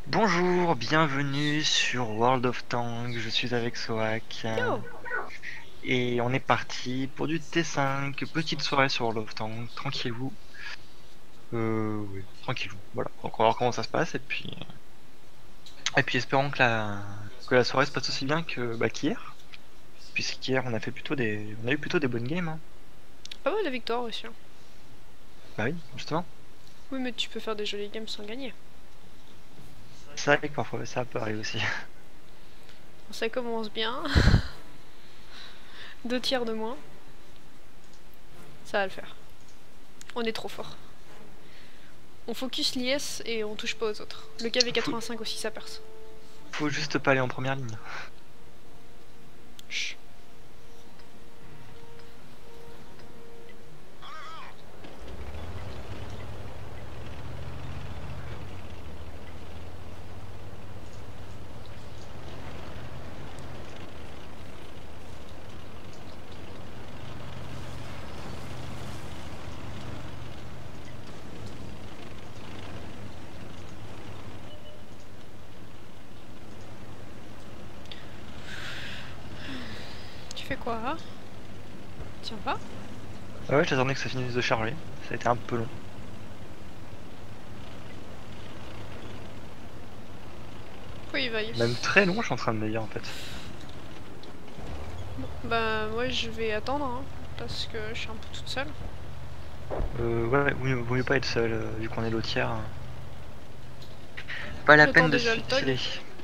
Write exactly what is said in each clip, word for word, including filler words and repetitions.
Bonjour, bienvenue sur World of Tanks, je suis avec Soak Yo. et on est parti pour du T cinq, petite soirée sur World of Tanks, tranquillou. Euh, oui, tranquillou, voilà. Donc on va voir comment ça se passe et puis et puis espérons que la que la soirée se passe aussi bien que bah, qu'hier, puisqu'hier on a fait plutôt des on a eu plutôt des bonnes games. Hein. Pas mal de victoires aussi. Hein. Bah oui, justement. Oui, mais tu peux faire des jolies games sans gagner. C'est vrai que parfois ça peut arriver aussi. Ça commence bien. Deux tiers de moins. Ça va le faire. On est trop fort. On focus l'I S et on touche pas aux autres. Le K V Faut, quatre-vingt-cinq aussi, ça perce. faut juste pas aller en première ligne. Chut. Tu fais quoi hein? Tiens pas. Ah ouais, j'attendais que ça finisse de charger, ça a été un peu long. Oui, il va y. Même très long, je suis en train de me dire en fait. Bon, bah, moi je vais attendre hein, parce que je suis un peu toute seule. Euh, ouais, oui, vaut mieux pas être seul, euh, vu qu'on est l'autre. Pas la J'attends peine de déjà se le tog. filer.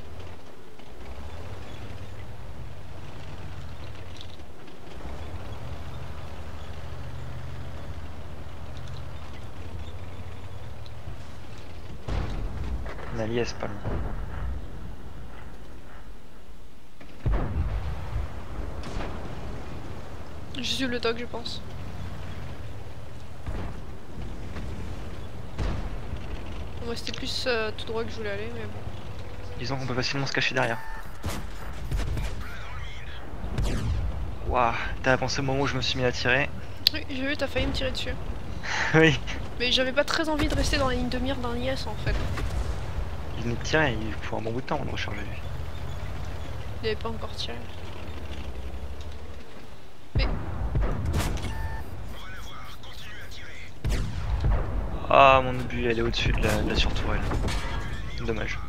On a liesse pas loin. Je suis le tog, je pense. Moi c'était plus euh, tout droit que je voulais aller, mais bon. Disons qu'on peut facilement se cacher derrière. Waouh, t'as pensé au moment où je me suis mis à tirer. Oui, j'ai vu, t'as failli me tirer dessus. Oui. Mais j'avais pas très envie de rester dans la ligne de mire d'un I S en fait. Il venait de tirer, il faut un bon bout de temps avant de recharger lui. Il avait pas encore tiré. Mais Ah, mon obus, elle est au-dessus de la, de la surtourelle. Dommage.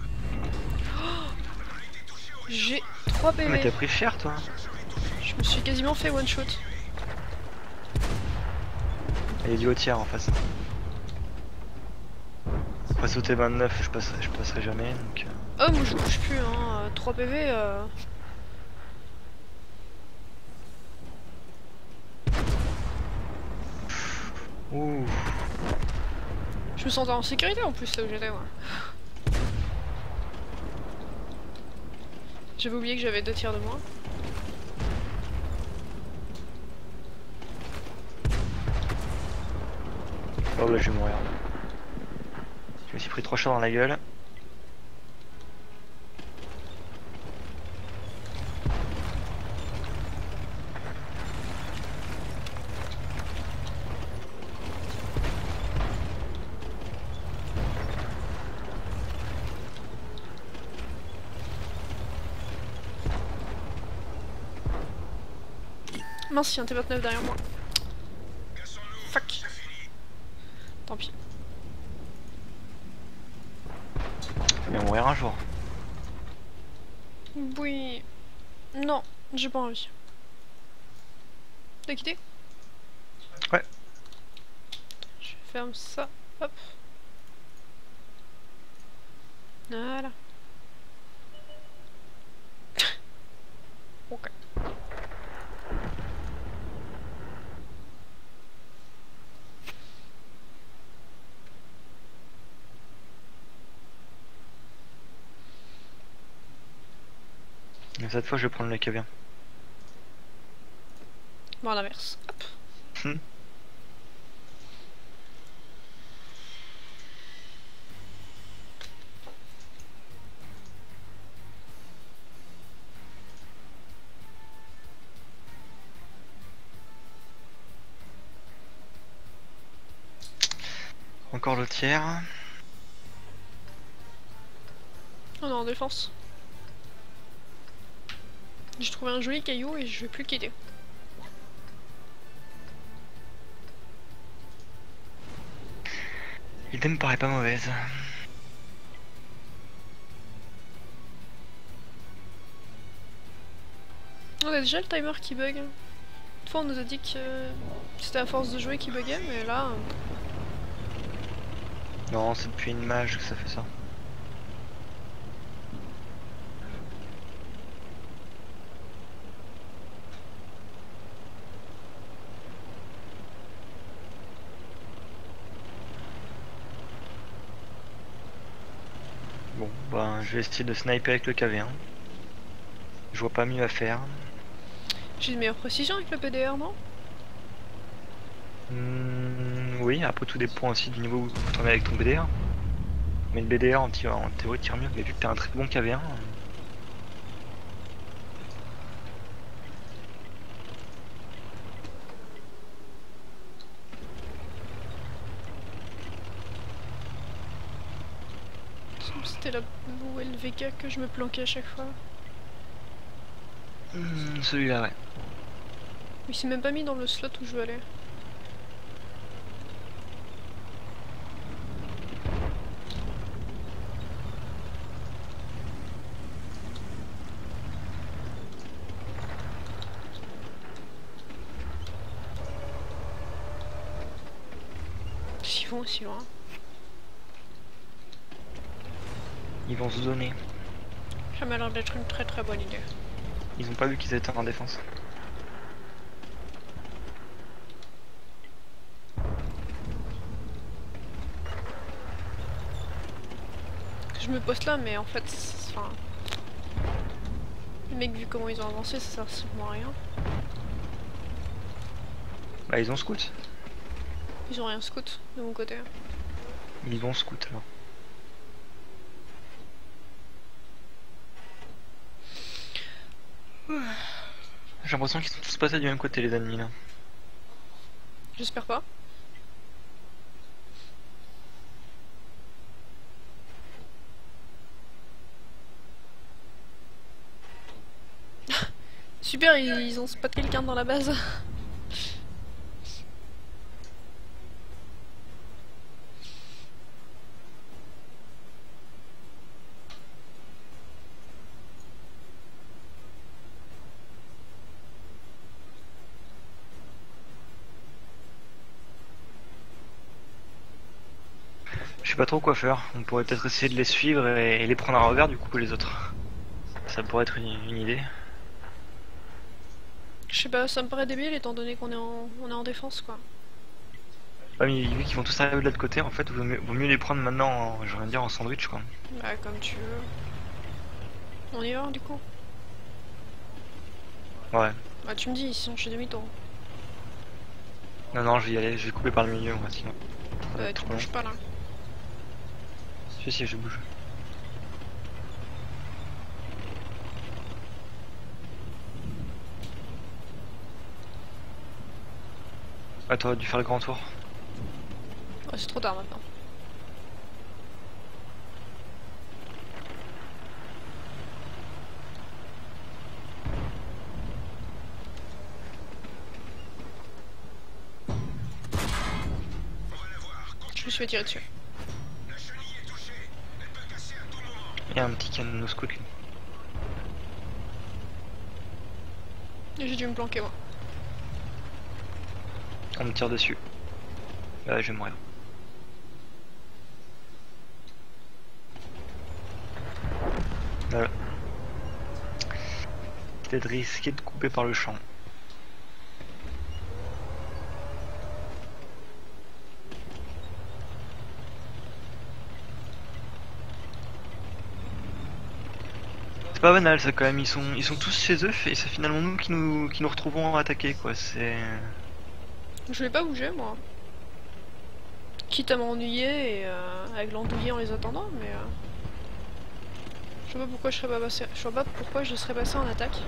j'ai trois Ah, mais P V. t'as pris cher toi. Je me suis quasiment fait one shot. Il y a du haut tiers en face. Après sauter vingt-neuf, je passerai, je passerai jamais donc. Euh... Oh, moi je bouge plus, hein. trois P V. Euh... Ouh. Je me sentais en sécurité en plus là où j'étais moi. J'avais oublié que j'avais deux tirs de moins. Oh là, je vais mourir. Je me suis pris trois shots dans la gueule. Mince, il y a un T vingt-neuf derrière moi. Fuck. Tant pis. Je vais mourir un jour. Oui. Non, j'ai pas envie. T'as quitté? Ouais. Je ferme ça. Hop. Voilà. Ok. Mais cette fois, je vais prendre le K-bien. Bon, à l'inverse. Hop. Hmm. Encore le tiers. On est en défense. J'ai trouvé un joli caillou et je vais plus le quitter. L'idée me paraît pas mauvaise. On a déjà le timer qui bug. Une fois on nous a dit que c'était à force de jouer qui buguait, mais là... Non, c'est depuis une mage que ça fait ça. Bon, ben je vais essayer de sniper avec le K V un. Je vois pas mieux à faire. J'ai une meilleure précision avec le P D R, non? Mmh, oui, après tout dépend aussi du niveau où tu en es avec ton B D R. Mais le B D R en, tire, en théorie tire mieux, mais vu que t'as un très bon K V un. C'était là où est le Vega que je me planquais à chaque fois. Mmh, celui-là, ouais. Il s'est même pas mis dans le slot où je veux aller. S'ils vont aussi loin. Ils vont se donner. Ça m'a l'air d'être une très très bonne idée. Ils ont pas vu qu'ils étaient en défense. Je me poste là, mais en fait, enfin... Les mecs, vu comment ils ont avancé, ça sert strictement à rien. Bah ils ont scout. Ils ont rien scout de mon côté. Ils vont scout alors. J'ai l'impression qu'ils sont tous passés du même côté les ennemis là. J'espère pas. Super, ils, ils ont spot quelqu'un dans la base. Je sais pas trop quoi faire. On pourrait peut-être essayer de les suivre et, et les prendre à revers du coup les autres. Ça pourrait être une, une idée. Je sais pas, ça me paraît débile étant donné qu'on est en, on est en défense quoi. Ah mais vu qu'ils vont tous arriver de l'autre côté en fait, vaut mieux, vaut mieux les prendre maintenant en, je veux dire en sandwich quoi. Bah comme tu veux. On y va du coup. Ouais. Bah tu me dis, ils sont chez demi-tour. Non non je vais y aller, je vais couper par le milieu moi sinon. Bah tu bouges pas là. Si si je bouge. Ah t'aurais dû faire le grand tour. Ouais, c'est trop tard maintenant. Je me suis fait tirer dessus. Il y a un petit canon au scout là. J'ai dû me planquer moi. On me tire dessus. Là je vais mourir. Voilà. Peut-être risqué de couper par le champ. C'est pas banal ça quand même, ils sont, ils sont tous chez eux et c'est finalement nous qui nous, qui nous retrouvons à attaquer quoi, c'est... Je vais pas bouger moi. Quitte à m'ennuyer et euh, avec l'andouiller en les attendant, mais... Euh... Je sais pas pourquoi je serais pas passé. Je sais pas pourquoi je serais passé en attaque.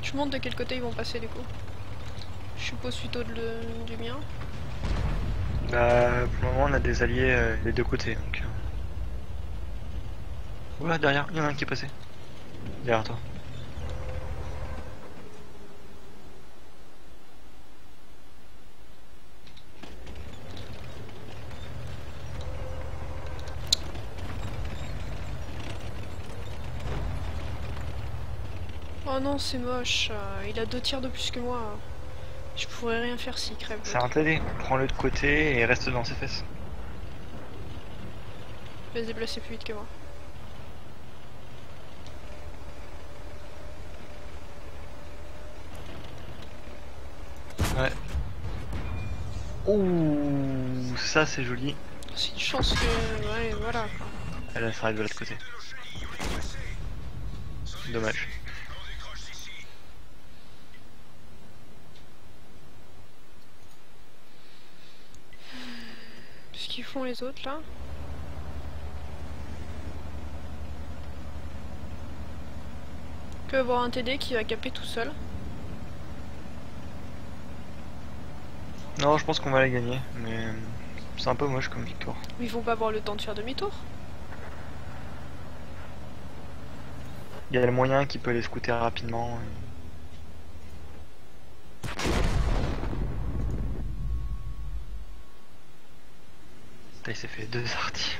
Je montre de quel côté ils vont passer du coup. Je suppose plutôt de, du mien. Bah, pour le moment, on a des alliés euh, des deux côtés, donc... Euh... Voilà, derrière, il y en a un qui est passé. Derrière toi. Oh non, c'est moche. Euh, il a deux tirs de plus que moi. Je pourrais rien faire s'il crève. C'est un T D. Prends-le de côté et reste dans ses fesses. Il va se déplacer plus vite que moi. Ouais. Ouh, ça c'est joli. C'est une chance que... Ouais, voilà quoi. Elle s'arrête de l'autre côté. Dommage. Qu'est-ce qu'ils font les autres là? On peut avoir un T D qui va caper tout seul. Non, je pense qu'on va la gagner, mais c'est un peu moche comme victoire. Mais ils vont pas avoir le temps de faire demi-tour. Il y a le moyen qui peut les scouter rapidement. Et... il s'est fait deux sorties.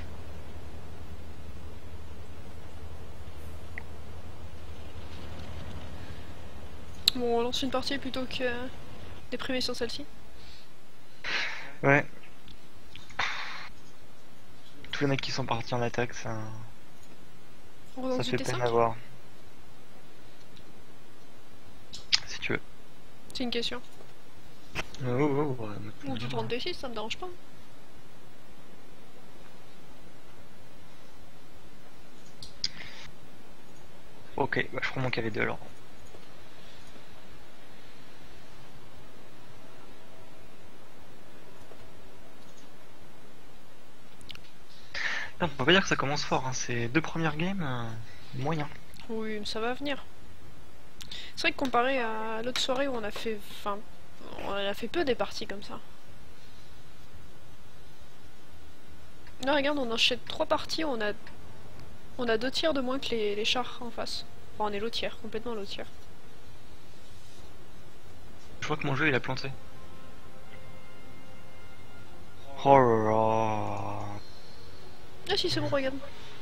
Bon, on lance une partie plutôt que déprimer sur celle-ci. Ouais. Tous les mecs qui sont partis en attaque, ça, ça fait peine à voir. Si tu veux. C'est une question. Oh, oh, oh, Ou tu prends T six, ça me dérange pas. Ok, bah, je prends mon K V deux alors. Non, on peut pas dire que ça commence fort, hein. Ces deux premières games, euh, moyen. Oui, mais ça va venir. C'est vrai que comparé à l'autre soirée où on a fait... Enfin, on a fait peu des parties comme ça. Là, regarde, on enchaîne trois parties, on a... On a deux tiers de moins que les, les chars en face. Enfin, on est l'autre tiers, complètement l'autre tiers. Je crois que mon jeu il a planté. Oh là là. Ah si, c'est bon, regarde.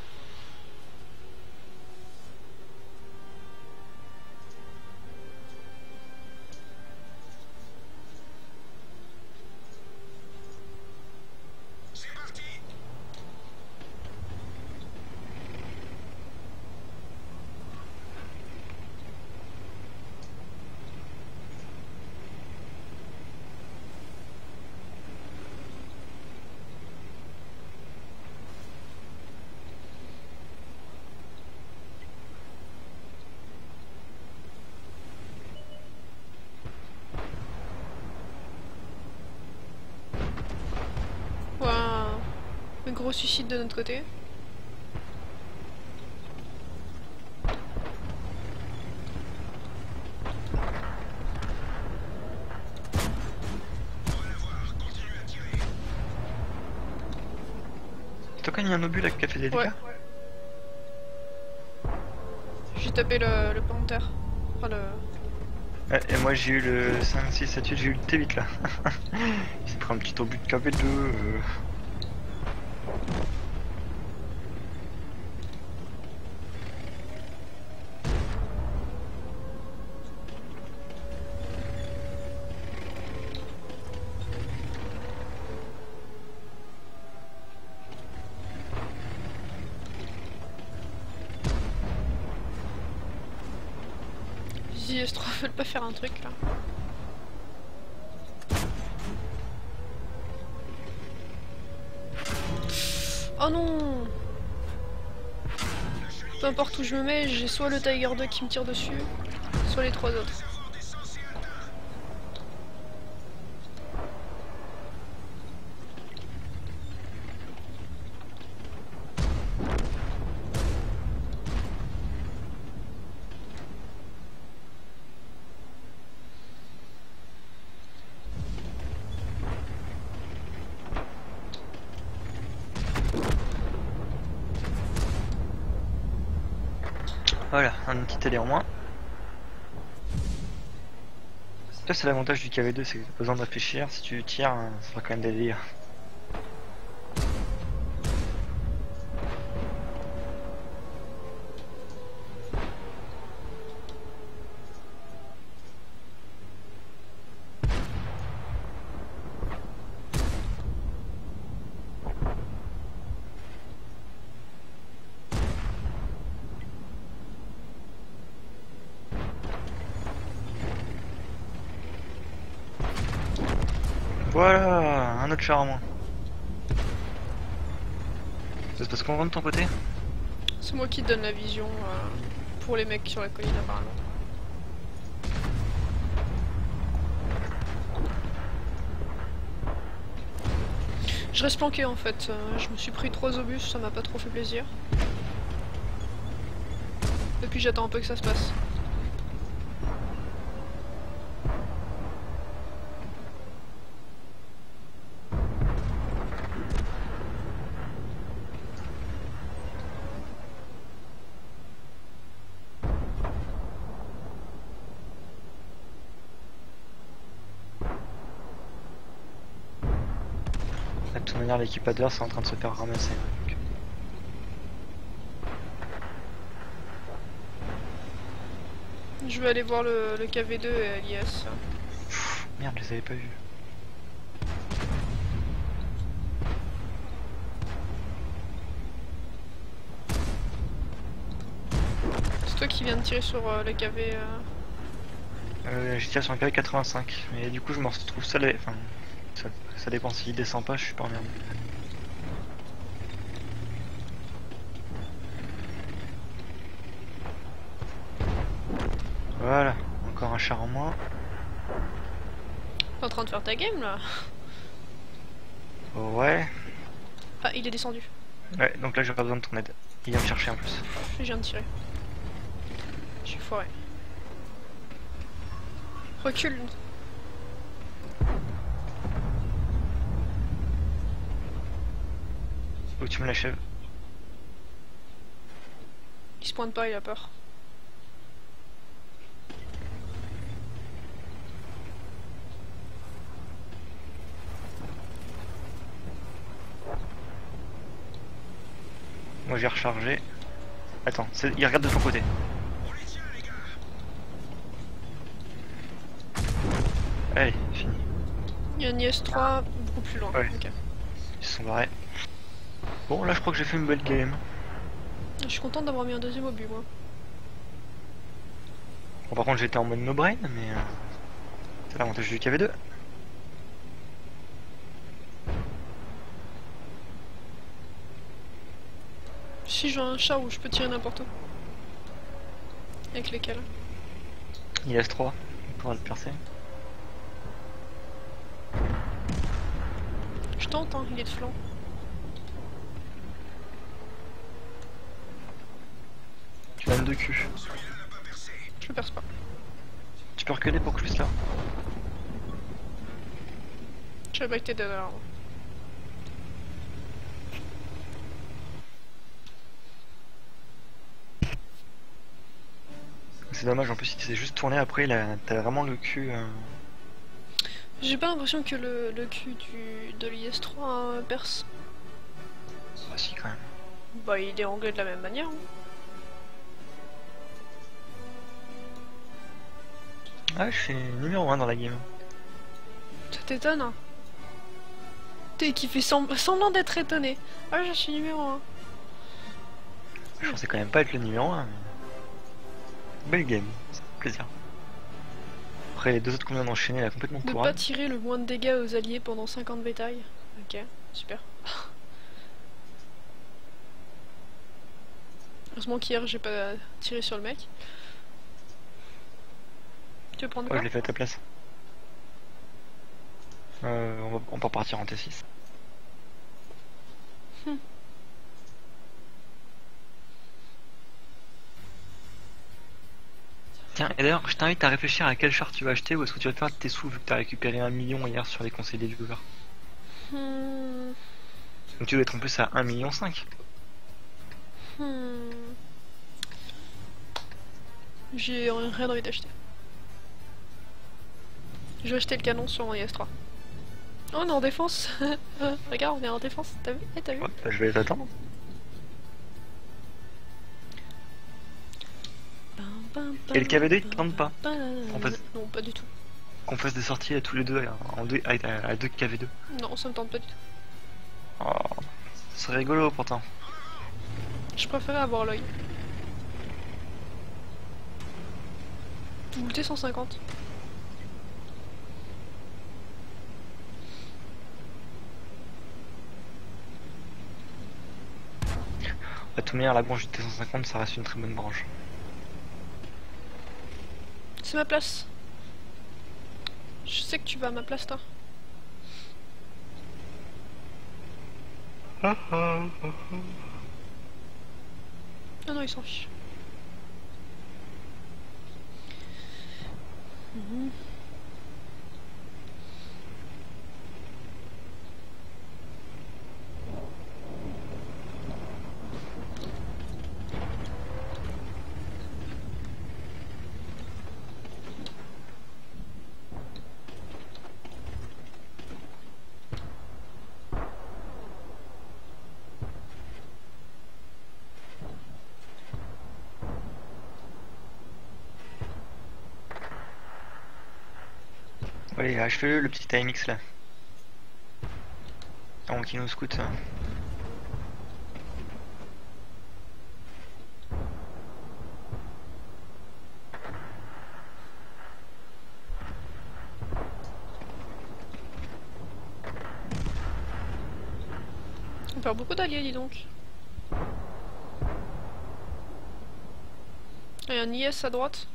Voilà. Un gros suicide de notre côté. T'as quand même un obus là qui a fait des dégâts? Ouais. J'ai tapé le, le Panther. Enfin le... Ouais, et moi j'ai eu le cinq, six, sept, huit, j'ai eu le T huit là. Il s'est pris un petit obus de K V deux. Euh... Si S trois veulent pas faire un truc là. Oh non! Peu importe où je me mets, j'ai soit le Tiger deux qui me tire dessus, soit les trois autres. Voilà, un petit télé en moins. Ça c'est l'avantage du K V deux, c'est que t'as pas besoin de réfléchir, si tu tires, ça fera quand même des dégâts. Voilà, un autre char en moins. Ça se passe comment de ton côté? C'est moi qui te donne la vision euh, pour les mecs sur la colline apparemment. Je reste planqué en fait, euh, je me suis pris trois obus, ça m'a pas trop fait plaisir. Et puis j'attends un peu que ça se passe. De toute manière, l'équipe adverse est en train de se faire ramasser. Donc. Je vais aller voir le, le K V deux et l'I S. Merde, je les avais pas vus. C'est toi qui viens de tirer sur euh, le K V. Euh... Euh, j'ai tiré sur un K V quatre-vingt-cinq, mais du coup je me retrouve seul. Enfin, ça, ça dépend s'il descend pas, je suis pas emmerdé. Voilà, encore un char en moins. T'es en train de faire ta game là? Ouais. Ah, il est descendu. Ouais, donc là j'ai pas besoin de ton aide. Il vient me chercher en plus. Je viens de tirer. Je suis foiré. Recule. Faut que tu me l'achèves. Il se pointe pas, il a peur. Moi j'ai rechargé. Attends, il regarde de ton côté. Allez, fini. Il y a un I S trois beaucoup plus loin. Ouais. Okay. Ils se sont barrés. Bon, là je crois que j'ai fait une belle game. Je suis contente d'avoir mis un deuxième obus, moi. Bon, par contre j'étais en mode no brain, mais euh, c'est l'avantage du K V deux. Si j'ai un char où je peux tirer n'importe où. Avec lesquels? Il S trois, on pourra le percer. Je tente, hein, il est de flanc. Tu l'as de cul. Je le perce pas. Tu peux reculer pour que je puisse là. Je savais pas que t'étais derrière. C'est dommage, en plus si tu t'es juste tourné après, t'as vraiment le cul. Euh... J'ai pas l'impression que le, le cul du, de l'I S trois euh, perce. Ah si quand même. Bah il est anglais de la même manière. Hein. Ah je suis numéro un dans la game. Ça t'étonne hein? T'es qui fait sem semblant d'être étonné. Ah je suis numéro un. Je pensais quand même pas être le numéro un. Mais... Belle game, ça fait plaisir. Après les deux autres qu'on vient d'enchaîner là complètement Ne courant. pas tirer le moins de dégâts aux alliés pendant cinquante bétails. Ok, super. Heureusement qu'hier j'ai pas tiré sur le mec. Tu veux prendre quoi? Ouais, je l'ai fait à ta place. Euh, on, va, on peut repartir en T six. Hmm. Tiens, et d'ailleurs, je t'invite à réfléchir à quel char tu vas acheter ou est-ce que tu vas te faire de tes sous vu que tu as récupéré un million hier sur les conseils des viewers. Hmm. Donc tu dois être en plus à un million cinq. Hmm. J'ai rien envie d'acheter. Je vais acheter le canon sur mon I S trois. Oh, on est en défense. Regarde, on est en défense. T'as vu? Eh, t'as vu? Ouais, bah, je vais t'attendre. Et le K V deux, il te tente pas? On passe... Non, pas du tout. Qu'on fasse des sorties à tous les deux en deux, à, à deux K V deux. Non, ça me tente pas du tout. Oh, ce serait rigolo pourtant. Je préférais avoir l'œil. Ou le T cent cinquante. De toute manière, la branche du T cent cinquante, ça reste une très bonne branche. C'est ma place. Je sais que tu vas à ma place, toi. Ah ah ah. Ah non, il s'en fiche. Mmh. Allez, achète-le, le petit A M X là. En qui nous scoute. On perd beaucoup d'alliés, dis donc. Il y a un I S à droite.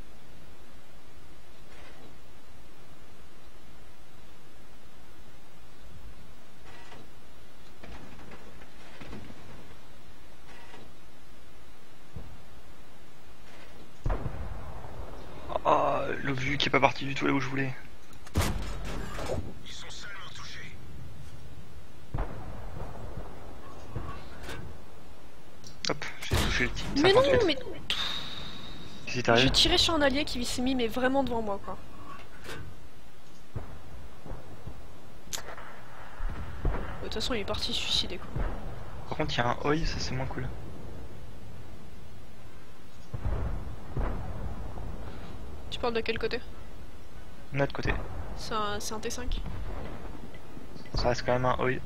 Oh, le vue qui est pas parti du tout là où je voulais. Ils sont seulement touchés. Hop, j'ai touché le type. Mais non, cinquante-huit. mais... Qu'est-ce qui Je t'arrive? tirais sur un allié qui s'est mis mais vraiment devant moi, quoi. De toute façon, il est parti se suicider, quoi. Par contre, il y a un oi, ça c'est moins cool. Tu parles de quel côté? De notre côté. C'est un, c'est un T cinq. Ça reste quand même un oi.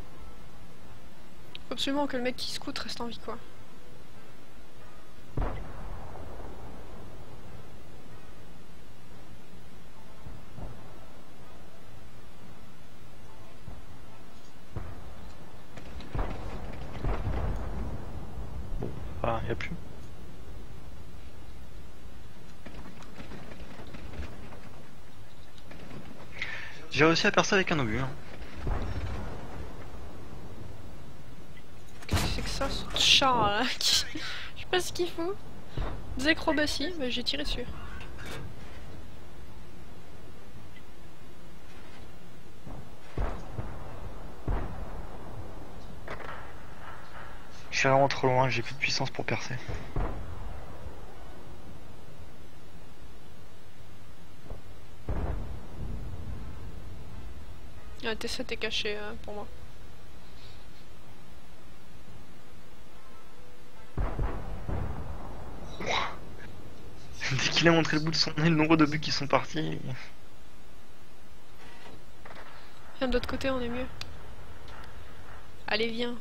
Faut absolument que le mec qui scoute reste en vie, quoi. Ah, y a plus. J'ai réussi à percer avec un obus. Hein. Qu'est-ce que c'est que ça, ce chat là qui... Je sais pas ce qu'il faut. Des acrobaties, mais j'ai tiré dessus. Je suis vraiment trop loin, j'ai plus de puissance pour percer. Un T sept est caché euh, pour moi. Dès qu'il a montré le bout de son nez, le nombre d'obus qui sont partis. Viens de l'autre côté, on est mieux. Allez, viens.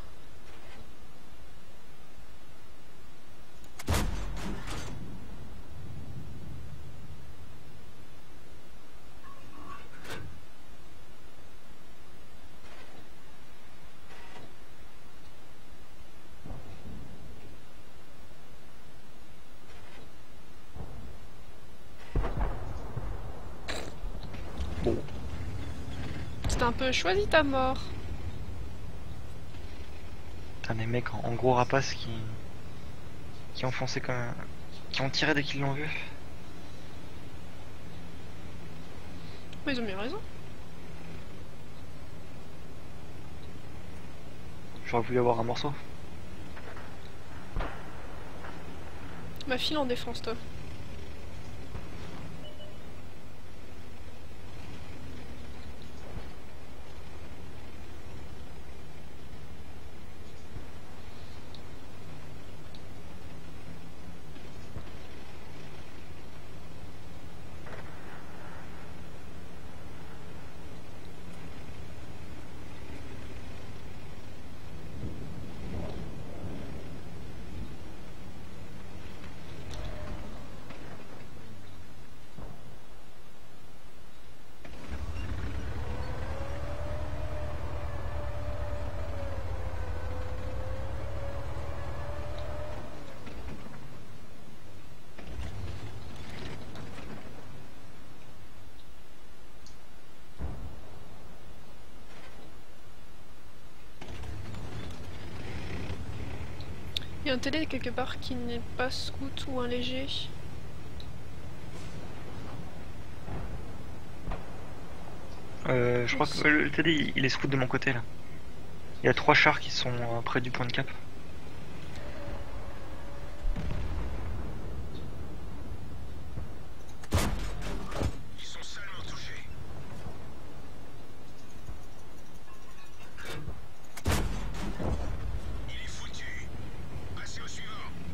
Bon. C'est un peu choisi ta mort. Putain, des mecs en, en gros rapaces qui. qui ont foncé comme. un- qui ont tiré dès qu'ils l'ont vu. Mais ils ont bien raison. J'aurais voulu avoir un morceau. Ma file en défense, toi. y a un télé quelque part qui n'est pas scout ou un léger. Euh, je crois que euh, le télé il est scout de mon côté là. Il y a trois chars qui sont euh, près du point de cap. Ils sont salement touchés. Il est foutu. Passez au suivant.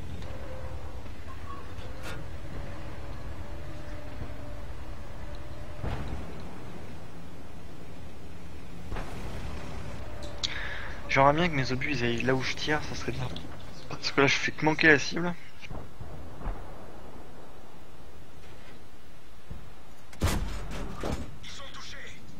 J'aimerais bien que mes obus ils aillent là où je tire, ça serait bien. Parce que là je fais que manquer la cible. Ils sont touchés.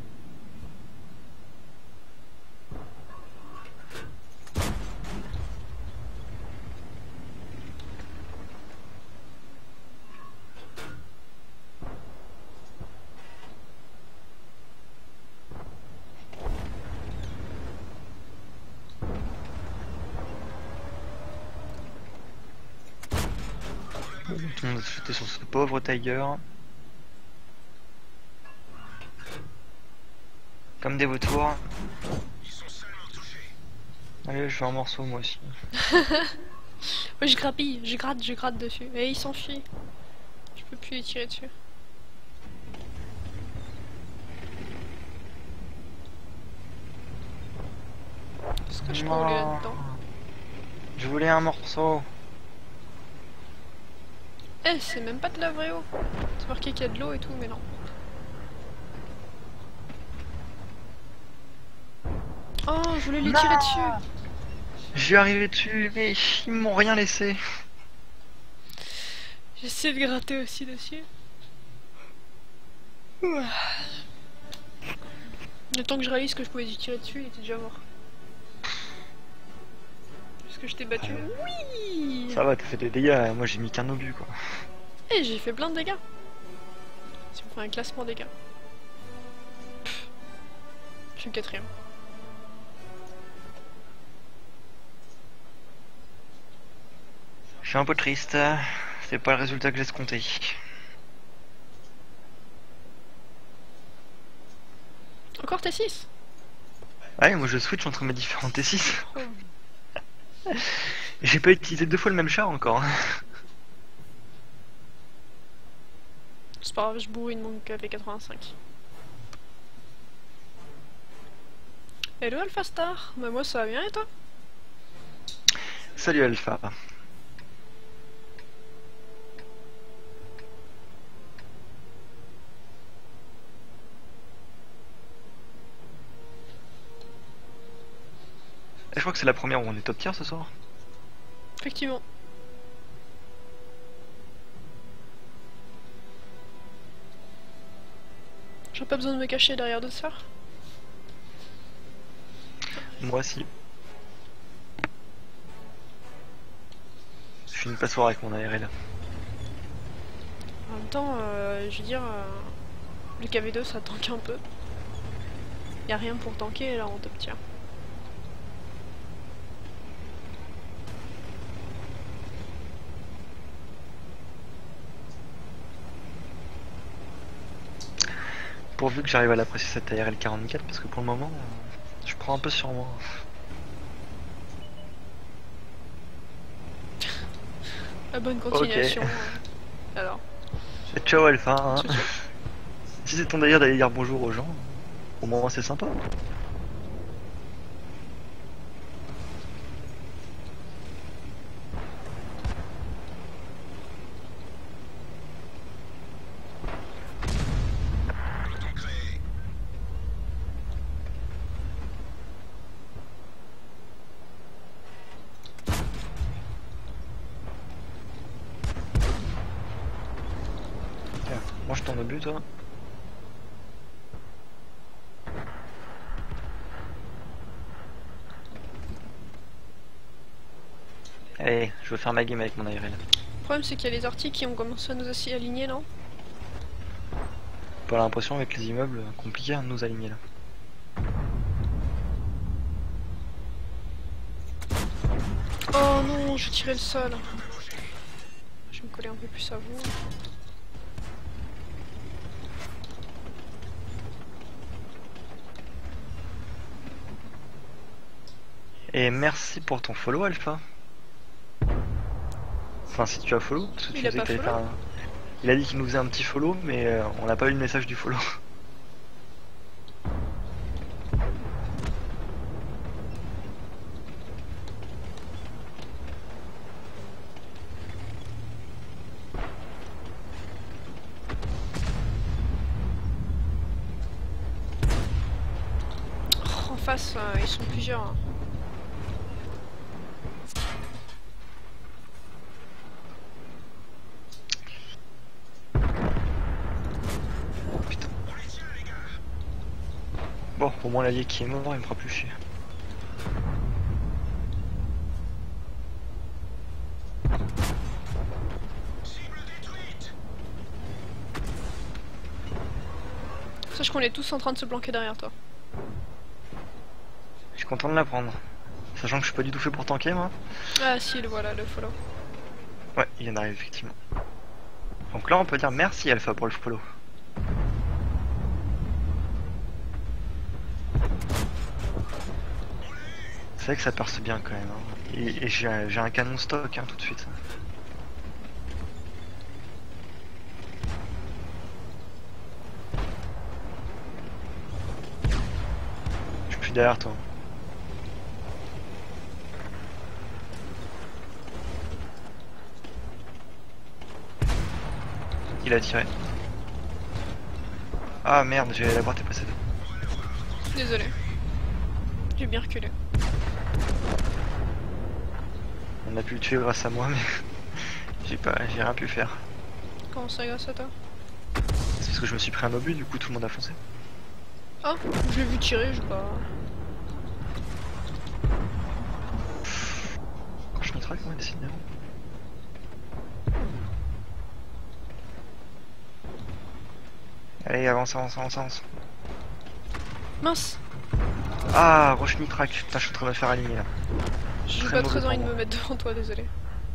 Tout le monde était sur ce pauvre Tiger. Comme des vautours. Ils sont salement touchés. Allez, je fais un morceau moi aussi. Ouais, je grappille, je gratte, je gratte dessus. Et il s'enfuit. Je peux plus les tirer dessus. Est-ce que je peux rouler Non. là-dedans? Je voulais un morceau. Eh, c'est même pas de la vraie eau. C'est marqué qu'il y a de l'eau et tout, mais non. Oh, je voulais lui Non. tirer dessus. Je suis arrivé dessus, mais ils m'ont rien laissé. J'essaie de gratter aussi dessus. Ouah. Le temps que je réalise que je pouvais lui tirer dessus, il était déjà mort. Est-ce que je t'ai battu? Oui. Ça va, t'as fait des dégâts, moi j'ai mis qu'un obus quoi. Eh, j'ai fait plein de dégâts. Si on fait un classement dégâts. Pff. Je suis quatrième. Je suis un peu triste, c'est pas le résultat que j'ai escompté. Encore T six? Ouais, moi je switch entre mes différents T six. Oh. J'ai pas utilisé deux fois le même char encore. C'est pas grave, je bourrine mon K V quatre-vingt-cinq. Hello Alpha Star, bah moi ça va bien et toi? Salut Alpha. Je crois que c'est la première où on est top tier ce soir. Effectivement. J'ai pas besoin de me cacher derrière deux sœurs. Moi aussi. Je fais une passoire avec mon A R L. En même temps, euh, je veux dire, euh, le K V deux ça tank un peu. Y a rien pour tanker là en top tier. Pourvu que j'arrive à l'apprécier cette A R L quarante-quatre parce que pour le moment, euh, je prends un peu sur moi. La bonne continuation. Ok. euh. Alors. Ciao Alpha. Hein. Ciao, ciao. Si c'est ton délire d'aller dire bonjour aux gens, au moins c'est sympa. Peloton créé. Tiens, mange ton obus toi. Allez, je veux faire ma game avec mon A R L. Le problème c'est qu'il y a les artis qui ont commencé à nous assi- aligner, non? Pas l'impression avec les immeubles, compliqué à nous aligner là. Oh non, non, j'ai tiré le sol. Je vais me coller un peu plus à vous. Et merci pour ton follow, Alpha. Enfin, si tu as follow, parce que tu Il a disais pas que t'allais follow faire un... Il a dit qu'il nous faisait un petit follow, mais euh, on n'a pas eu le message du follow. Oh, en face, euh, ils sont plusieurs. Hein. Putain. On les tient, les gars. Bon, au moins l'allié qui est mort, il me fera plus chier. Cible détruite. Sache qu'on est tous en train de se planquer derrière toi. Je suis content de la prendre. Sachant que je suis pas du tout fait pour tanker, moi. Ah si, le voilà, le follow. Ouais, il en arrive effectivement. Donc là, on peut dire merci Alpha pour le follow. C'est vrai que ça perce bien quand même. Hein. Et, et j'ai un, j'ai un canon stock hein, tout de suite. Je suis derrière toi. Il a tiré. Ah merde, j'ai la boîte est passée devant. Désolé. J'ai bien reculé. On a pu le tuer grâce à moi, mais j'ai pas, j'ai rien pu faire. Comment ça grâce à toi? C'est parce que je me suis pris un obus, du coup tout le monde a foncé. Oh, je l'ai vu tirer, je sais pas. Je me traque moi, décidément. Allez, avance, avance, avance, avance. Mince! Ah, Roche Nitrac. Putain, je suis en train de me faire aligner là. J'ai Très pas mauvais très envie de pour me moi. mettre devant toi, désolé.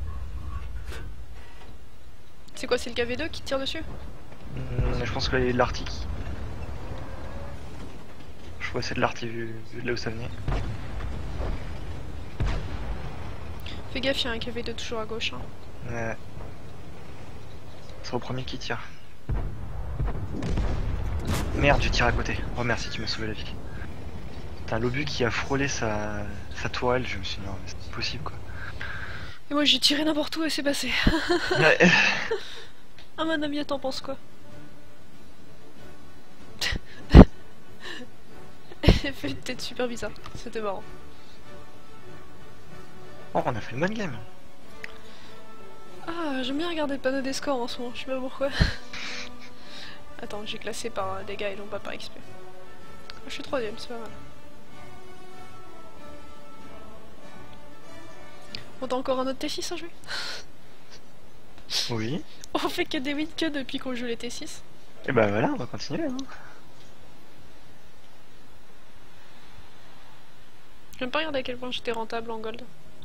C'est quoi, c'est le K V deux qui te tire dessus? Hum, je pense que là, il y a de l'arty. Je crois que c'est de l'arty vu, vu de là où ça venait. Fais gaffe, il y a un K V deux toujours à gauche. Hein. Ouais. C'est au premier qui tire. Merde, je tire à côté. Oh merci, tu m'as sauvé la vie. Putain, l'obus qui a frôlé sa, sa tourelle, je me suis dit non, mais c'est pas possible quoi. Et moi j'ai tiré n'importe où et c'est passé. Ouais. Ah mon ami, t'en penses quoi? Elle fait une tête super bizarre, c'était marrant. Oh, on a fait une bonne game. Ah, j'aime bien regarder le panneau des scores en ce moment, je sais pas pourquoi. Attends, j'ai classé par euh, dégâts et non pas par X P. Ah, je suis troisième, c'est pas mal. On a encore un autre T six à jouer? Oui. On fait que des wins que depuis qu'on joue les T six. Et bah voilà, on va continuer. Hein. J'aime pas regarder à quel point j'étais rentable en gold.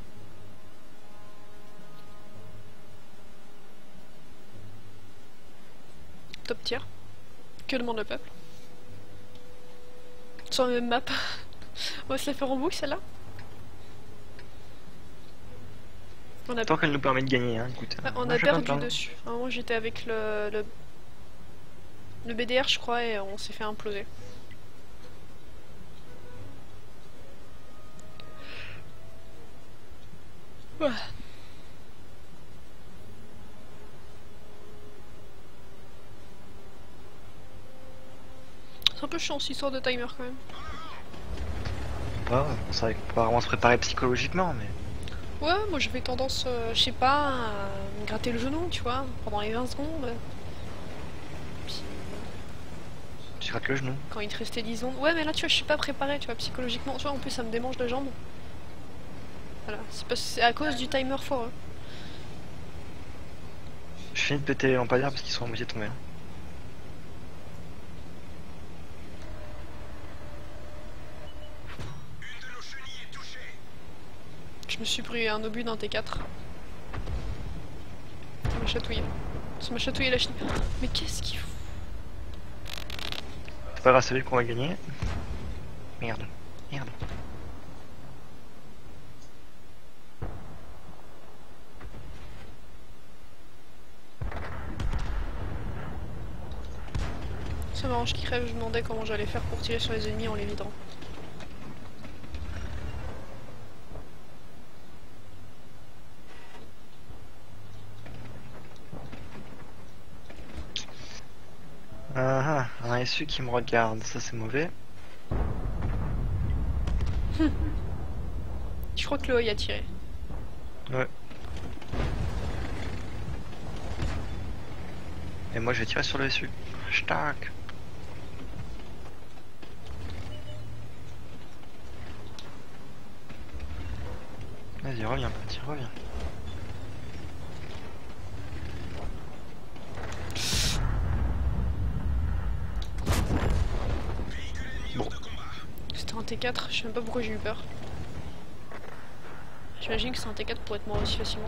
Top tier. Que demande le peuple? Sur la même map. On va se la faire en boucle celle-là. On a, Tant qu'elle nous permet de gagner, hein, écoute. ah, on Moi, a je vais pas me perdu plaindre. dessus. À un moment j'étais avec le, le... le B D R je crois et on s'est fait imploser. Ouais. C'est un peu chiant cette histoire de timer quand même. Ah, c'est vrai qu'on peut pas vraiment se préparer psychologiquement, mais. Ouais, moi j'avais tendance, euh, je sais pas, à me gratter le genou, tu vois, pendant les vingt secondes. Puis Tu rates le genou. quand il te restait dix secondes. Ouais, mais là tu vois, je suis pas préparée, tu vois, psychologiquement. Tu vois, en plus ça me démange la jambe. Voilà, c'est parce- c'est à cause du timer fort. Je finis de péter les lampadaires parce qu'ils sont à moitié tombés. hein. Une de nos chenilles est touchée. Je Je me suis pris un obus d'un T quatre. Ça m'a chatouillé. Ça m'a chatouillé la chenille. Mais qu'est-ce qu'il fout? C'est pas grave, c'est lui qu'on va gagner. Merde. Merde. Ça m'arrange qu'il crève, je me demandais comment j'allais faire pour tirer sur les ennemis en les vidant. Ah ah, un S U qui me regarde, ça c'est mauvais. Je crois que le O I a tiré. Ouais. Et moi je vais tirer sur le S U. Stack. Vas-y, reviens, petit, reviens. Bon, C'était un T quatre, je sais même pas pourquoi j'ai eu peur. J'imagine que c'est un T quatre pour être mort aussi facilement.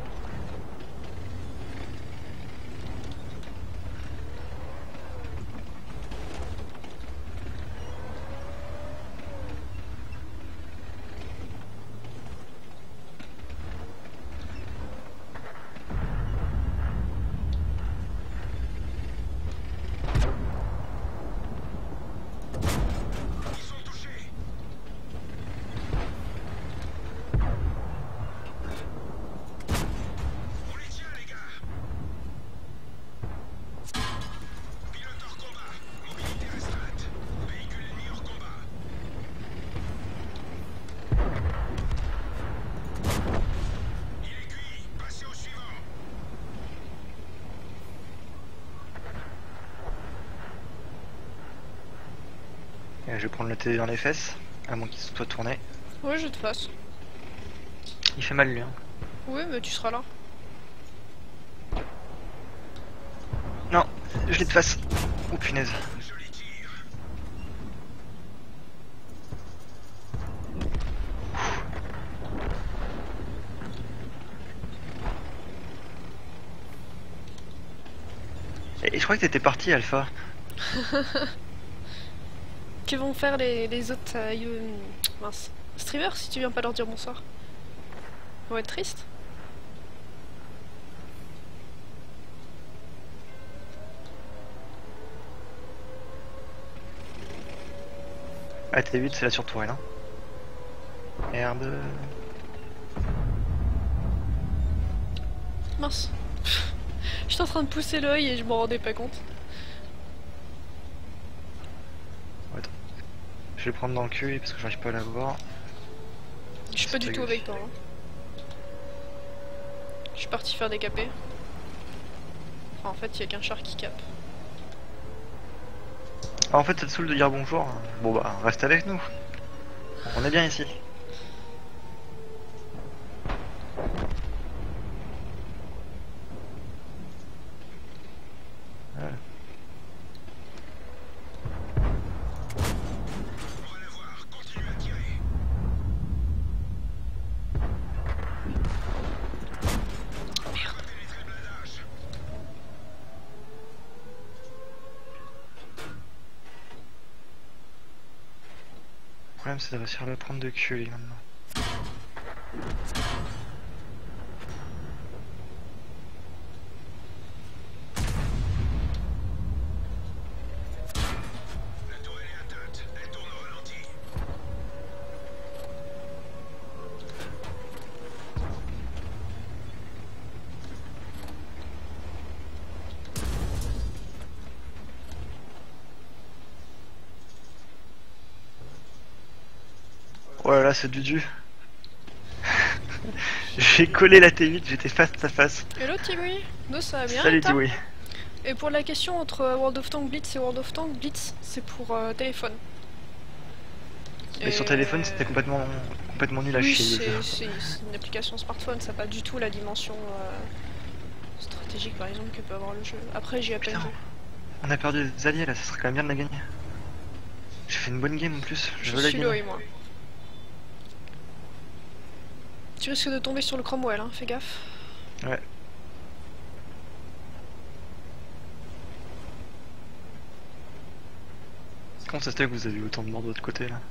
Ils sont touchés. On les tient, les gars. Pilote hors combat. Mobilité restreinte. Véhicule ennemi hors combat. Il est cuit. Passez au suivant. et je vais prendre le T D dans les fesses, à moins qu'il soit tourné. Ouais, je te fasse. Il fait mal lui. Hein. Oui, mais tu seras là. Non, je l'ai de face. Oh punaise. Joli tir. Et je crois que t'étais parti Alpha. Que vont faire les, les autres euh, you- mince. streamers si tu viens pas leur dire bonsoir? Ils vont être tristes. Ah T huit c'est la surtourelle hein. Merde. Mince. J'étais en train de pousser l'œil et je m'en rendais pas compte. Je vais le prendre dans le cul parce que j'arrive pas à la voir. Je suis pas du C'est tout lui. avec toi. Hein. Je suis parti faire des capés. Enfin, en fait, il y a qu'un char qui cape. Ah, en fait ça te saoule de dire bonjour. Bon bah reste avec nous. On est bien ici. Voilà. On va la voir. Continue à tirer. Merde. Pénétrer le blindage. Le problème c'est de réussir à le prendre de cul lui maintenant. La tourelle est atteinte. Elle tourne au ralenti. Oh là là c'est du du. J'ai collé la T huit, j'étais face à face. Hello Tigui, nous ça va bien? Salut et toi Dewey. Et pour la question entre World of Tanks Blitz et World of Tanks Blitz, c'est pour euh, téléphone. Mais sur téléphone c'était complètement complètement nul à Oui, chier. c'est c'est- c'est une application smartphone, ça n'a pas du tout la dimension euh, stratégique par exemple que peut avoir le jeu. Après j'y ai à peine Putain. joué. On a perdu des alliés là, ça serait quand même bien de la gagner. J'ai fait une bonne game en plus, je Je veux la suis gagner. là et moi. Tu Tu risques de tomber sur le Cromwell, hein, fais gaffe. Ouais. Comment ça se fait que vous avez eu autant de morts de l'autre côté là?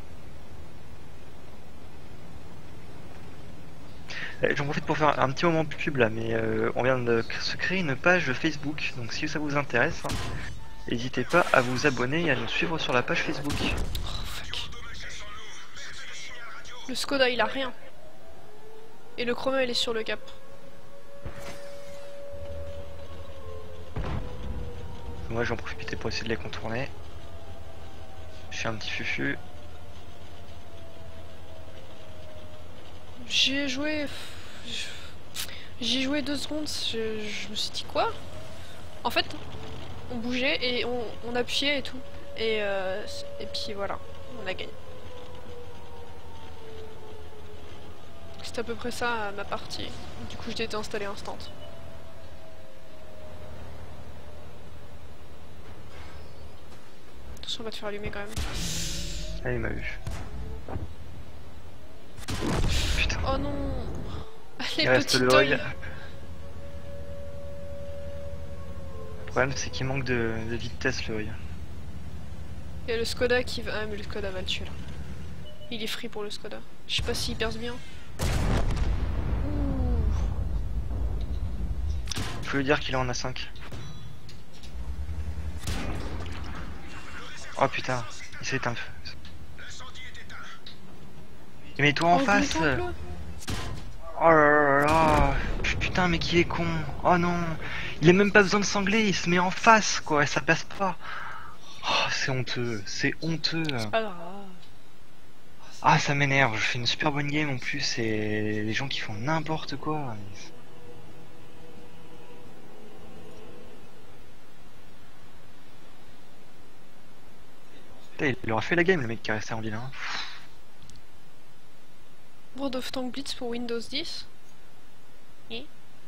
Eh, J'en profite pour faire un petit moment pub là, mais euh, on vient de se créer une page Facebook, donc si ça vous intéresse, hein, n'hésitez pas à vous abonner et à nous suivre sur la page Facebook. Oh fuck. Le Skoda il a rien. Et le Cromwell il est sur le cap. Moi j'en profitais pour essayer de les contourner. Je suis un petit fufu. J'y ai joué... J'y ai joué deux secondes, je, je me suis dit quoi? En fait, on bougeait et on, on appuyait et tout. Et, euh, et puis voilà, on a gagné. C'était à peu près ça ma partie. Du coup, j'ai été installé instant. Attention, on va te faire allumer quand même. Ah, il m'a vu. Putain. Oh non. Les Il reste petits le œils. œil. Le problème c'est qu'il manque de, de vitesse le œil. Il y a le Skoda qui va... Ah mais le Skoda va le tuer là. Il est free pour le Skoda. Je sais pas s'il perce bien. Ouh. Faut lui dire qu'il en a cinq. Oh putain, il s'est éteint le feu. Et mets-toi en Oh, face. le temple. Oh là là là. Putain mais qui est con. Oh non. Il a même pas besoin de sangler, il se met en face quoi, ça passe pas. Oh, c'est honteux, c'est honteux. Pas grave. Ah ça m'énerve, je fais une super bonne game en plus et les gens qui font n'importe quoi. Putain, il aura fait la game le mec qui est resté en ville hein. World of Tank Blitz pour Windows dix. Et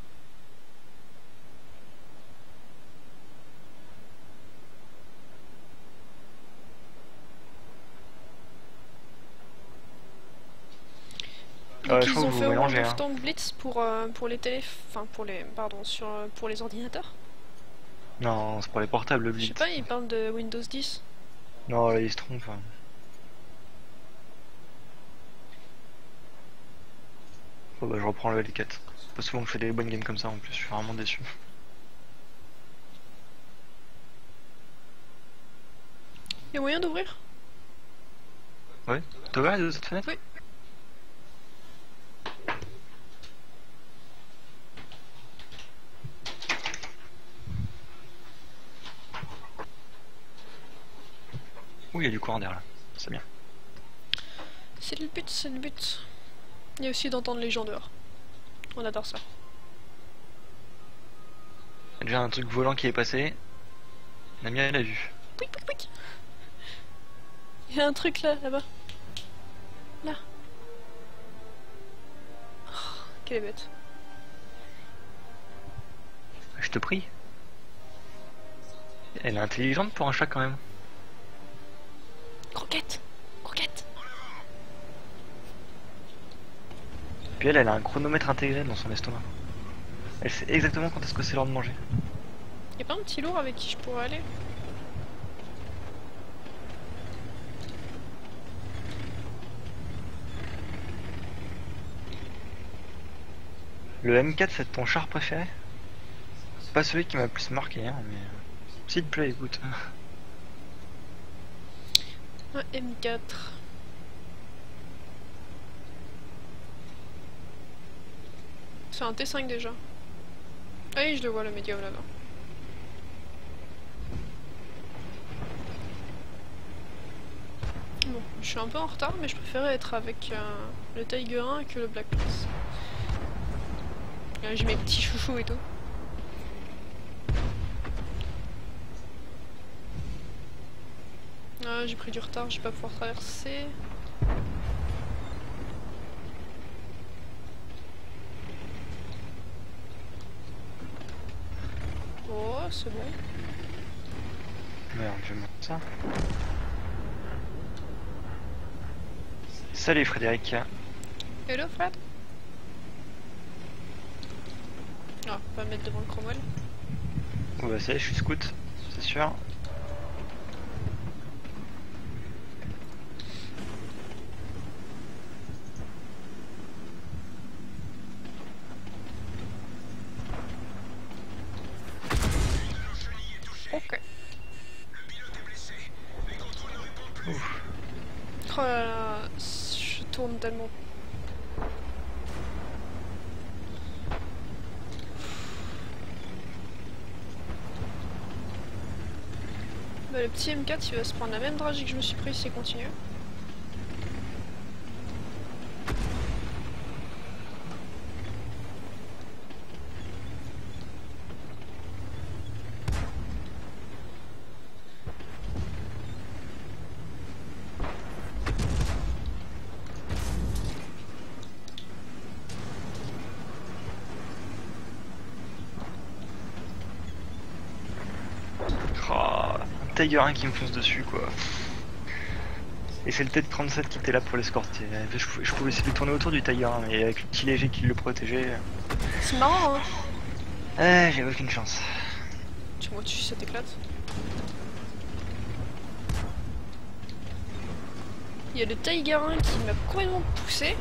Ouais, Donc je ils crois ont que vous fait World mélangez, of hein. Tank Blitz pour, euh, pour les télé... Enfin pour les... Pardon, sur, euh, pour les ordinateurs. Non, c'est pour les portables le Je sais Blitz. pas, ils parlent de Windows dix. Non, là il se trompe. Hein. Bon bah je reprends le L quatre. C'est pas souvent que je fais des bonnes games comme ça en plus, je suis vraiment déçu. Y'a moyen d'ouvrir? Ouais, t'as ouvert de cette fenêtre? Oui. Oui, il y a du courant derrière là, c'est bien. C'est le but, c'est le but. Il y a aussi d'entendre les gens dehors. On adore ça. Il y a déjà un truc volant qui est passé. Namia l'a vu. Pouic, pouic, pouic. Il y a un truc là, là-bas. Là. Oh, quelle est bête. Je te prie. Elle est intelligente pour un chat quand même. Croquette, croquette. Puis elle, elle a un chronomètre intégré dans son estomac. Elle sait exactement quand est-ce que c'est l'heure de manger. Y'a pas un petit lourd avec qui je pourrais aller? Le M quatre, c'est ton char préféré? C'est pas celui qui m'a le plus marqué, hein, mais... S'il te plaît, écoute. Un M quatre. C'est un T cinq déjà. Ah oui, je le vois le médium là-bas. Bon, je suis un peu en retard, mais je préférais être avec euh, le Tiger un que le Black Prince. Là, j'ai mes petits chouchous et tout. Ah, j'ai pris du retard, je vais pas pouvoir traverser. Oh, c'est bon. Merde, je vais mettre ça. Salut Frédéric. Hello Fred. Ah, pas mettre devant le Cromwell. Oh bah ça y est, je suis scout, c'est sûr. Ok. Le pilote est blessé. Les contrôles ne répondent plus. Ouf. Oh là là, je tourne tellement. Bah, le petit M quatre il va se prendre la même dragée que je me suis pris si il continue. Oh, un Tiger un qui me fonce dessus quoi. Et c'est le T trente-sept qui était là pour l'escorter. Je, je pouvais essayer de tourner autour du Tiger un, mais avec le petit léger qui le protégeait. C'est marrant, hein. Eh, j'avais aucune chance. Tu vois, tu ça t'éclate. Il y a le Tiger un qui m'a complètement poussé.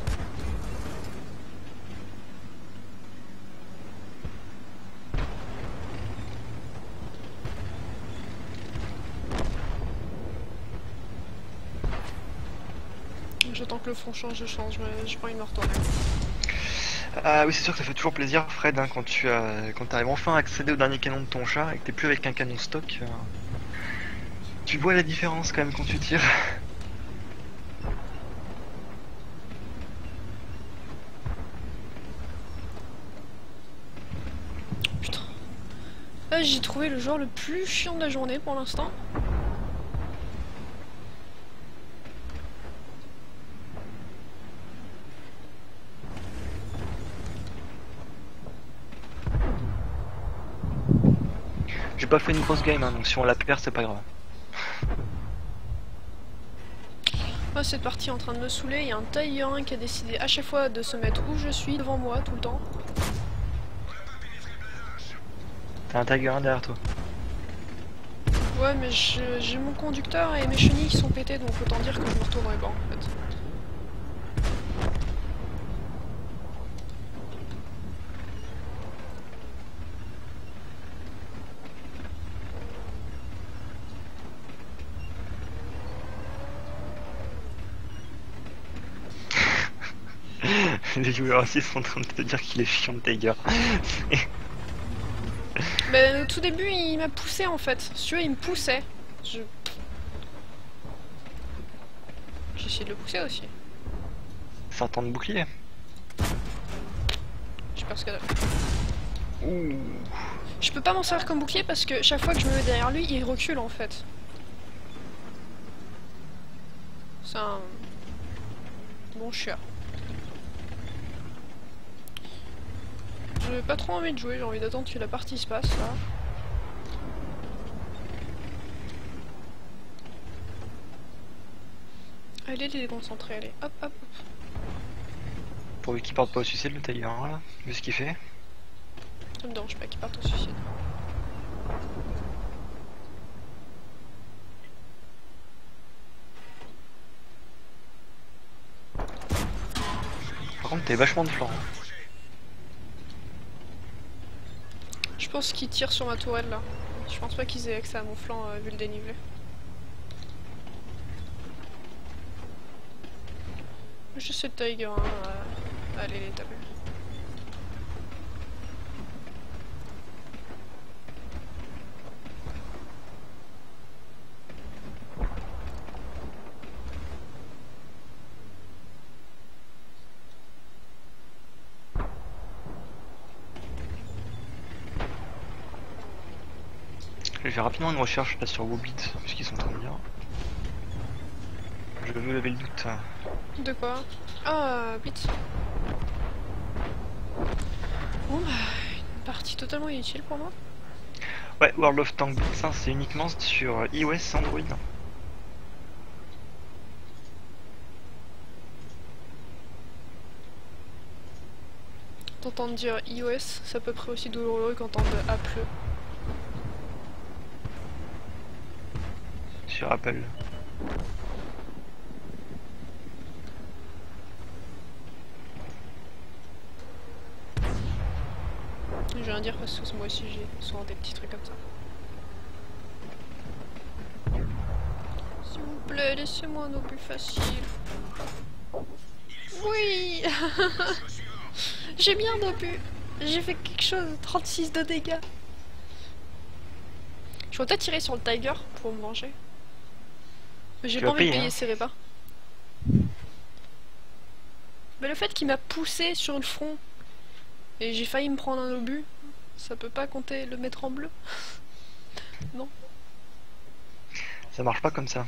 J'attends que le front change, je change, mais j'ai pas envie de me retourner. Ah oui, c'est sûr que ça fait toujours plaisir, Fred, hein, quand tu as, quand arrives enfin à accéder au dernier canon de ton chat et que t'es plus avec un canon stock. Euh, tu vois la différence quand même quand tu tires. Putain. Là, j'ai trouvé le joueur le plus chiant de la journée pour l'instant. J'ai pas fait une grosse game, hein, donc si on la perd, c'est pas grave. Moi, cette partie est en train de me saouler. Il y a un Tiger un qui a décidé à chaque fois de se mettre où je suis, devant moi, tout le temps. T'as un Tiger un derrière toi. Ouais, mais j'ai mon conducteur et mes chenilles qui sont pétées, donc autant dire que je me retournerai pas en fait. Les joueurs aussi sont en train de te dire qu'il est chiant de Tiger. Mais au tout début, il m'a poussé en fait. Si tu veux, il me poussait. Je... J'ai essayé de le pousser aussi. Sortant de bouclier. J'ai peur ce qu'elle a. Ouh. Je peux pas m'en servir comme bouclier parce que chaque fois que je me mets derrière lui, il recule en fait. C'est un bon chieur. J'ai pas trop envie de jouer, j'ai envie d'attendre que la partie se passe là. Allez, il est déconcentré, allez, hop hop hop. Pourvu qu'il parte pas au suicide le Tiger un là, vu ce qu'il fait. Ça me dérange pas qu'il parte au suicide. Par contre t'es vachement de flanc. Hein. Je pense qu'ils tirent sur ma tourelle là. Je pense pas qu'ils aient accès à mon flanc euh, vu le dénivelé. Je sais le Tiger, hein, euh... allez les taper. Je vais rapidement une recherche là sur Wobbit, ce qu'ils sont en train de dire. Je veux lever le doute. De quoi? Ah, vite. Bon bah, une partie totalement inutile pour moi. Ouais, World of Tanks Blitz, hein, c'est uniquement sur iOS Android. t'entendre dire iOS, c'est à peu près aussi douloureux qu'entendre Apple. Sur Apple. Je viens de dire parce que moi aussi j'ai souvent des petits trucs comme ça. S'il vous plaît, laissez-moi un obus facile. Oui. J'ai bien un obus. J'ai fait quelque chose, trente-six de dégâts. Je vais peut-être tirer sur le tiger pour me venger. Mais j'ai Tu pas vas envie de payer, payer hein. ses repas. Mais le fait qu'il m'a poussé sur le front et j'ai failli me prendre un obus, ça peut pas compter le mettre en bleu? Non. Ça marche pas comme ça.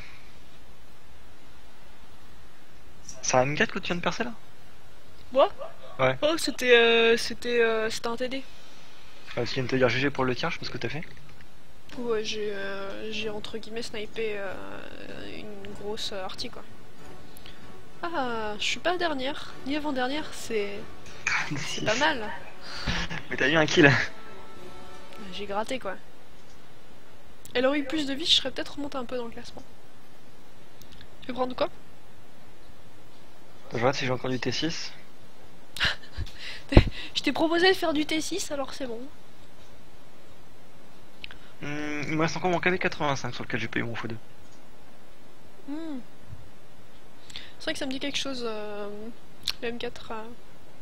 C'est un M quatre que tu viens de percer là? Moi? Ouais. Oh, c'était euh, c'était euh, c'était un T D. Euh, tu viens de te dire G G pour le tir, je sais pas ce que t'as fait. Ouais, j'ai euh, j'ai entre guillemets snipé euh, une grosse euh, artie quoi. Ah, je suis pas dernière, ni avant-dernière, c'est c'est pas mal. Mais t'as eu un kill. J'ai gratté quoi. Elle aurait eu plus de vie, je serais peut-être remonté un peu dans le classement. Tu veux prendre quoi? Je vois si j'ai encore du T six. Je t'ai proposé de faire du T six, alors c'est bon. Hmm, il me reste encore mon K V quatre-vingt-cinq sur lequel j'ai payé mon x deux. Hmm. C'est vrai que ça me dit quelque chose, euh, le M quatre. Euh...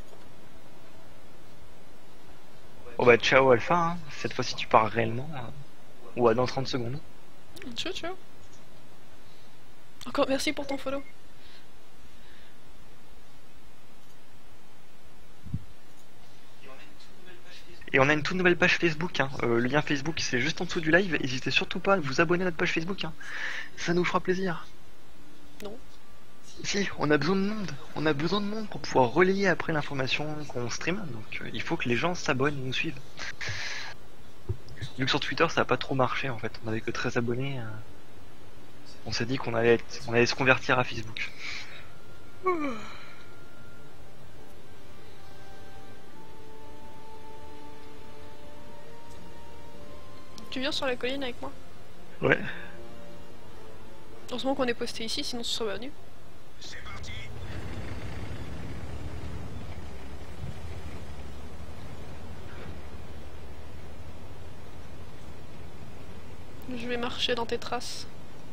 Oh bah ciao Alpha, hein. Cette fois-ci tu pars réellement. hein. Ouais, dans trente secondes. Ciao, ciao. Encore merci pour ton follow. Et on a une toute nouvelle page Facebook. Hein. Euh, le lien Facebook c'est juste en dessous du live. N'hésitez surtout pas à vous abonner à notre page Facebook. Hein. Ça nous fera plaisir. Non. Si, on a besoin de monde. On a besoin de monde pour pouvoir relayer après l'information qu'on stream. Donc euh, il faut que les gens s'abonnent et nous suivent. Vu que sur Twitter ça a pas trop marché en fait. On avait que treize abonnés. Euh... On s'est dit qu'on allait, être... on allait se convertir à Facebook. Tu viens sur la colline avec moi? Ouais. Heureusement qu'on est posté ici, sinon ce serait venu. C'est parti. Je vais marcher dans tes traces.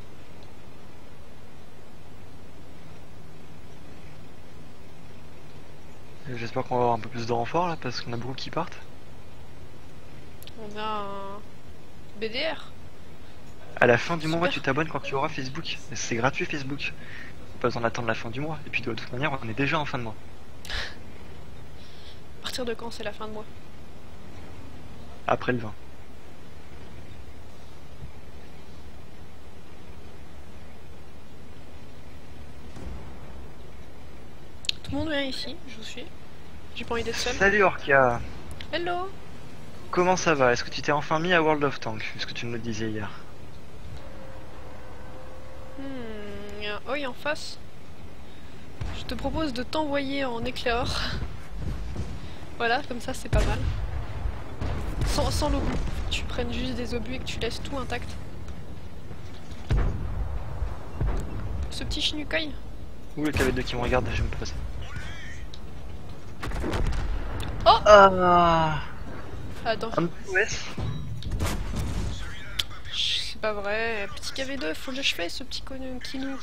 J'espère qu'on va avoir un peu plus de renfort là parce qu'on a beaucoup qui partent. On a un B D R. À la fin du mois, Super. tu t'abonnes quand tu auras Facebook. C'est gratuit Facebook. Pas besoin d'attendre la fin du mois. Et puis de toute manière, on est déjà en fin de mois. À partir de quand c'est la fin de mois? Après le vingt. Tout le monde vient ici, je vous suis. J'ai pas envie d'être seule. Salut Orkia. Hello. Comment ça va? Est-ce que tu t'es enfin mis à World of Tanks? C'est ce que tu me le disais hier. Hmm, y a un oi en face. Je te propose de t'envoyer en éclaireur. Voilà, comme ça c'est pas mal. Sans, sans l'obus. Tu prennes juste des obus et que tu laisses tout intact. Ce petit Shinukai. Ouh, le K V deux qui me regarde, j'aime pas ça. Oh Ah, Attends, un O S. c'est pas vrai. Petit K V deux, faut le achever ce petit connu kinou.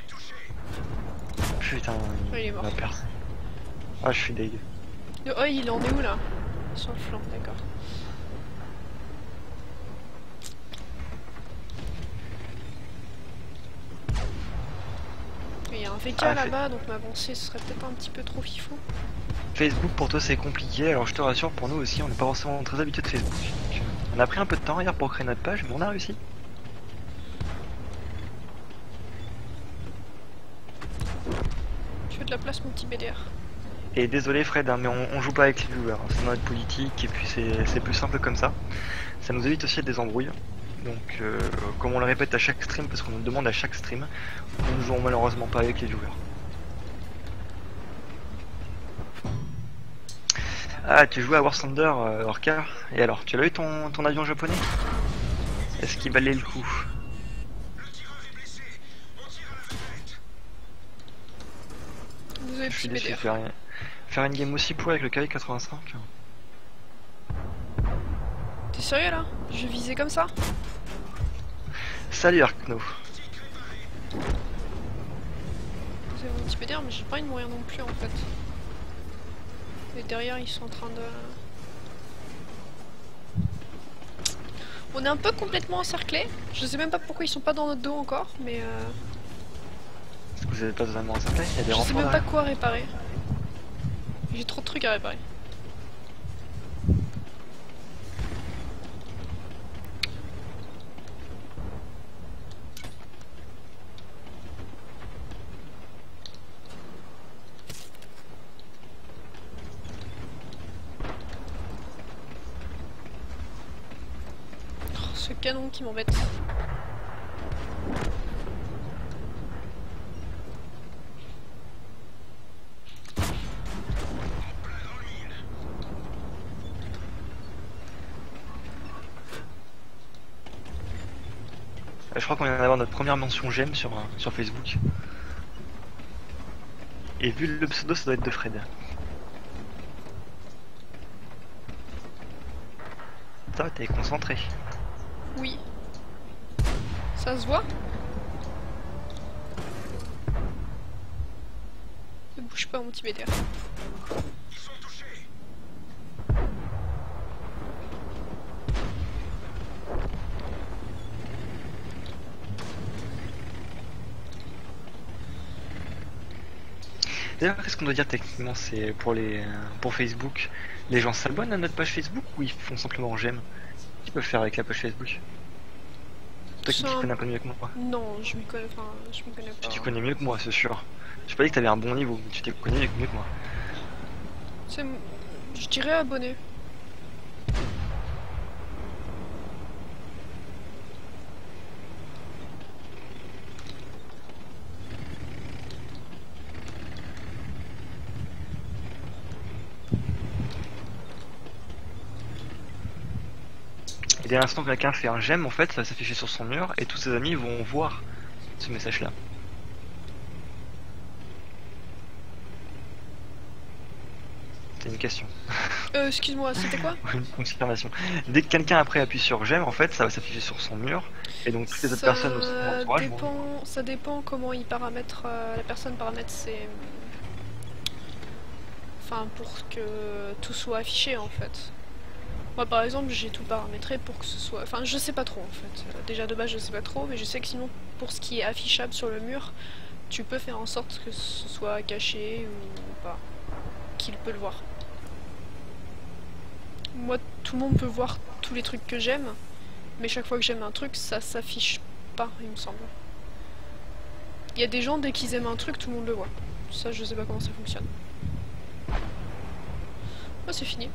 Putain, Oh, il est mort. m'a percé. Ah, je suis deg. Le oi il en est où là? Sur le flanc, d'accord. Il y a un V K Ah, là-bas, donc m'avancer ce serait peut-être un petit peu trop fifou. Facebook pour toi c'est compliqué, alors je te rassure, pour nous aussi on n'est pas forcément très habitué de Facebook. Donc, euh, on a pris un peu de temps hier pour créer notre page, mais on a réussi. Tu veux de la place mon petit B D R? Et désolé Fred, hein, mais on, on joue pas avec les viewers, hein. C'est notre politique et puis c'est c'est plus simple comme ça. Ça nous évite aussi des embrouilles. Donc euh, comme on le répète à chaque stream, parce qu'on nous le demande à chaque stream, nous ne jouons malheureusement pas avec les viewers. Ah, tu jouais à War Thunder, euh, Orca. Et alors, tu l'as eu ton, ton avion japonais? Est-ce qu'il valait le coup? Le tireur est blessé. On tire à la fenêtre. Vous avez Je suis petit déçu de B D R. faire, une- faire une game aussi pourrie avec le K quatre-vingt-cinq. T'es sérieux là? Je visais comme ça? Salut Arkno. Vous avez mon petit B D R, mais j'ai pas envie de mourir non plus en fait. Et derrière, ils sont en train de... On est un peu complètement encerclés. Je sais même pas pourquoi ils sont pas dans notre dos encore, mais euh... Est-ce que vous n'êtes pas totalement encerclé? Il y a des je sais renforts même pas derrière. quoi réparer. J'ai trop de trucs à réparer. Oh, ce canon qui m'embête. Euh, Je crois qu'on vient d'avoir notre première mention j'aime sur, euh, sur Facebook. Et vu le pseudo, ça doit être de Fred. Ça, t'es concentré. Oui. Ça se voit? Ne bouge pas mon petit B D R. Ils sont touchés. D'ailleurs, qu'est-ce qu'on doit dire techniquement? C'est pour les euh, pour Facebook. Les gens s'abonnent à notre page Facebook ou ils font simplement j'aime? Qu'ils peuvent faire avec la page Facebook? Toi qui Ça- t'y connais un peu mieux que moi. Non, je m'y connais, enfin, je m'y connais pas. Tu t'y connais mieux que moi, c'est sûr. Je pas dit que t'avais un bon niveau, mais tu t'y connais mieux que moi. C'est... Je dirais abonné. Et dès l'instant que quelqu'un fait un j'aime, en fait, ça va s'afficher sur son mur et tous ses amis vont voir ce message-là. C'est une question. Euh, excuse-moi, c'était quoi? Une confirmation. Dès que quelqu'un après appuie sur j'aime, en fait, ça va s'afficher sur son mur et donc toutes les autres Ça personnes aussi de mon entourage vont- dépend, ça dépend comment il paramètre, euh, la personne paramètre ses... Enfin, pour que tout soit affiché en fait. Moi par exemple, j'ai tout paramétré pour que ce soit... Enfin, je sais pas trop en fait. Euh, Déjà de base, je sais pas trop, mais je sais que sinon, pour ce qui est affichable sur le mur, tu peux faire en sorte que ce soit caché ou pas. Qu'il peut le voir. Moi, tout le monde peut voir tous les trucs que j'aime, mais chaque fois que j'aime un truc, ça s'affiche pas, il me semble. Il y a des gens, dès qu'ils aiment un truc, tout le monde le voit. Ça, je sais pas comment ça fonctionne. Oh, c'est fini.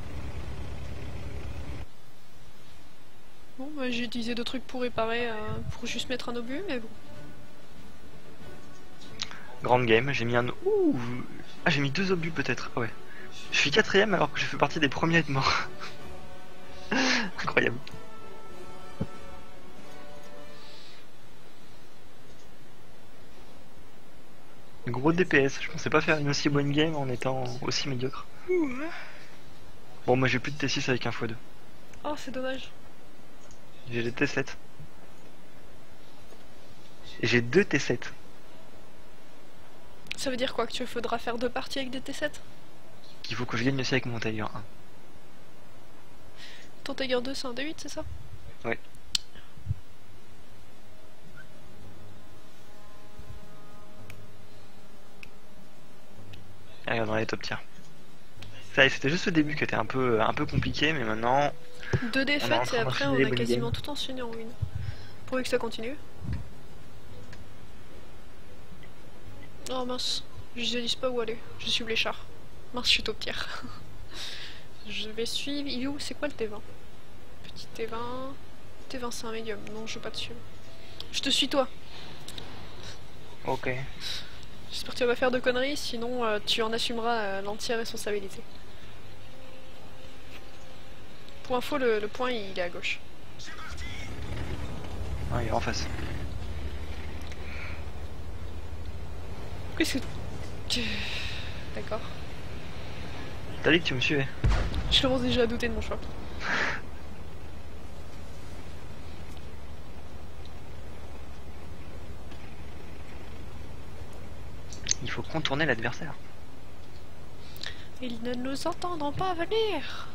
Bon, bah, j'ai utilisé deux trucs pour réparer, euh, pour juste mettre un obus, mais bon. Grande game, j'ai mis un... Ouh. Ah, j'ai mis deux obus peut-être, ah ouais. Je suis quatrième alors que je fais partie des premiers à être morts. Incroyable. Gros D P S, je pensais pas faire une aussi bonne game en étant aussi médiocre. Bon, moi j'ai plus de T six avec un fois deux. Oh, c'est dommage. J'ai des T sept. Et j'ai deux T sept. Ça veut dire quoi, que tu faudra faire deux parties avec des T sept? Qu'il faut que je gagne aussi avec mon Tiger un. Ton Tiger deux, c'est un D huit, c'est ça? Ouais. Et regarde dans les top tiers. Ça y est, c'était juste le début qui était un peu, un peu compliqué, mais maintenant... Deux On est en défaites train et après on d'enchaîner a les quasiment bonnes tout enchaîné en win. Pourvu que ça continue. Oh mince, je visualise pas où aller. Je suis Bléchard. Mince, je suis top tier. Je vais suivre. Il est où? C'est quoi le T vingt? Petit T vingt. T vingt, c'est un médium. Non, je veux pas te suivre. Je te suis toi. Ok. J'espère que tu vas pas faire de conneries, sinon euh, tu en assumeras euh, l'entière responsabilité. Pour info, le, le point il est à gauche. Ah, il est en face. Qu'est-ce que tu... D'accord. T'as dit que tu me suivais. Je commence déjà à douter de mon choix. Il faut contourner l'adversaire. Ils ne nous entendront pas venir.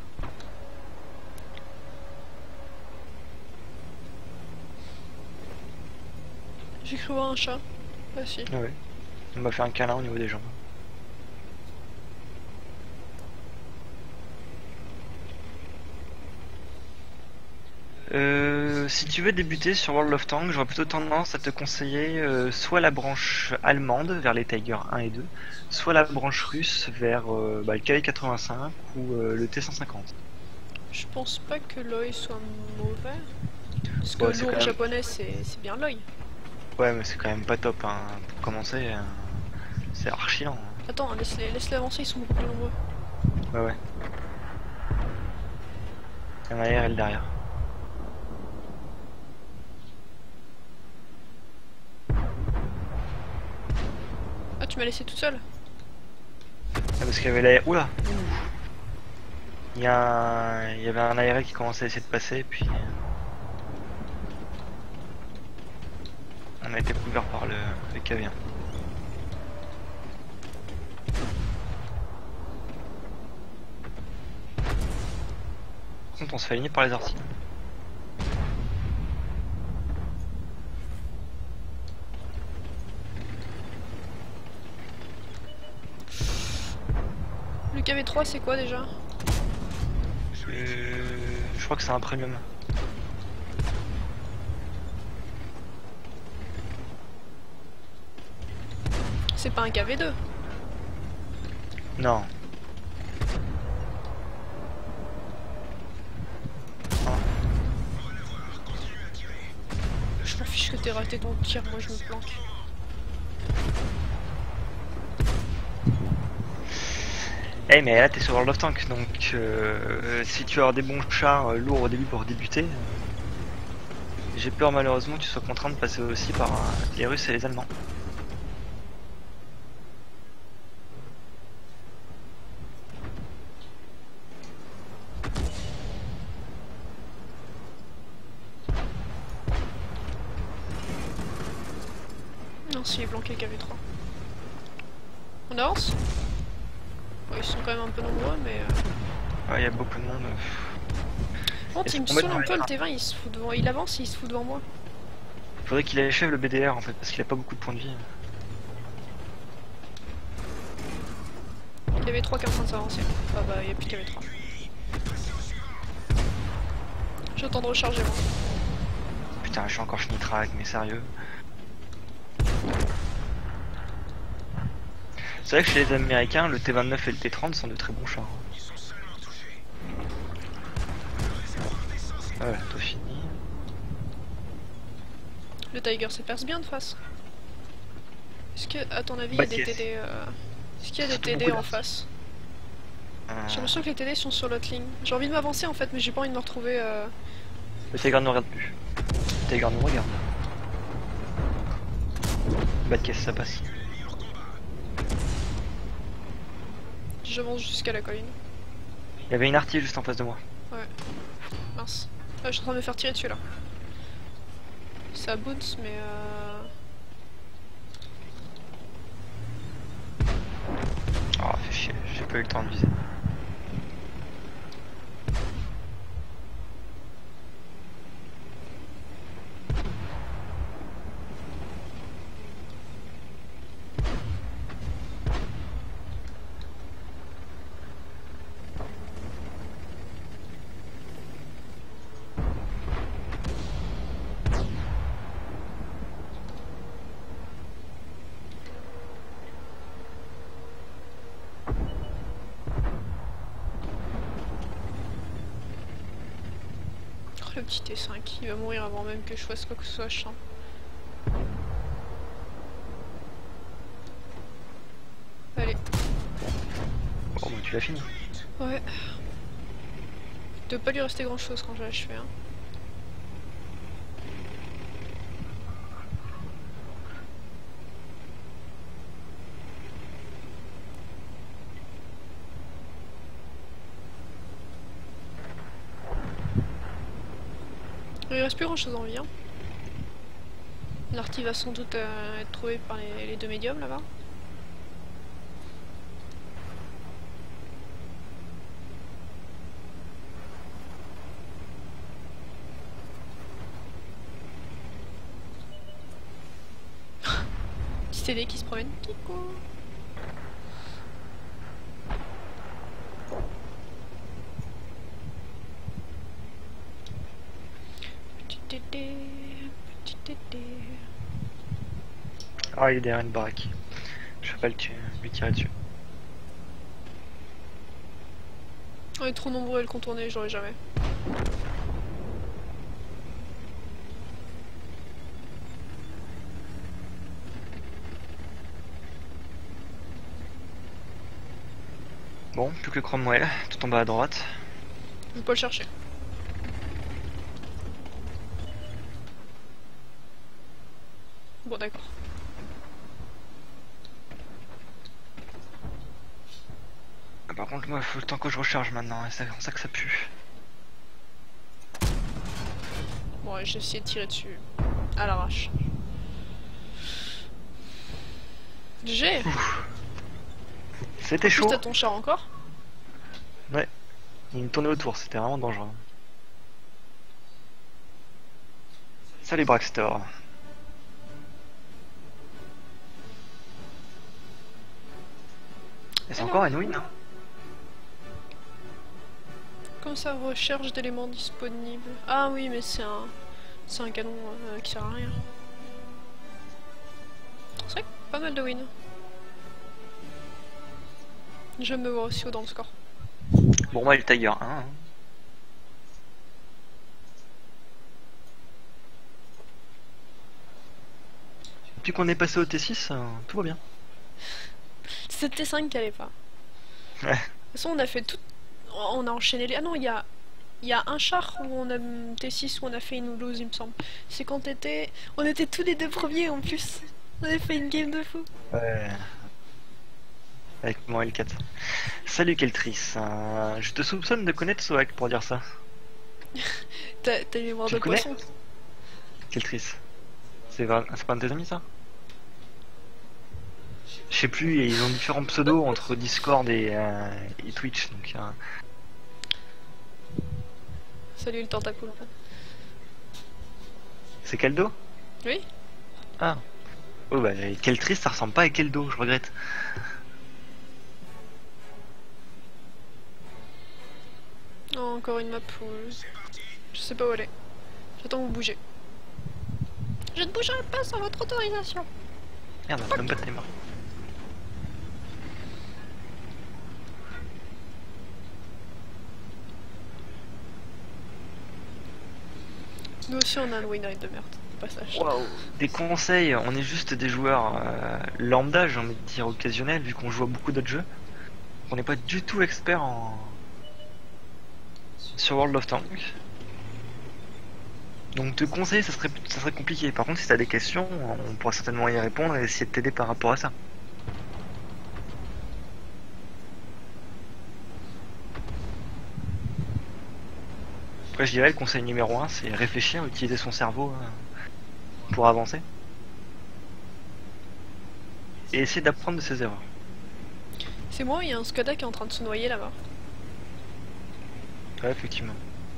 J'ai cru voir un chat. Ah si. Ah ouais. On m'a fait un câlin au niveau des jambes. Euh, si tu veux débuter sur World of Tanks, j'aurais plutôt tendance à te conseiller euh, soit la branche allemande vers les Tiger un et deux, soit la branche russe vers euh, bah, le K V quatre-vingt-cinq ou euh, le T cent cinquante. Je pense pas que l'œil soit mauvais. Parce que Ouais, c'est l'ours quand même- japonais c'est c'est bien l'œil. Ouais, mais c'est quand même pas top hein. Pour commencer. euh, C'est archi lent. hein. Attends, laisse-les laisse-les avancer, ils sont beaucoup plus nombreux. Ouais, ouais. Il y en a derrière et le derrière. Ah, tu m'as laissé toute seule? Ah, parce qu'il y avait l'air. Oula! Il y, a un... Il y avait un aéré qui commençait à essayer de passer, puis. On a été couvert par le, le K V un. Par contre, on se fait aligner par les artilleries. Le K V trois c'est quoi déjà? Euh, Je crois que c'est un premium. C'est pas un K V deux? Non. Je m'en fiche que t'aies raté ton tir, moi je me planque. Eh hey, mais là t'es sur World of Tanks, donc euh, si tu as des bons chars euh, lourds au début pour débuter, euh, j'ai peur malheureusement que tu sois contraint de passer aussi par euh, les Russes et les Allemands. Non, si, il est planqué le K V trois. On avance? Bon, ils sont quand même un peu nombreux, mais... Euh... Ouais, il y a beaucoup de monde. Bon, il me tombé saoule dans un les peu, le trains. T vingt, il se fout devant... Il avance et il se fout devant moi. Faudrait qu'il achève le B D R en fait, parce qu'il a pas beaucoup de points de vie. K V trois qui est en train de s'avancer. Ah bah, il n'y a plus de K V trois. J'ai le temps de recharger, moi. Putain, je suis encore schnitrack, mais sérieux. C'est vrai que chez les Américains, le T vingt-neuf et le T trente sont de très bons chars. Ils sont seulement touchés. Ouais, tout fini. Le Tiger se perce bien de face. Est-ce que, à ton avis, il y Bah, a des yes. T D... Euh... Est-ce qu'il y a des Surtout T D beaucoup en de- face? Euh, J'ai l'impression que les T D sont sur l'autre ligne. J'ai envie de m'avancer en fait, mais j'ai pas envie de me retrouver... Euh... Le Tiger ne regarde plus. Le Tiger nous regarde. Bas de caisse, ça passe. J'avance jusqu'à la colline. Il y avait une artillerie juste en face de moi. Ouais. Mince. Ah, je suis en train de me faire tirer dessus là. Ça bounce, mais euh... Oh, fait chier, j'ai pas eu le temps de viser. Oh, le petit T cinq, il va mourir avant même que je fasse quoi que ce soit, je sens. Allez. Bon, bah tu l'as fini. Ouais. Il doit pas lui rester grand chose quand j'ai achevé. Hein. Il reste plus grand chose en vie. Hein. L'arty va sans doute euh, être trouvé par les, les deux médiums là-bas. Petit T D qui se promène. Kiko. Petit T D. Petit T D. Ah, il est derrière une baraque. Je peux pas le tuer, lui tirer dessus. On est trop nombreux à le contourner, j'aurais jamais. Bon, plus que le Cromwell, tout en bas à droite. Je vais pas le chercher. Bon, d'accord. Ah, par contre, moi, il faut le temps que je recharge maintenant, et c'est comme ça que ça pue. Bon, ouais, j'ai essayé de tirer dessus. À l'arrache. G. C'était Juste chaud. à ton char encore. Ouais. Il me tournait autour, c'était vraiment dangereux. Salut Braxtor. Et c'est encore Anouine, hein. Comme ça, recherche d'éléments disponibles. Ah oui, mais c'est un... C'est un canon euh, qui sert à rien. C'est vrai que pas mal de win. Je me vois aussi haut dans le score. Bon, moi, le Tiger un. Hein. Depuis qu'on est passé au T six, euh, tout va bien. C'est le T cinq qui allait pas. Ouais. De toute façon, on a fait tout. On a enchaîné les. Ah non, il y a. Il y a un char où on a T six où on a fait une lose, il me semble. C'est quand t'étais. On était tous les deux premiers en plus. On avait fait une game de fou. Ouais. Avec mon L quatre. Salut Keltrice. Euh, je te soupçonne de connaître Soak pour dire ça. T'as t'as eu voir Tu de le connais poisson. Keltrice. C'est pas un de tes amis ça? Je sais plus, ils ont différents pseudos entre Discord et, euh, et Twitch. Donc, euh... Salut le tentacoule. C'est Keldo? Oui. Ah. Oh bah Keltrice ça ressemble pas à Keldo, je regrette. Oh, encore une map où... Je sais pas où elle est. J'attends que vous bougez. Je ne bougerai pas sans votre autorisation. Merde, on a même pas de timer. Nous aussi on a un win rate de merde, au passage. Waouh. Des conseils, on est juste des joueurs euh, lambda, j'ai envie de dire occasionnels, vu qu'on joue à beaucoup d'autres jeux. On n'est pas du tout expert en... sur World of Tanks. Donc te conseiller, ça serait, ça serait compliqué. Par contre, si t'as des questions, on pourra certainement y répondre et essayer de t'aider par rapport à ça. Après, je dirais le conseil numéro un, c'est réfléchir, utiliser son cerveau euh, pour avancer. Et essayer d'apprendre de ses erreurs. C'est moi, il y a un Skoda qui est en train de se noyer là-bas. Ouais, effectivement.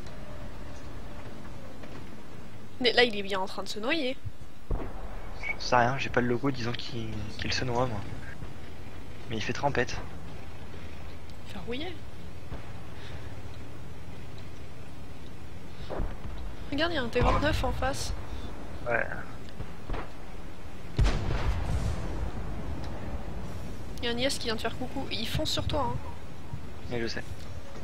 Mais là, il est bien en train de se noyer. J'en sais rien, j'ai pas le logo disant qu'il qu'il se noie, moi. Mais il fait trempette. Faire rouiller. Regarde, il y a un T vingt-neuf en face. Ouais. Il y a un I S qui vient de faire coucou. Il fonce sur toi. Hein. Mais je sais.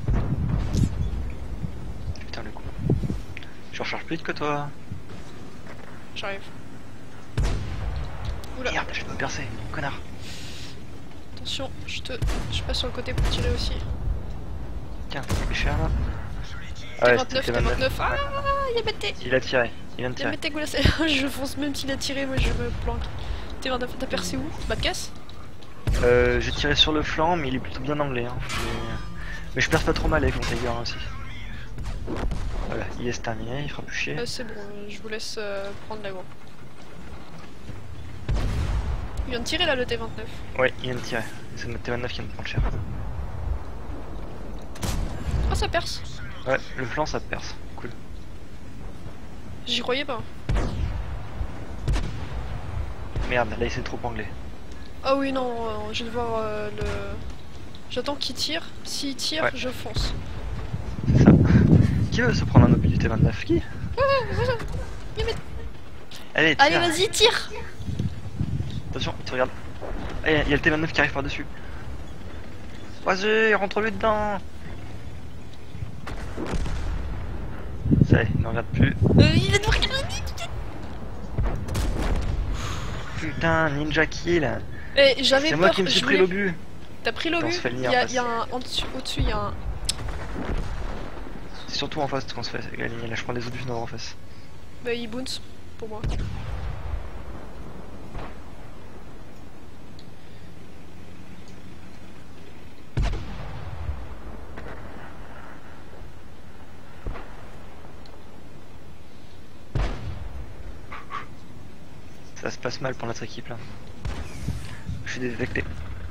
Putain le coup. Je recharge plus vite que toi. J'arrive. Oula. Merde, je vais me percer, connard. Attention, je te. Je passe sur le côté pour tirer aussi. Tiens, fais cher là. Je les tire. Ouais, T vingt-neuf, c'était T vingt-neuf. Ah, Ouais. il y a Bété. Il a tiré, il vient de Il y a tirer. Bété goulassé. Je fonce même s'il a tiré, moi je me planque. T vingt-neuf, t'as percé où? Bas de caisse? Euh, j'ai tiré sur le flanc, mais il est plutôt bien anglais. Hein. Mais je perce pas trop mal avec mon Tiger aussi. Voilà, il est terminé, il fera plus chier. Ah, c'est bon, euh, je vous laisse euh, prendre l'agro. Il vient de tirer là le T vingt-neuf. Ouais, il vient de tirer. C'est notre T vingt-neuf qui vient de prendre cher. Oh, ça perce. Ouais, le flanc ça perce. Cool. J'y croyais pas. Merde, là il s'est trop anglais. Ah oui, non, euh, je vais devoir euh, le. J'attends qu'il tire. S'il tire, Ouais. je fonce. C'est ça. Qui veut se prendre un obus du T vingt-neuf? Qui? Allez, tire. Allez, vas-y, tire. Attention, il te regarde. Allez, il y a le T vingt-neuf qui arrive par-dessus. Vas-y, rentre-lui dedans. Ça y est, il ne regarde plus. Euh, il va nous regarder. Putain, ninja kill. Eh, j'avais C'est peur. moi qui me je suis pris voulais- l'obus. T'as pris On l'obus? se fait le Il nier y, en a- face. il y a un en dessus, au-dessus, il y a un. C'est surtout en face qu'on se fait gagner. Là, je prends des obus noirs en face. Bah, il bounce pour moi. Ça se passe mal pour notre équipe là. Je suis détecté.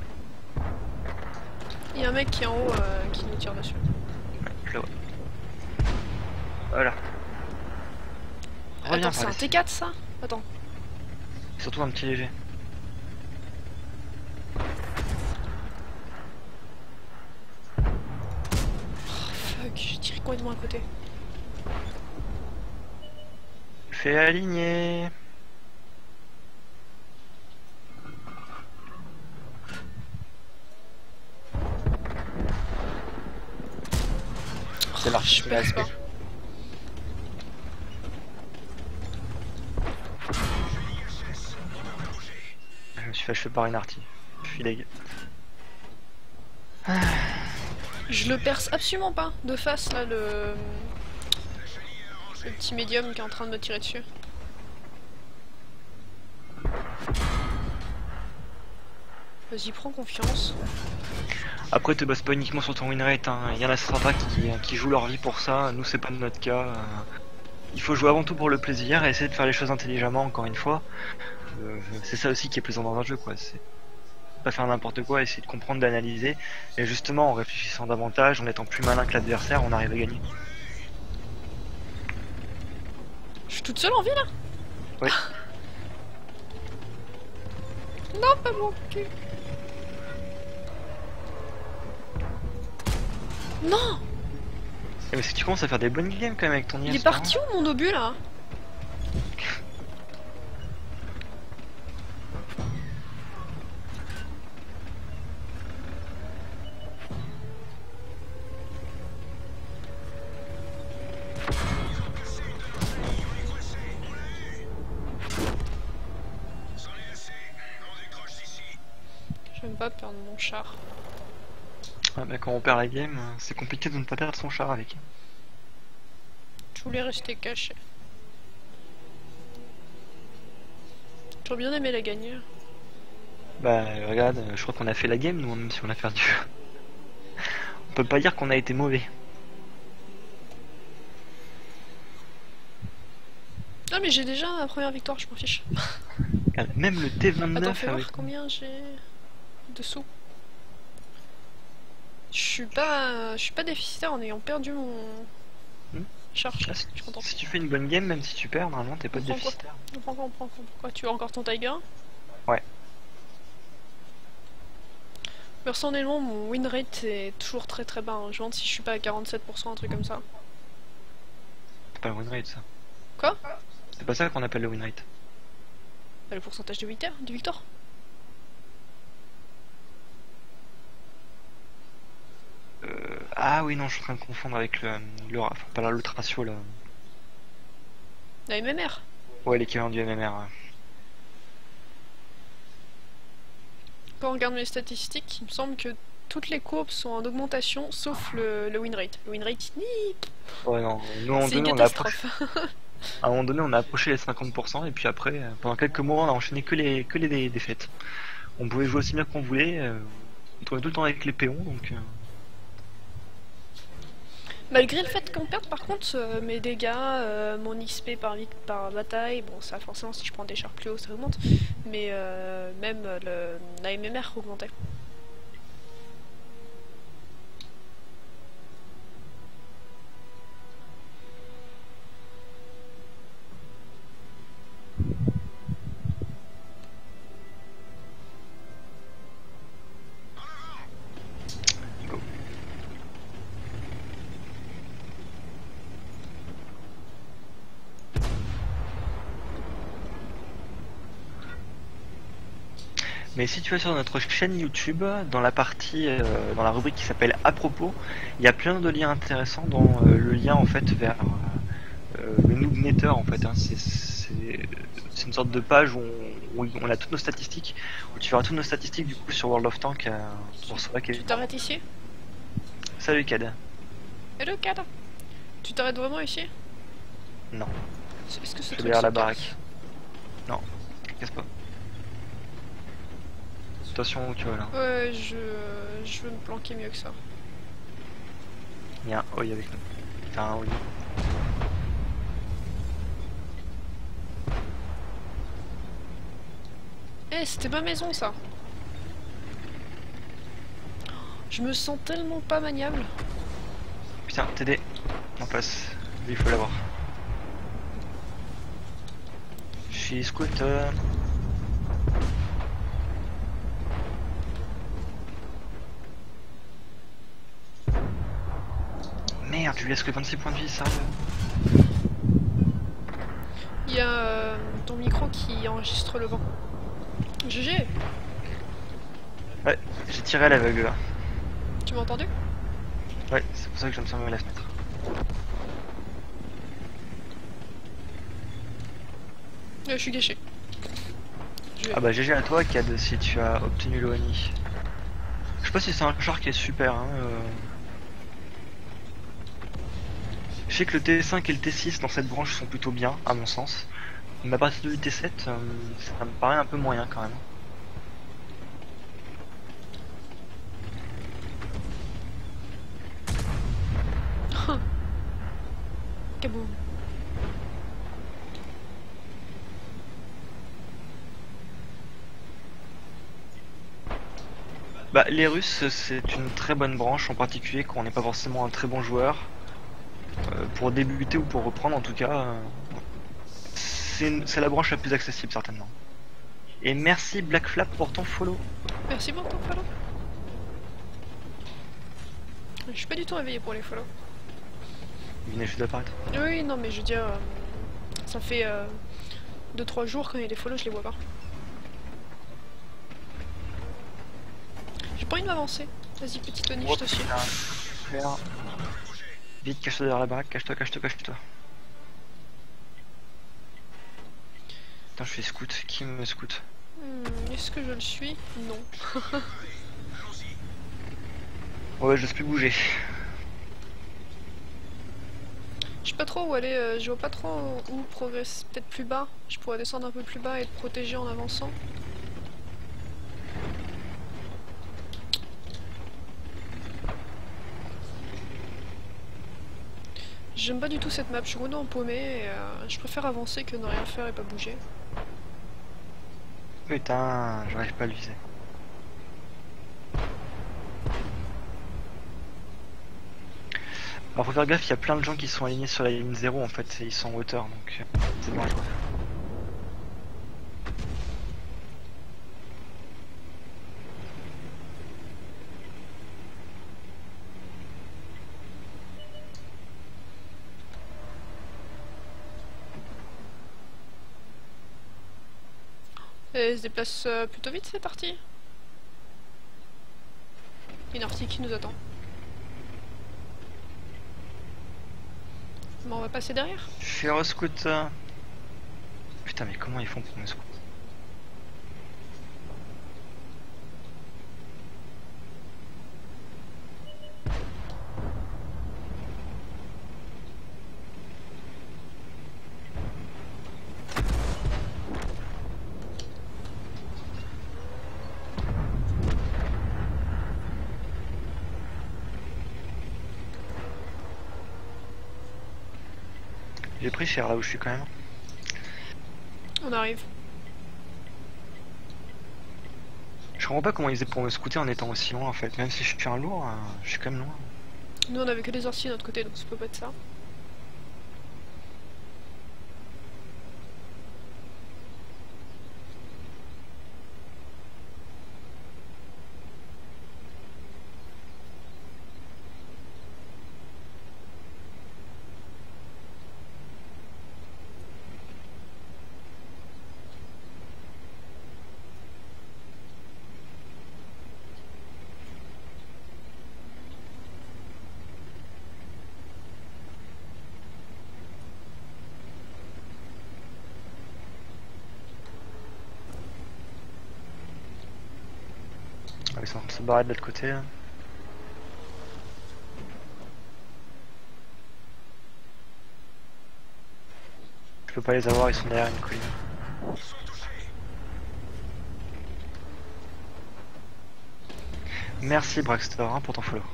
Il y a un mec qui est en haut euh, qui nous tire dessus. Ouais, je le vois. Voilà. Reviens Attends, c'est par un ici. T quatre ça? Attends. Surtout un petit léger. Fuck, j'ai tiré complètement à côté. Fais aligner. C'est là, Je c'est perce là. pas. Je me suis fait achever par une artie. Je suis deg. Je le perce absolument pas. De face là, le. Le petit médium qui est en train de me tirer dessus. Vas-y, prends confiance. Après, te base pas uniquement sur ton win rate. Hein. Il y en a certains qui, qui jouent leur vie pour ça. Nous, c'est pas notre cas. Euh, Il faut jouer avant tout pour le plaisir et essayer de faire les choses intelligemment. Encore une fois, euh, c'est ça aussi qui est plaisant dans un jeu, quoi. C'est pas faire n'importe quoi, essayer de comprendre, d'analyser. Et justement, en réfléchissant davantage, en étant plus malin que l'adversaire, on arrive à gagner. Je suis toute seule en vie là? Oui. Non, pas mon cul. Non! Eh, mais si tu commences à faire des bonnes games quand même avec ton I S. Il est parti où mon obus là? C'en est assez. On décroche d'ici. J'aime pas perdre mon char. Ah, bah, quand on perd la game, c'est compliqué de ne pas perdre son char avec. Je voulais rester caché. J'aurais bien aimé la gagner. Bah regarde, je crois qu'on a fait la game nous, même si on a perdu. On peut pas dire qu'on a été mauvais. Non mais j'ai déjà ma première victoire, je m'en fiche. Regarde, même le T vingt-neuf Attends, fais avec... voir combien j'ai de sous. Je suis pas, je suis pas déficitaire en ayant perdu mon Hmm. charge. Ah, Je suis contente. si tu fais une bonne game, même si tu perds, normalement t'es pas On prend quoi déficitaire. On prend quoi, on prend quoi, pourquoi tu as encore ton Tiger? Ouais. Personnellement, mon win rate est toujours très très bas. Hein. Je me demande si je suis pas à quarante-sept pour cent, un truc comme ça. C'est pas le win rate ça. Quoi? C'est pas ça qu'on appelle le win rate. Bah, le pourcentage de victoire, du victoire. Euh... Ah oui non, je suis en train de confondre avec le... le... Enfin pas là, l'autre ratio là. La M M R. Ouais, l'équivalent du M M R. Ouais. Quand on regarde mes statistiques, il me semble que toutes les courbes sont en augmentation sauf le, le win rate. Le win rate, ni... Ouais, non, nous, à un moment c'est une donné, on a approché, catastrophe. à un moment donné, on a approché les cinquante pour cent, et puis après, euh, pendant quelques mois, on a enchaîné que les, que les dé- défaites. On pouvait jouer aussi bien qu'on voulait, euh, on tournait tout le temps avec les péons, donc... euh, Malgré le fait qu'on perde, par contre, euh, mes dégâts, euh, mon X P par, vic- par bataille, bon, ça forcément, si je prends des chars plus hauts, ça augmente, mais euh, même le, la M M R augmentait. go. Mais si tu vas sur notre chaîne YouTube, dans la partie, euh, dans la rubrique qui s'appelle À propos, il y a plein de liens intéressants, dont euh, le lien en fait vers euh, le Noobnetter en fait. Hein, c'est c'est- c'est une sorte de page où on, où on a toutes nos statistiques, où tu verras toutes nos statistiques du coup sur World of Tank. Euh, pour cela Tu t'arrêtes ici? Salut Cad. Hello, Kad. Tu t'arrêtes vraiment ici? Non, Est-ce que ce je suis truc derrière se la casse? baraque. Non, casse pas. Attention où tu vas là. Ouais, je, je veux me planquer mieux que ça. Il y a un Oi avec nous. T'as un Oi. Eh, c'était ma maison, ça. Je me sens tellement pas maniable. Putain, T D, on passe. Lui, il faut l'avoir. Je suis scout. euh. Merde, je lui laisse que vingt-six points de vie, ça. Il y a euh, ton micro qui enregistre le vent. G G, Ouais, j'ai tiré à l'aveugle là. tu m'as entendu? Ouais, c'est pour ça que je me sens à la fenêtre. Euh, je suis gâché. Je vais- Ah bah G G à toi, Cad, si tu as obtenu l'O N I. Je sais pas si c'est un char qui est super, hein. euh. Je sais que le T cinq et le T six dans cette branche sont plutôt bien, à mon sens. Mais à partir du T sept, euh, ça me paraît un peu moyen quand même. Kaboum. Bah, les Russes, c'est une très bonne branche, en particulier quand on n'est pas forcément un très bon joueur. Euh, pour débuter ou pour reprendre, en tout cas, euh, c'est une- c'est la branche la plus accessible, certainement. Et merci Black Flap pour ton follow. Merci pour ton follow. Je suis pas du tout réveillé pour les follow. Il venait juste d'apparaître. Oui, non, mais je veux dire, euh, ça fait deux trois jours quand il y a des follow, je les vois pas. J'ai pas envie de m'avancer. Vas-y, petit Tony, je te suis. Super. Vite, cache-toi derrière la baraque, cache-toi, cache-toi, cache-toi. Putain, je suis scout. Qui me scout? Hmm, Est-ce que je le suis? Non. Ouais, je laisse plus bouger. Je sais pas trop où aller, euh, je vois pas trop où progresser. Peut-être plus bas. Je pourrais descendre un peu plus bas et être protégé en avançant. J'aime pas du tout cette map, je suis vraiment paumé et euh, je préfère avancer que ne rien faire et pas bouger. Putain, j'arrive pas à le viser. Alors faut faire gaffe, il y a plein de gens qui sont alignés sur la ligne zéro en fait, et ils sont en hauteur donc euh, c'est dangereux. Et elle se déplace euh, plutôt vite cette partie. Une artie qui nous attend. Bon, on va passer derrière. Je suis un scout. Putain mais comment ils font pour me scout? J'ai pris cher là où je suis quand même. On arrive. Je comprends pas comment ils faisaient pour me scouter en étant aussi loin en fait. Même si je suis un lourd, euh, je suis quand même loin. Nous on avait que des orties de notre côté donc ça peut pas être ça. Ah, ils sont en train de se barrer de l'autre côté. Là. Je peux pas les avoir, ils sont derrière une colline. Ils sont touchés. Merci Braxtor hein, pour ton follow.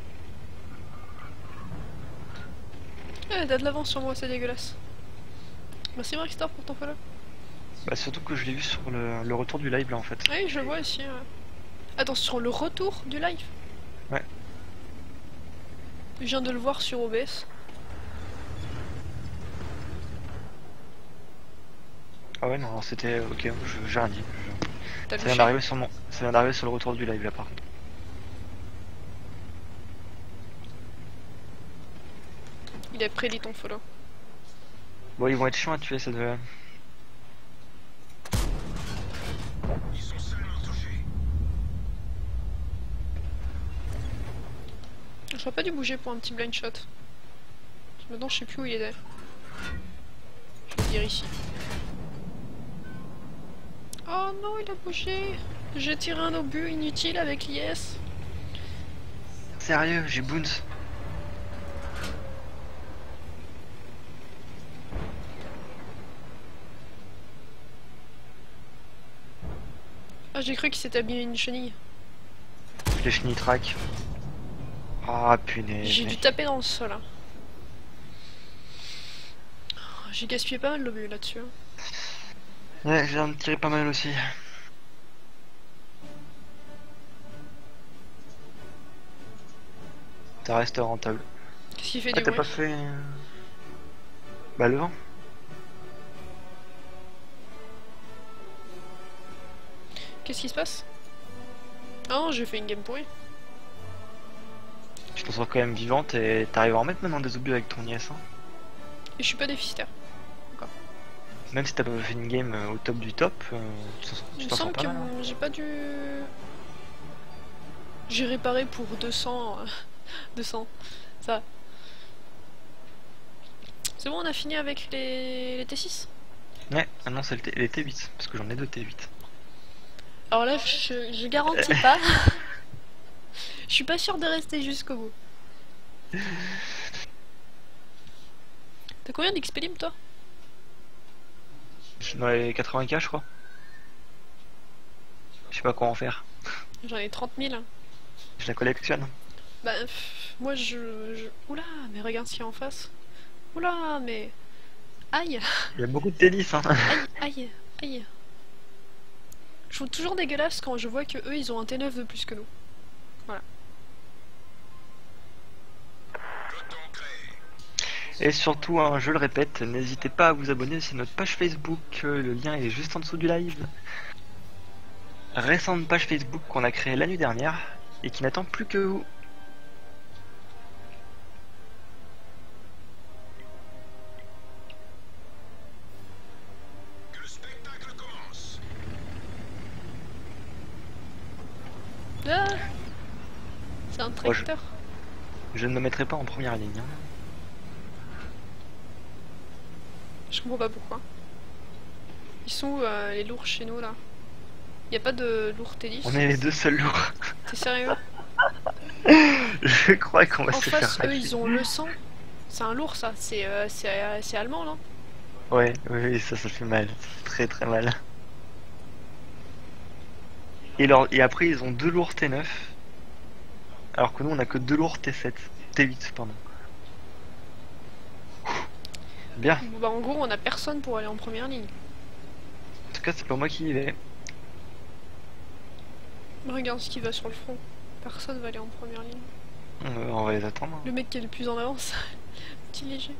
Eh, t'as de l'avance sur moi, c'est dégueulasse. Merci Braxtor pour ton follow. Bah surtout que je l'ai vu sur le, le retour du live là en fait. Oui, je le vois aussi. Ouais. Attends, sur le retour du live. Ouais. Je viens de le voir sur O B S. Ah ouais non c'était ok, je- j'ai rien dit. T'as Ça le vient chien. d'arriver sur mon. Ça vient d'arriver sur le retour du live là par contre. Il a prédit ton follow. Bon ils vont être chiants à tuer cette devait. Ils sont seulement touchés. J'aurais pas dû bouger pour un petit blind shot. Maintenant je sais plus où il était. Je vais dire ici. Oh non, il a bougé. J'ai tiré un obus inutile avec l'I S. Sérieux, j'ai Boons. Ah, j'ai cru qu'il s'était abîmé une chenille. Flèche nitraque. Ah punaise. J'ai dû mec. taper dans le sol. Hein. J'ai gaspillé pas mal l'obus là-dessus. Hein. Ouais, j'ai de tirer pas mal aussi. Ça reste rentable. Qu'est-ce qu'il fait Ah du t'as bruit pas fait... euh, Bah le vent. Qu'est-ce qui se passe? Oh, j'ai fait une game pourrie. Tu t'en sors quand même vivante et t'arrives à en mettre maintenant des obus avec ton I S. Hein. Et je suis pas déficitaire. Même si t'as pas fait une game euh, au top du top, euh, tu t'en sors- tu Il me t'en sors semble pas que mal. Hein. j'ai pas dû... J'ai réparé pour deux cents... euh, deux cents. Ça. C'est bon, on a fini avec les, les T six. Ouais, maintenant c'est le T- les T huit, parce que j'en ai deux T huit. Alors là, je, je garantis pas. Je suis pas sûre de rester jusqu'au bout. T'as combien d'X P lim toi? Je suis dans les quatre-vingts K je crois. Je sais pas quoi en faire. J'en ai trente mille. Je la collectionne. Bah, pff, moi je, je... Oula, mais regarde ce qu'il y a en face. Oula, mais... Aïe. Il y a beaucoup de tennis hein. Aïe, aïe, aïe. Je trouve toujours dégueulasse quand je vois que eux ils ont un T neuf de plus que nous. Voilà. Coton créé. Et surtout, hein, je le répète, n'hésitez pas à vous abonner, c'est notre page Facebook, euh, le lien est juste en dessous du live. Récente page Facebook qu'on a créée la nuit dernière et qui n'attend plus que vous. Que le spectacle commence. Ah, c'est un Oh, je- tracteur. Je ne me mettrai pas en première ligne. Hein. Je comprends pas pourquoi. Ils sont où euh, les lourds chez nous là? Y a pas de lourd T dix? On est les deux seuls lourds. T'es sérieux? Je crois qu'on va En se face, faire eux racheter. ils ont le sang. C'est un lourd ça, c'est euh, c'est euh, c'est allemand là. Ouais, oui, oui, ça, ça fait mal. Ça fait très très mal. Et, leur... et après, ils ont deux lourds T neuf. Alors que nous, on a que deux lourds T sept. T huit, pardon. Bien. Bon, bah en gros on a personne pour aller en première ligne. En tout cas, c'est pas moi qui y vais. Regarde ce qui va sur le front. Personne va aller en première ligne. Euh, on va les attendre. Le mec qui est le plus en avance, petit léger.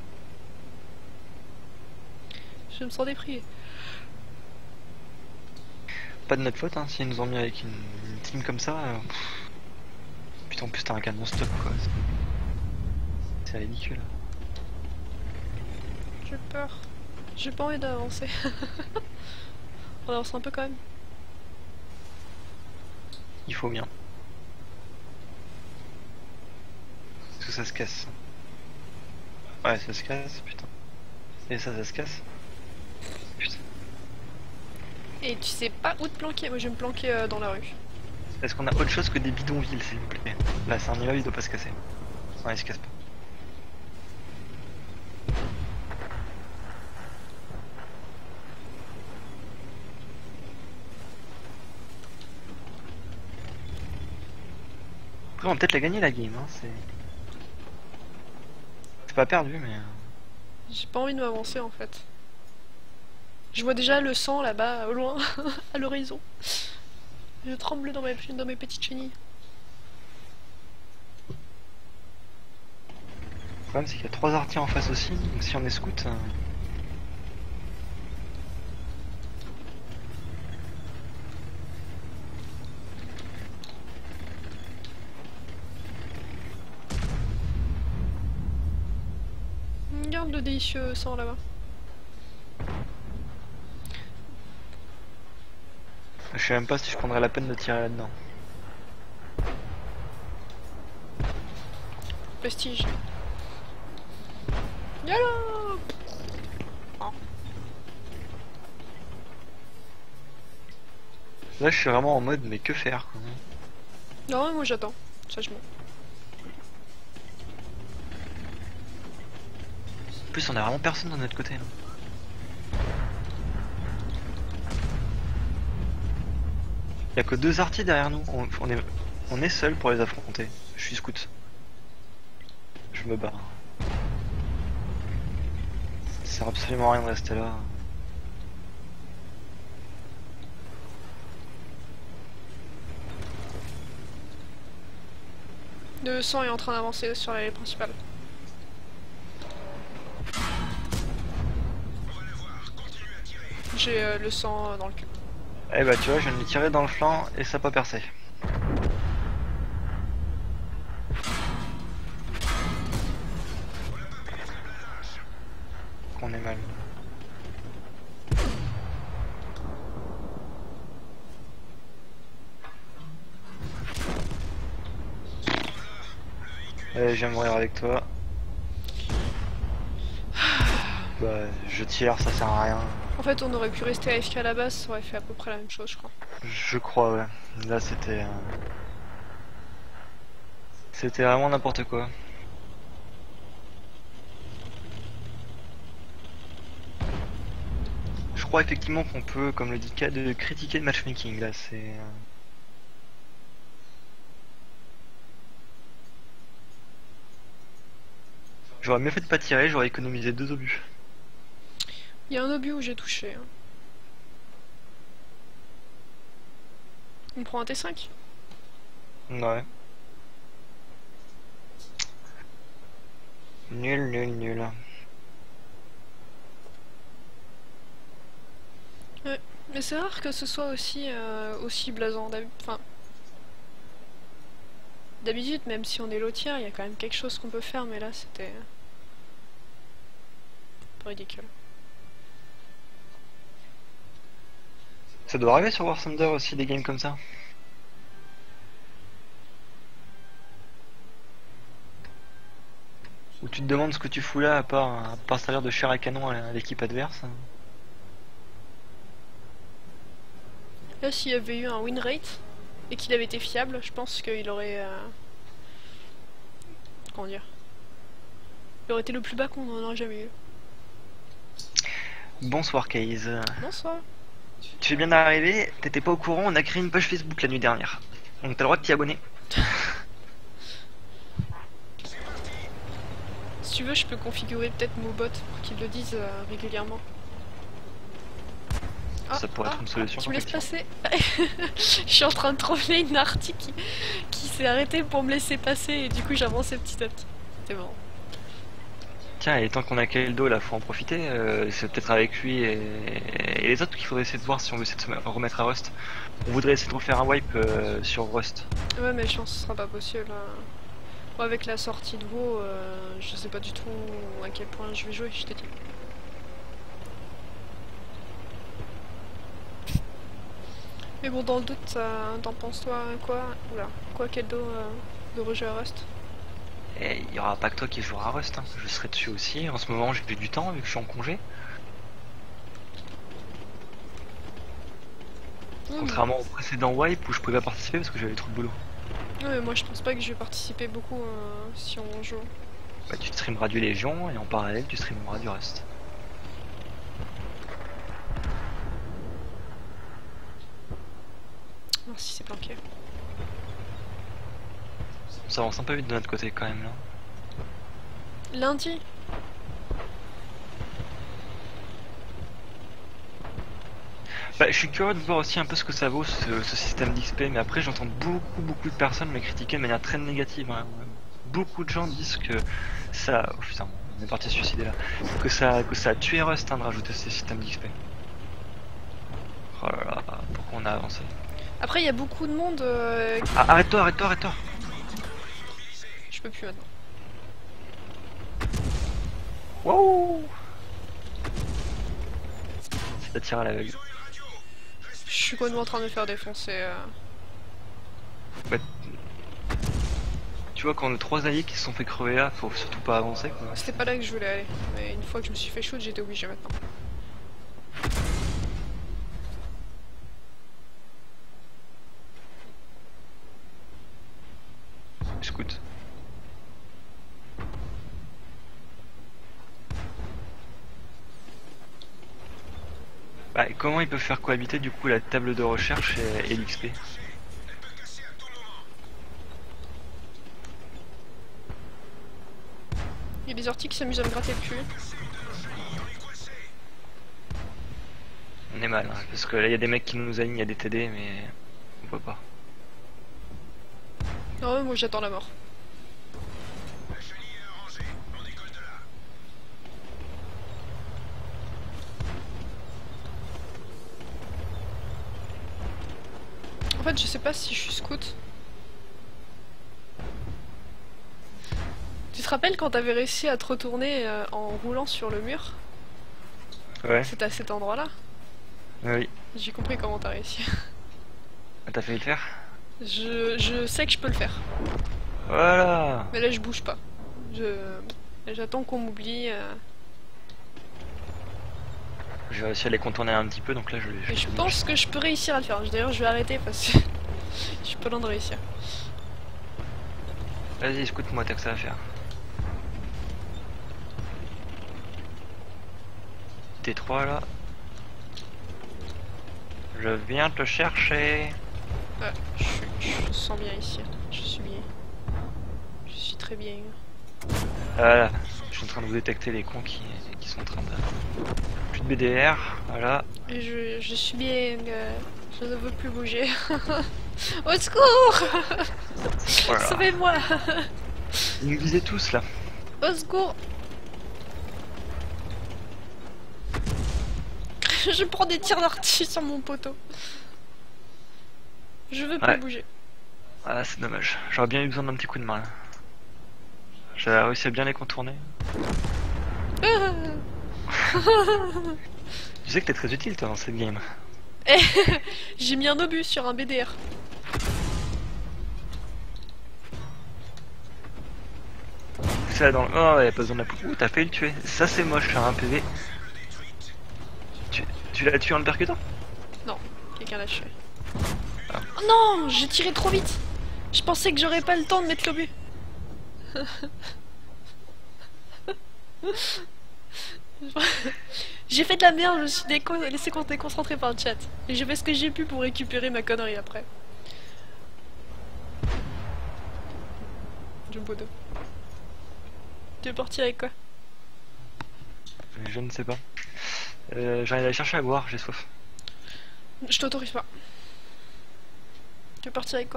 Je me sens déprimé. Pas de notre faute, hein, s'ils nous ont mis avec une, une team comme ça. euh, pff. Putain, en plus, t'as un canon stock quoi. C'est- C'est ridicule. J'ai peur. J'ai pas envie d'avancer. On avance un peu quand même. Il faut bien. Parce que ça se casse. Ouais, ça se casse, putain. Et ça, ça se casse. Putain. Et tu sais pas où te planquer. Moi je vais me planquer euh, dans la rue. Est-ce qu'on a autre chose que des bidonvilles, s'il vous plaît? Là, c'est un immeuble, il doit pas se casser. Non, il se casse pas. Après, on va peut-être la gagner la game, hein. C'est. C'est pas perdu, mais. J'ai pas envie de m'avancer en fait. Je vois déjà le sang là-bas, au loin, à l'horizon. Je tremble dans mes, dans mes petites chenilles. Le problème, c'est qu'il y a trois artiers en face aussi, donc si on est scout. euh, Regarde le délicieux sang là-bas. Je sais même pas si je prendrais la peine de tirer là-dedans. Prestige. Yallah. Là, je suis vraiment en mode, mais que faire quoi. Non, moi j'attends, sagement. En plus, on a vraiment personne de notre côté. Là. Il y a que deux artiers derrière nous. On, on est, on est seul pour les affronter. Je suis scout. Je me barre. Ça sert absolument à rien de rester là. Le sang est en train d'avancer sur l'allée principale. On va la voir, continue à tirer. J'ai euh, le sang euh, dans le cul. Eh bah, tu vois, je viens de lui tirer dans le flanc et ça n'a pas percé. Qu'on est mal. Allez, je viens mourir avec toi. Bah, je tire, ça sert à rien. En fait, on aurait pu rester A F K à la base, ça aurait fait à peu près la même chose, je crois. Je crois, ouais. Là, c'était. euh, C'était vraiment n'importe quoi. Je crois effectivement qu'on peut, comme le dit K, de critiquer le matchmaking. Là, c'est. euh, J'aurais mieux fait de pas tirer, j'aurais économisé deux obus. Il y a un obus où j'ai touché. Hein. On prend un T cinq. Ouais. Nul, nul, nul. Ouais. Mais c'est rare que ce soit aussi, euh, aussi blasant. d'hab- Enfin, d'habitude, même si on est lotière, il y a quand même quelque chose qu'on peut faire, mais là, c'était un peu ridicule. Ça doit arriver sur War Thunder aussi des games comme ça. Où tu te demandes ce que tu fous là à part, à part servir de chair à canon à l'équipe adverse. Là, s'il y avait eu un win rate et qu'il avait été fiable, je pense qu'il aurait. Euh... Comment dire? Il aurait été le plus bas qu'on en aurait jamais eu. Bonsoir Kaze. Bonsoir. Tu fais bien d'arriver, t'étais pas au courant, on a créé une page Facebook la nuit dernière. Donc t'as le droit de t'y abonner. Si tu veux, je peux configurer peut-être Mobot pour qu'ils le disent euh, régulièrement. Ah, Ça pourrait ah, être une solution. Tu me laisses effectivement. passer? Je suis en train de trouver une artie qui, qui s'est arrêtée pour me laisser passer et du coup j'avançais petit à petit. C'est bon. Tiens, et tant qu'on a Keldo là, faut en profiter. euh, c'est peut-être avec lui et... et les autres qu'il faudrait essayer de voir si on veut essayer de se me- remettre à Rust. On voudrait essayer de refaire un wipe euh, sur Rust. Ouais, mais je pense que ce sera pas possible. hein. Moi, avec la sortie de WoW, euh, je sais pas du tout à quel point je vais jouer, je te dis. Mais bon, dans le doute, euh, t'en penses-toi quoi? Oula, quoi, quel dos euh, de rejeu à Rust? Et il y aura pas que toi qui jouera à Rust. Hein. Je serai dessus aussi. En ce moment, j'ai du temps vu que je suis en congé. Mmh. Contrairement au précédent wipe où je pouvais pas participer parce que j'avais trop de boulot. Ouais, mais moi je pense pas que je vais participer beaucoup euh, si on joue. Bah, tu streameras du Légion et en parallèle tu streameras du Rust. Voir si c'est planqué. Ça avance un peu vite de notre côté quand même là. Lundi. Bah, je suis curieux de voir aussi un peu ce que ça vaut ce, ce système d'X P, mais après j'entends beaucoup beaucoup de personnes me critiquer de manière très négative. Hein. Beaucoup de gens disent que ça... Oh putain, on est parti se suicider là. Que ça, que ça a tué Rust hein, de rajouter ces systèmes d'X P. Oh là là, pourquoi on a avancé? Après, il y a beaucoup de monde. Euh... qui- Ah, arrête-toi, arrête-toi, arrête-toi. Je peux plus maintenant. Wow. Ça tire à l'aveugle. Je suis complètement en train de me faire défoncer. euh. Bah, tu vois, quand on a trois alliés qui se sont fait crever là, faut surtout pas avancer quoi. C'était pas là que je voulais aller. Mais une fois que je me suis fait shoot, j'étais obligée maintenant. Scout. Bah, comment ils peuvent faire cohabiter du coup la table de recherche et, et l'X P? Il y a des orties qui s'amusent à me gratter le cul. On est mal, hein, parce que là il y a des mecs qui nous alignent, il y a des T D, mais on peut pas. Non, ouais, moi j'attends la mort. La chenille est arrangée. On décolle de là. En fait, je sais pas si je suis scout. Tu te rappelles quand t'avais réussi à te retourner euh, en roulant sur le mur? Ouais, C'était à cet endroit-là. oui. J'ai compris comment t'as réussi. Ah, t'as failli le faire? Je, je sais que je peux le faire. Voilà. Mais là, je bouge pas. Je J'attends qu'on m'oublie. euh, J'ai réussi à les contourner un petit peu, donc là je les... Et je pense que je peux réussir à le faire. D'ailleurs, je vais arrêter parce que je suis pas loin de réussir. Vas-y, écoute-moi, t'as que ça à faire. T trois là. Je viens te chercher. Ouais, je, suis- je me sens bien ici. Je suis bien. Je suis très bien. Voilà. Je suis en train de vous détecter les cons qui, qui sont en train de... Plus de B D R, voilà. Et je, je suis bien. euh, je ne veux plus bouger. Au secours! Voilà. Sauvez-moi! Ils nous visaient tous là. Au secours! Je prends des tirs d'artillerie sur mon poteau. Je veux plus Ouais. bouger. Ah, c'est dommage. J'aurais bien eu besoin d'un petit coup de main là. J'avais réussi à bien les contourner. Tu sais que t'es très utile toi dans cette game. J'ai mis un obus sur un B D R. Ça dans le... Oh, ouais, pas besoin de la poupe. Ouh, t'as failli le tuer. Ça c'est moche, hein, un P V. Tu, tu l'as tué en le percutant? Non, quelqu'un l'a tué. Ah. Oh non, j'ai tiré trop vite. Je pensais que j'aurais pas le temps de mettre l'obus. J'ai fait de la merde, je me suis déco laissé déconcentrer par le chat. Et j'ai fait ce que j'ai pu pour récupérer ma connerie après. Jumbo deux. Tu es parti avec quoi? Je ne sais pas. Euh, J'arrive à aller chercher à boire, j'ai soif. Je t'autorise pas. Tu es parti avec quoi?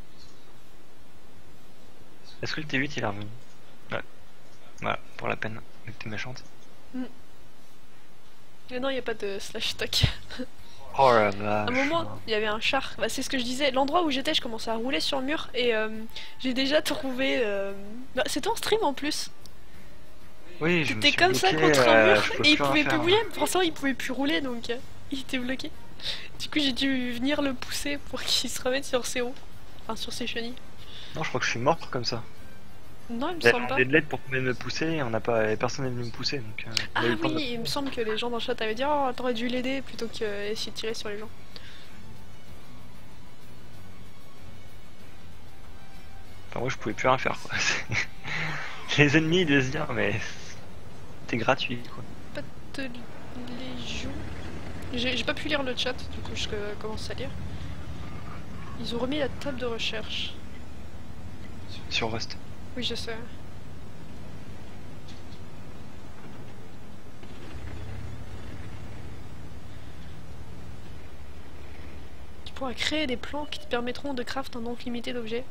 Est-ce que le T huit il est revenu? Ouais. Voilà, pour la peine. Mais t'es méchante. Mais non, il n'y a pas de slash stock. Oh la À vache. un moment, il y avait un char. Bah, c'est ce que je disais. L'endroit où j'étais, je commençais à rouler sur le mur et euh, j'ai déjà trouvé. Euh... Bah, c'était en stream en plus. Oui, je me T'étais suis comme ça bloqué, contre un euh, mur je peux et il plus rien pouvait plus faire. bouger. Forcément, il pouvait plus rouler donc euh, il était bloqué. Du coup, j'ai dû venir le pousser pour qu'il se remette sur ses roues. Enfin, sur ses chenilles. Non, je crois que je suis mort comme ça. Non, il me J'ai semble pas. demandé de l'aide pour qu'on vienne me pousser et on n'a pas, personne n'est venu me pousser donc. Euh, on Ah a eu le temps de- oui, il me semble que les gens dans le chat avaient dit oh, t'aurais dû l'aider plutôt qu'essayer de tirer sur les gens. Enfin, moi je pouvais plus rien faire quoi. Les ennemis ils devaient se dire, mais c'était gratuit quoi. Pas de légion. J'ai j'ai pas pu lire le chat, du coup je euh, commence à lire. Ils ont remis la table de recherche. Sur Rust. Oui, je sais. Tu pourras créer des plans qui te permettront de craft un nombre limité d'objets.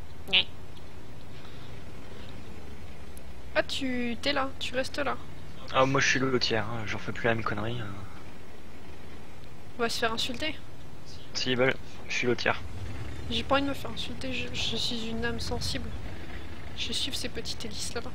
Ah, tu t'es là, tu restes là. Ah, moi je suis le tiers, hein, j'en fais plus la même connerie. euh. On va se faire insulter. S'ils veulent, je suis le tiers. J'ai pas envie de me faire insulter, je, je suis une âme sensible. Je vais suivre ces petites hélices là-bas.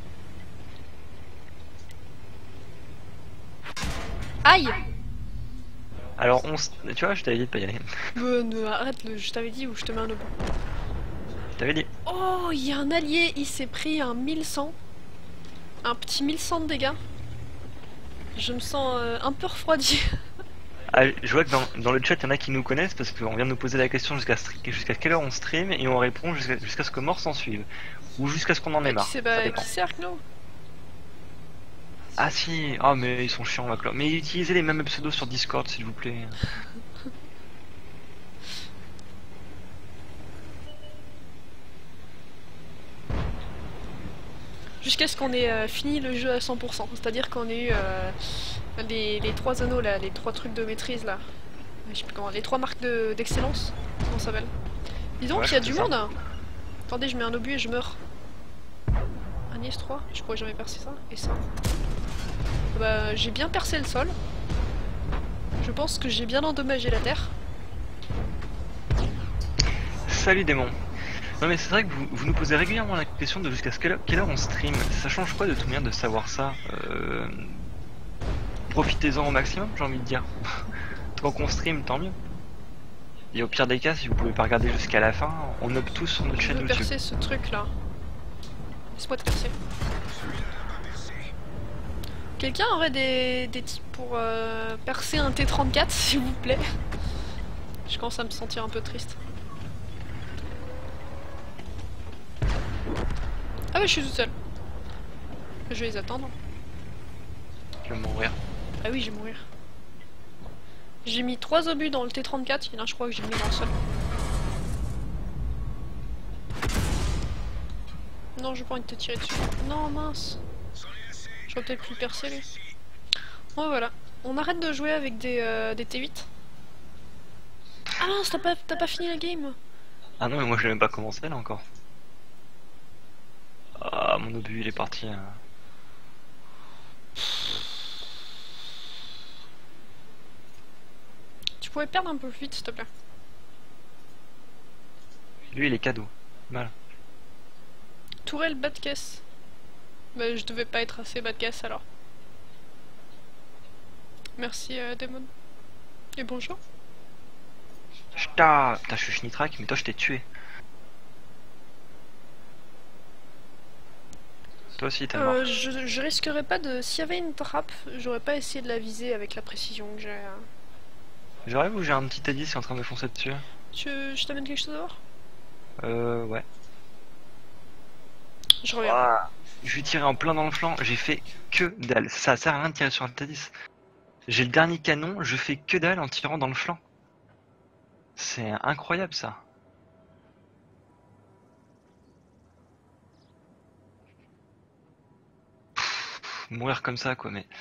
Aïe! Alors, on s- tu vois, je t'avais dit de pas y aller. Euh, ne- arrête, le, je t'avais dit où je te mets un obus. Je t'avais dit. Oh, il y a un allié, il s'est pris un mille cent. Un petit mille cent de dégâts. Je me sens euh, un peu refroidi. Ah, je vois que dans, dans le chat, il y en a qui nous connaissent parce qu'on vient de nous poser la question jusqu'à stri- jusqu'à quelle heure on stream et on répond jusqu'à jusqu'à ce que mort s'en suive. Ou jusqu'à ce qu'on en ait Qui marre. c'est Ça bah, dépend. qui c'est Arkno? Ah si, ah mais ils sont chiants, ma clo- Mais utilisez les mêmes pseudos sur Discord, s'il vous plaît. Jusqu'à ce qu'on ait euh, fini le jeu à cent pour cent. C'est-à-dire qu'on ait eu euh, les, les trois anneaux là, les trois trucs de maîtrise là. Je sais plus comment, les trois marques de- d'excellence. Comment ça s'appelle? Dis donc, Ouais, il y a je du fais ça. monde hein. Attendez, je mets un obus et je meurs. Agnès trois, je pourrais jamais percer ça. Et ça. Bah, j'ai bien percé le sol. Je pense que j'ai bien endommagé la terre. Salut démon. Non mais c'est vrai que vous, vous nous posez régulièrement la question de jusqu'à ce quelle heure, quelle heure on stream. Ça change quoi de tout bien de savoir ça euh... Profitez-en au maximum, j'ai envie de dire. Tant qu'on stream, tant mieux. Et au pire des cas, si vous pouvez pas regarder jusqu'à la fin, on opte tous sur notre Je chaîne veux YouTube. percer ce truc là. Laisse-moi te percer. Quelqu'un aurait des, des tips pour euh, percer un T trente-quatre s'il vous plaît? Je commence à me sentir un peu triste. Ah bah je suis toute seule. Je vais les attendre. Je vais mourir. Ah oui, je vais mourir. J'ai mis trois obus dans le T trente-quatre, il y en a je crois que j'ai mis dans le sol. Non, j'ai pas envie de te tirer dessus. Non, mince. J'aurais peut-être pu le percer lui. Bon voilà. On arrête de jouer avec des, euh, des T huit. Ah mince, t'as pas, t'as pas fini la game. Ah non mais moi j'ai même pas commencé là encore. Ah mon obus il est parti. hein. Tu pourrais perdre un peu plus vite s'il te plaît. Lui il est cadeau. Mal. Tourelle bas de caisse. Bah je devais pas être assez bas de caisse alors. Merci euh, Demon. Et bonjour. Putain, putain, je suis schnitrack, mais toi je t'ai tué. Toi aussi t'es mort. Euh, je, je risquerais pas de... S'il y avait une trappe, j'aurais pas essayé de la viser avec la précision que j'ai. euh. J'arrive ou j'ai un petit Teddy qui est en train de me foncer dessus? Tu... Je t'amène quelque chose à voir? Euh ouais. Je reviens. Ah, je lui tirais en plein dans le flanc, j'ai fait que dalle. Ça sert à rien de tirer sur un Teddy. J'ai le dernier canon, je fais que dalle en tirant dans le flanc. C'est incroyable ça. mourir comme ça quoi, mais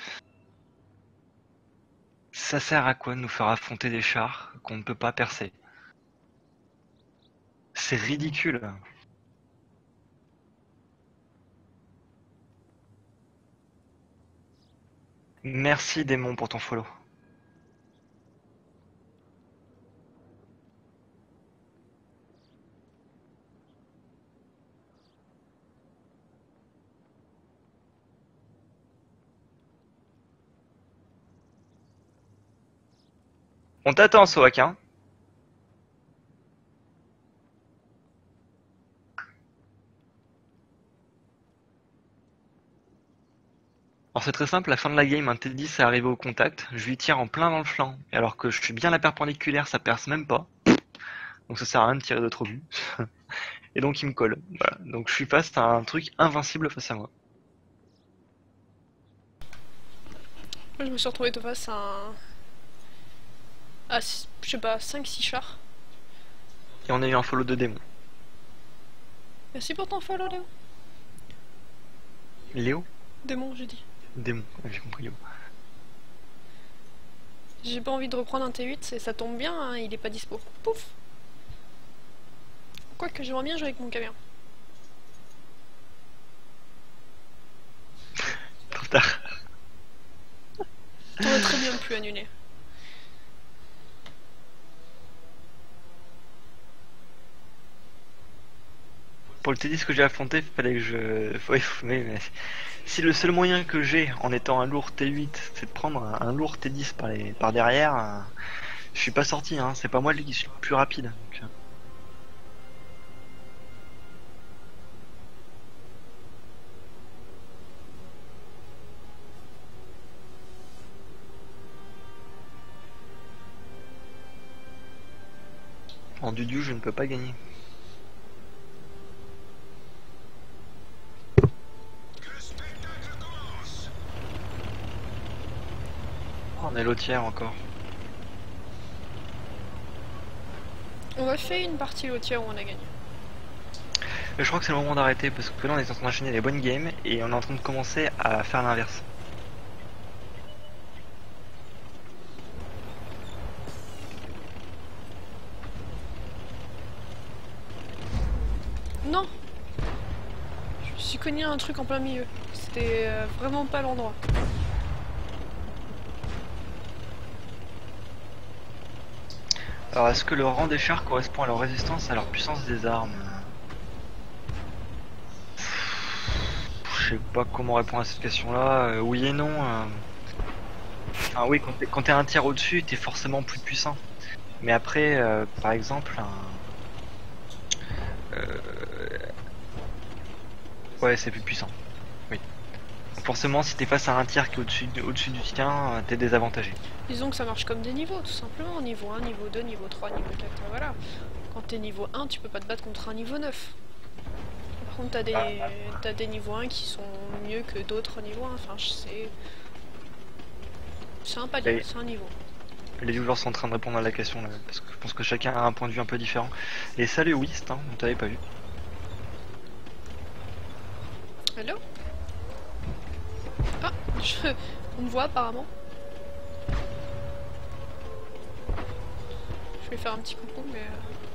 ça sert à quoi de nous faire affronter des chars qu'on ne peut pas percer? C'est ridicule. Merci démon pour ton follow. On t'attend, Soak, hein. Alors c'est très simple, la fin de la game, un T dix est arrivé au contact, je lui tire en plein dans le flanc, et alors que je suis bien la perpendiculaire, ça perce même pas. Donc ça sert à rien de tirer de trop but. Et donc il me colle. Voilà. Donc je suis face à un truc invincible face à moi. Moi, je me suis retrouvé face à un... à, je sais pas, cinq six chars. Et on a eu un follow de démon. Merci pour ton follow, Léo. Léo? Démon, j'ai dit. Démon, j'ai compris Léo. J'ai pas envie de reprendre un T huit, et ça tombe bien, hein, il est pas dispo. Pouf. Quoique j'aimerais bien jouer avec mon camion. Trop tard. T'aurais très bien pu annuler. Pour le T dix que j'ai affronté, il fallait que je... Faut... Mais, mais... Si le seul moyen que j'ai, en étant un lourd T huit, c'est de prendre un, un lourd T dix par, les... par derrière, euh... je suis pas sorti, hein. C'est pas moi qui suis le plus rapide. Donc... En dudu, je ne peux pas gagner. Que le spectacle commence. Oh, on est lotière encore. On a fait une partie lotière où on a gagné. Je crois que c'est le moment d'arrêter parce que là on est en train d'enchaîner les bonnes games et on est en train de commencer à faire l'inverse. Non! Je me suis cogné un truc en plein milieu. C'était euh, vraiment pas l'endroit. Alors est-ce que le rang des chars correspond à leur résistance, à leur puissance des armes? Je sais pas comment répondre à cette question-là. Euh, oui et non. Euh... Enfin oui, quand t'es, quand t'es un tiers au-dessus, t'es forcément plus puissant. Mais après, euh, par exemple, un... Euh... ouais, c'est plus puissant. Oui. Forcément, si t'es face à un tiers qui est au-dessus, au-dessus du tien, t'es désavantagé. Disons que ça marche comme des niveaux, tout simplement. Niveau un, niveau deux, niveau trois, niveau quatre, voilà. Quand t'es niveau un, tu peux pas te battre contre un niveau neuf. Par contre, t'as des, t'as des niveaux un qui sont mieux que d'autres niveaux un. Enfin, c'est... C'est un palier, Et... c'est un niveau. Les viewers sont en train de répondre à la question là, parce que je pense que chacun a un point de vue un peu différent. Et salut Wist, hein, on t'avait pas vu. Hello? Ah, je... on me voit apparemment. Je vais faire un petit coucou, mais...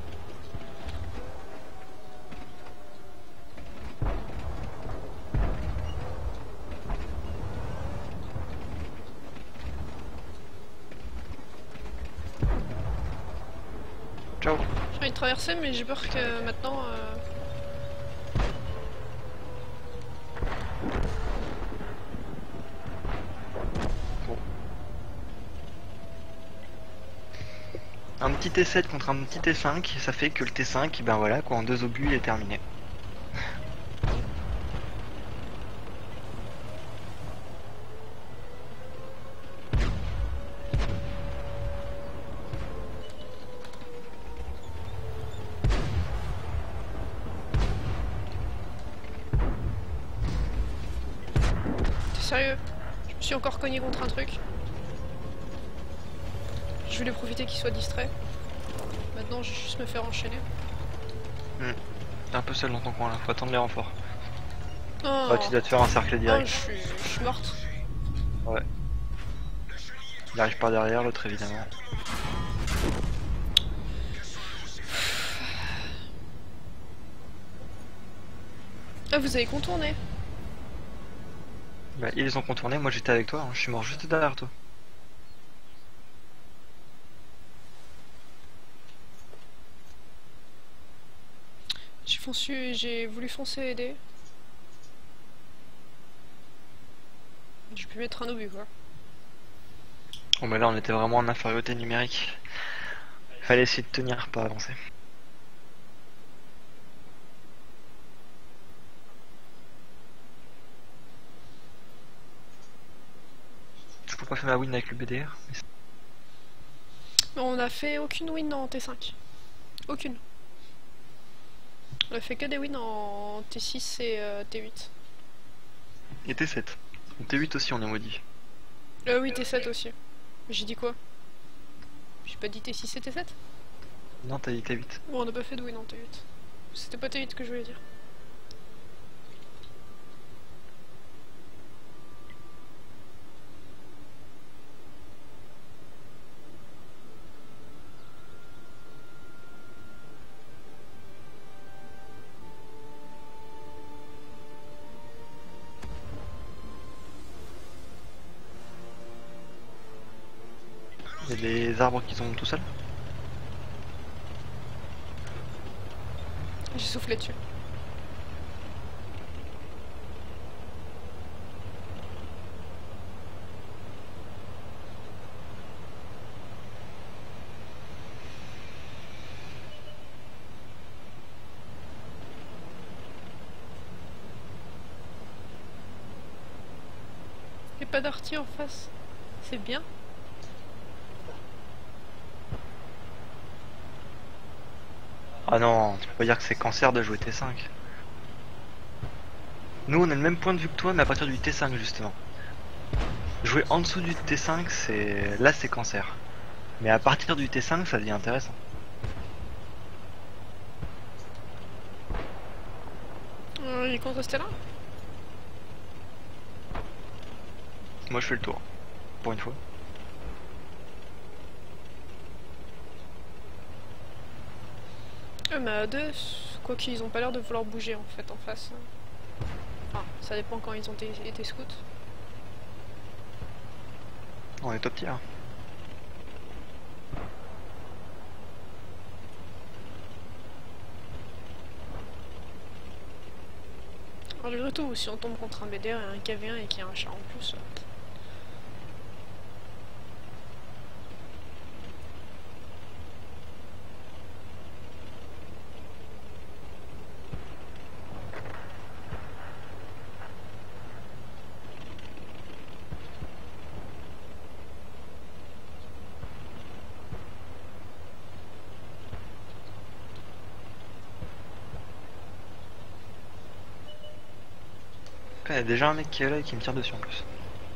Ciao. J'ai envie de traverser, mais j'ai peur que maintenant... Euh... Bon. Un petit T sept contre un petit T cinq, ça fait que le T cinq, ben voilà, quoi, en deux obus, il est terminé. Sérieux, je me suis encore cogné contre un truc. Je voulais profiter qu'il soit distrait. Maintenant, je vais juste me faire enchaîner. Hmm. T'es un peu seul dans ton coin là, faut attendre les renforts. Non, Ouais, tu dois te faire un cercle non, je direct. suis, je suis morte. Ouais. Il arrive par derrière, l'autre évidemment. Ah, vous avez contourné. Bah, ils ont contourné, moi j'étais avec toi, hein. Je suis mort juste derrière toi. J'ai foncé, j'ai voulu foncer aider. J'ai pu mettre un obus quoi. Bon mais là on était vraiment en infériorité numérique. Fallait essayer de tenir, pas avancer. Je peux pas faire ma win avec le B D R. mais c'est- On a fait aucune win en T cinq. Aucune. On a fait que des wins en T six et euh, T huit. Et T sept. En T huit aussi on est maudit. Euh oui, T sept aussi. J'ai dit quoi? J'ai pas dit T six et T sept? Non, t'as dit T huit. Bon, on n'a pas fait de win en T huit. C'était pas T huit que je voulais dire. Il y a des arbres qui tombent tout seuls. J'ai soufflé dessus. Et pas d'arty en face. C'est bien. Ah non, tu peux pas dire que c'est cancer de jouer T cinq. Nous on a le même point de vue que toi mais à partir du T cinq justement. Jouer en dessous du T cinq c'est... Là c'est cancer. Mais à partir du T cinq ça devient intéressant. Euh, il est contre Stella. Moi je fais le tour. Pour une fois. Euh, mais à deux, quoi qu'ils ont pas l'air de vouloir bouger en fait en face. Enfin, ça dépend quand ils ont été, été scouts. On est top tier. Malgré tout, si on tombe contre un B D R et un K V un et qu'il y a un char en plus. euh, Il y a déjà un mec qui est là et qui me tire dessus en plus.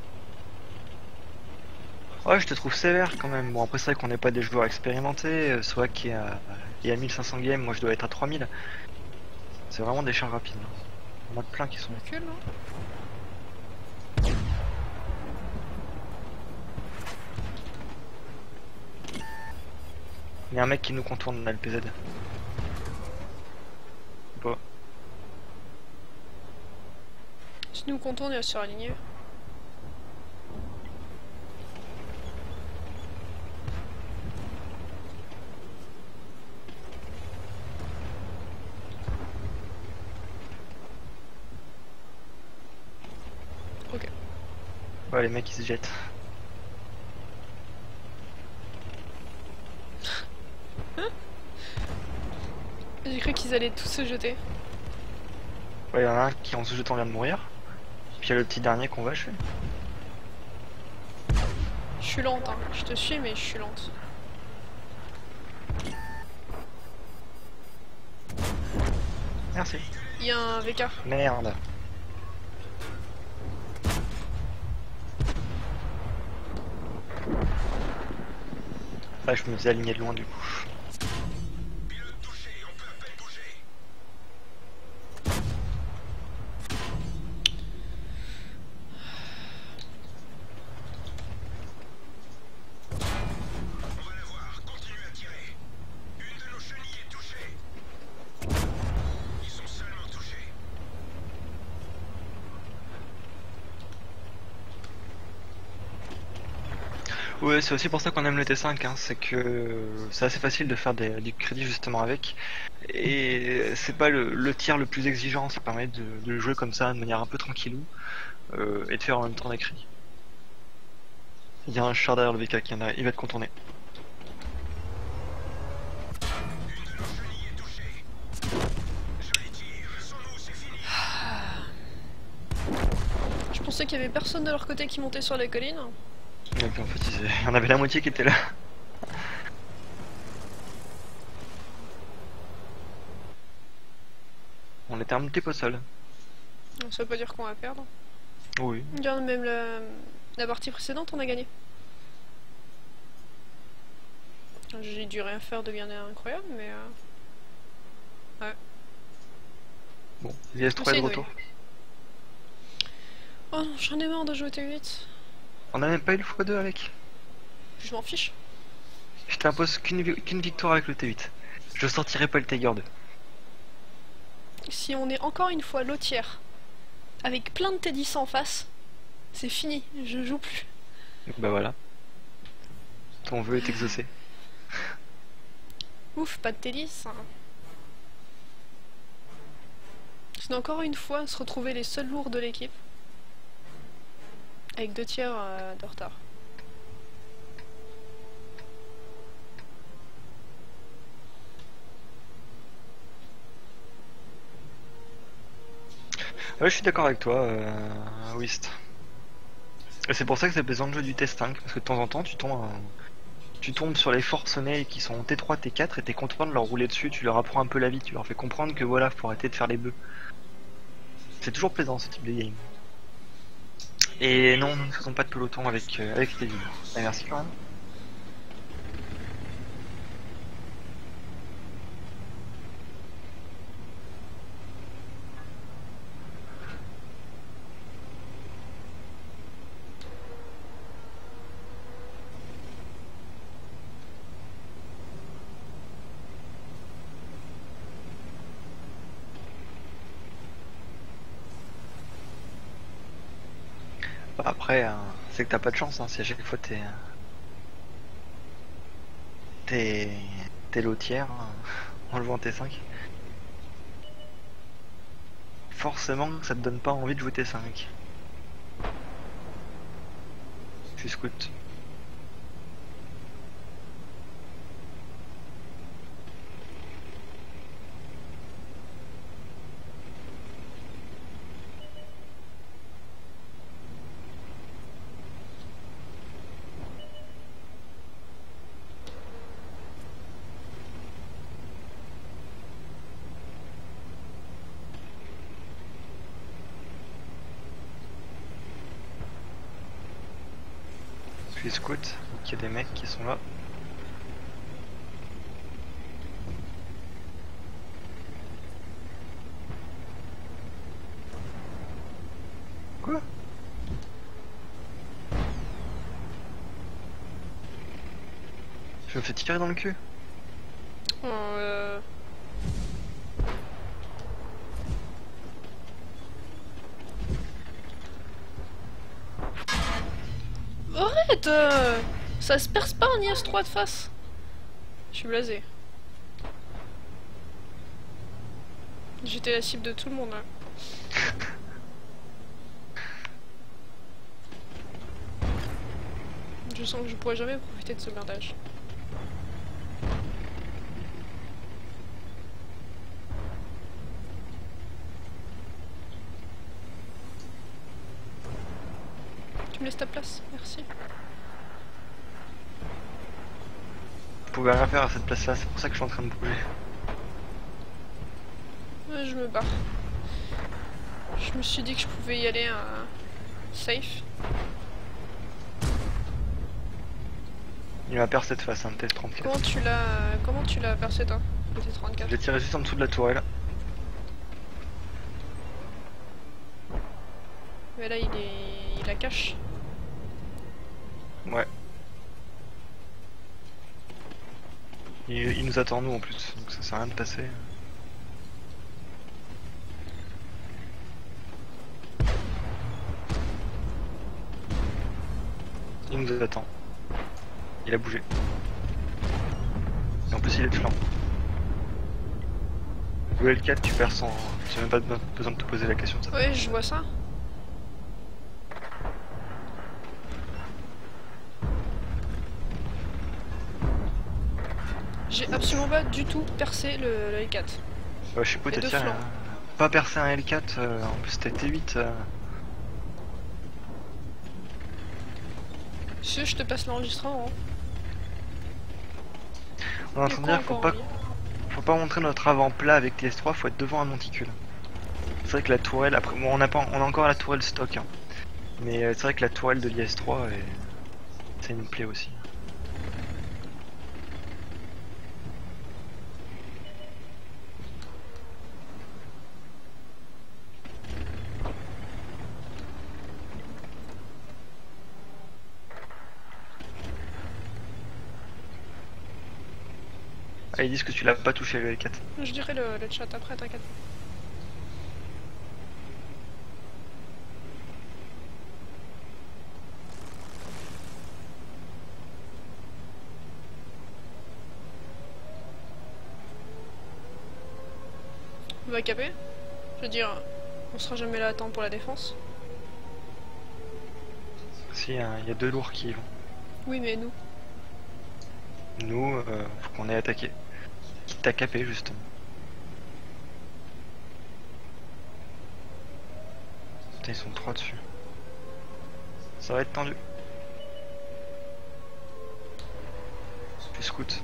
Ouais, je te trouve sévère quand même. Bon, après, c'est vrai qu'on n'est pas des joueurs expérimentés. euh, Soit qui est à, qui est à mille cinq cents games, moi je dois être à trois mille. C'est vraiment des chars rapides. On en a plein qui sont. Recule, non? Il y a un mec qui nous contourne, on a le P Z. Pas. Si nous contourne, il va se faire aligner. Ok. Ouais, les mecs ils se jettent. J'ai cru qu'ils allaient tous se jeter. Ouais, il y en a un qui en se jetant vient de mourir. Puis il y a le petit dernier qu'on va achever. Je suis lente, hein. Je te suis, mais je suis lente. Merci. Il y a un V K. Merde. Ah, je me suis aligné de loin du coup. Pilote touché, on peut à peine bouger. Ouais, c'est aussi pour ça qu'on aime le T cinq, hein, c'est que c'est assez facile de faire des, du crédit justement avec. Et c'est pas le, le tir le plus exigeant, ça permet de, de jouer comme ça de manière un peu tranquillou euh, et de faire en même temps des crédits. Il y a un char derrière le V K qui en a, il va être contourné. Une de leurs chenilles est touchée. Joli tir. Sans nous, c'est fini. Je pensais qu'il y avait personne de leur côté qui montait sur la colline. Et puis en fait, il y en avait la moitié qui était là. On était un petit peu seul. Ça veut pas dire qu'on va perdre. Oui. Regarde, même la, la partie précédente, on a gagné. J'ai dû rien faire de bien incroyable, mais... Euh... Ouais. Bon, il S trois est de C'est retour. Oh non, j'en ai marre de jouer T huit. On a même pas eu le fois deux avec. Je m'en fiche. Je t'impose qu'une vi- qu'une victoire avec le T huit. Je sortirai pas le Tiger deux. Si on est encore une fois lotière, avec plein de T dix en face, c'est fini, je joue plus. Bah voilà. Ton vœu est exaucé. Ouf, pas de T dix. Hein. C'est encore une fois se retrouver les seuls lourds de l'équipe. Avec deux tiers euh, de retard. Ouais, je suis d'accord avec toi, euh, Whist. Et c'est pour ça que c'est plaisant de jouer du T cinq, parce que de temps en temps, tu tombes, en- tu tombes sur les forcenés qui sont T trois, T quatre, et t'es content de leur rouler dessus, tu leur apprends un peu la vie, tu leur fais comprendre que voilà, faut arrêter de faire les bœufs. C'est toujours plaisant ce type de game. Et non, nous ne faisons pas de peloton avec, euh, avec Teddy. Ah, merci quand même. Bah, après, euh, c'est que t'as pas de chance, hein, si à chaque fois t'es... T'es... T'es lotière, hein, en jouant T cinq. Forcément, ça te donne pas envie de jouer T cinq. Je suis scout. Je suis scout, donc il y a des mecs qui sont là. Quoi? Je me fais tirer dans le cul. Euh... Arrête euh... Ça se perce pas un I S trois de face. Je suis blasé. J'étais la cible de tout le monde là. Je sens que je pourrais jamais profiter de ce blindage. Tu me laisses ta place, merci. Je pouvais rien faire à cette place là, c'est pour ça que je suis en train de bouger. Ouais, je me barre. Je me suis dit que je pouvais y aller euh, safe. Il m'a percé de face, un T trente-quatre. Comment tu l'as comment tu l'as percé toi, le T trente-quatre? J'ai tiré juste en dessous de la tourelle. Mais là il est. il la cache. Ouais. Il, il nous attend nous en plus, donc ça sert à rien de passer. Il nous attend. Il a bougé. Et en plus il est de flanc. Le L quatre tu perds sans... Tu n'as même pas besoin de te poser la question de ça. Ouais, je vois ça. J'ai absolument pas du tout percé le, le L quatre. Ouais, je sais pas, Les t'as deux tiré, flancs. hein. Pas percer un L quatre, euh, en plus t'as T huit. Euh... Si je te passe l'enregistrement. Hein. On est en Il est train de quoi dire faut encore pas, en vie faut pas montrer notre avant plat avec T S trois, faut être devant un monticule. C'est vrai que la tourelle, après, bon, on a pas, on a encore la tourelle stock, hein. Mais euh, c'est vrai que la tourelle de l'I S trois, est... c'est une plaie aussi. Ah, ils disent que tu l'as pas touché le L quatre. Je dirai le, le chat après, t'inquiète. On va caper. Je veux dire, on sera jamais là à temps pour la défense. Si, hein, il y a deux lourds qui y vont. Oui, mais nous. Nous, euh, faut qu'on ait attaqué. Qui t'a capé justement. Putain, ils sont trois dessus. Ça va être tendu. Tu scoutes.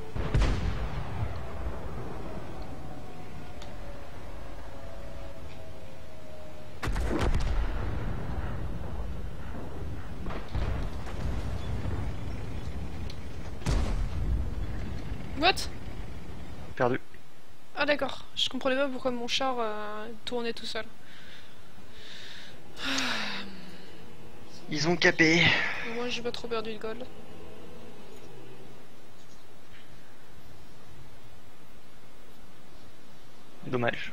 What? Perdu. Ah d'accord, je comprenais pas pourquoi mon char euh, tournait tout seul. Ils ont capé. Moi j'ai pas trop perdu de gold. Dommage.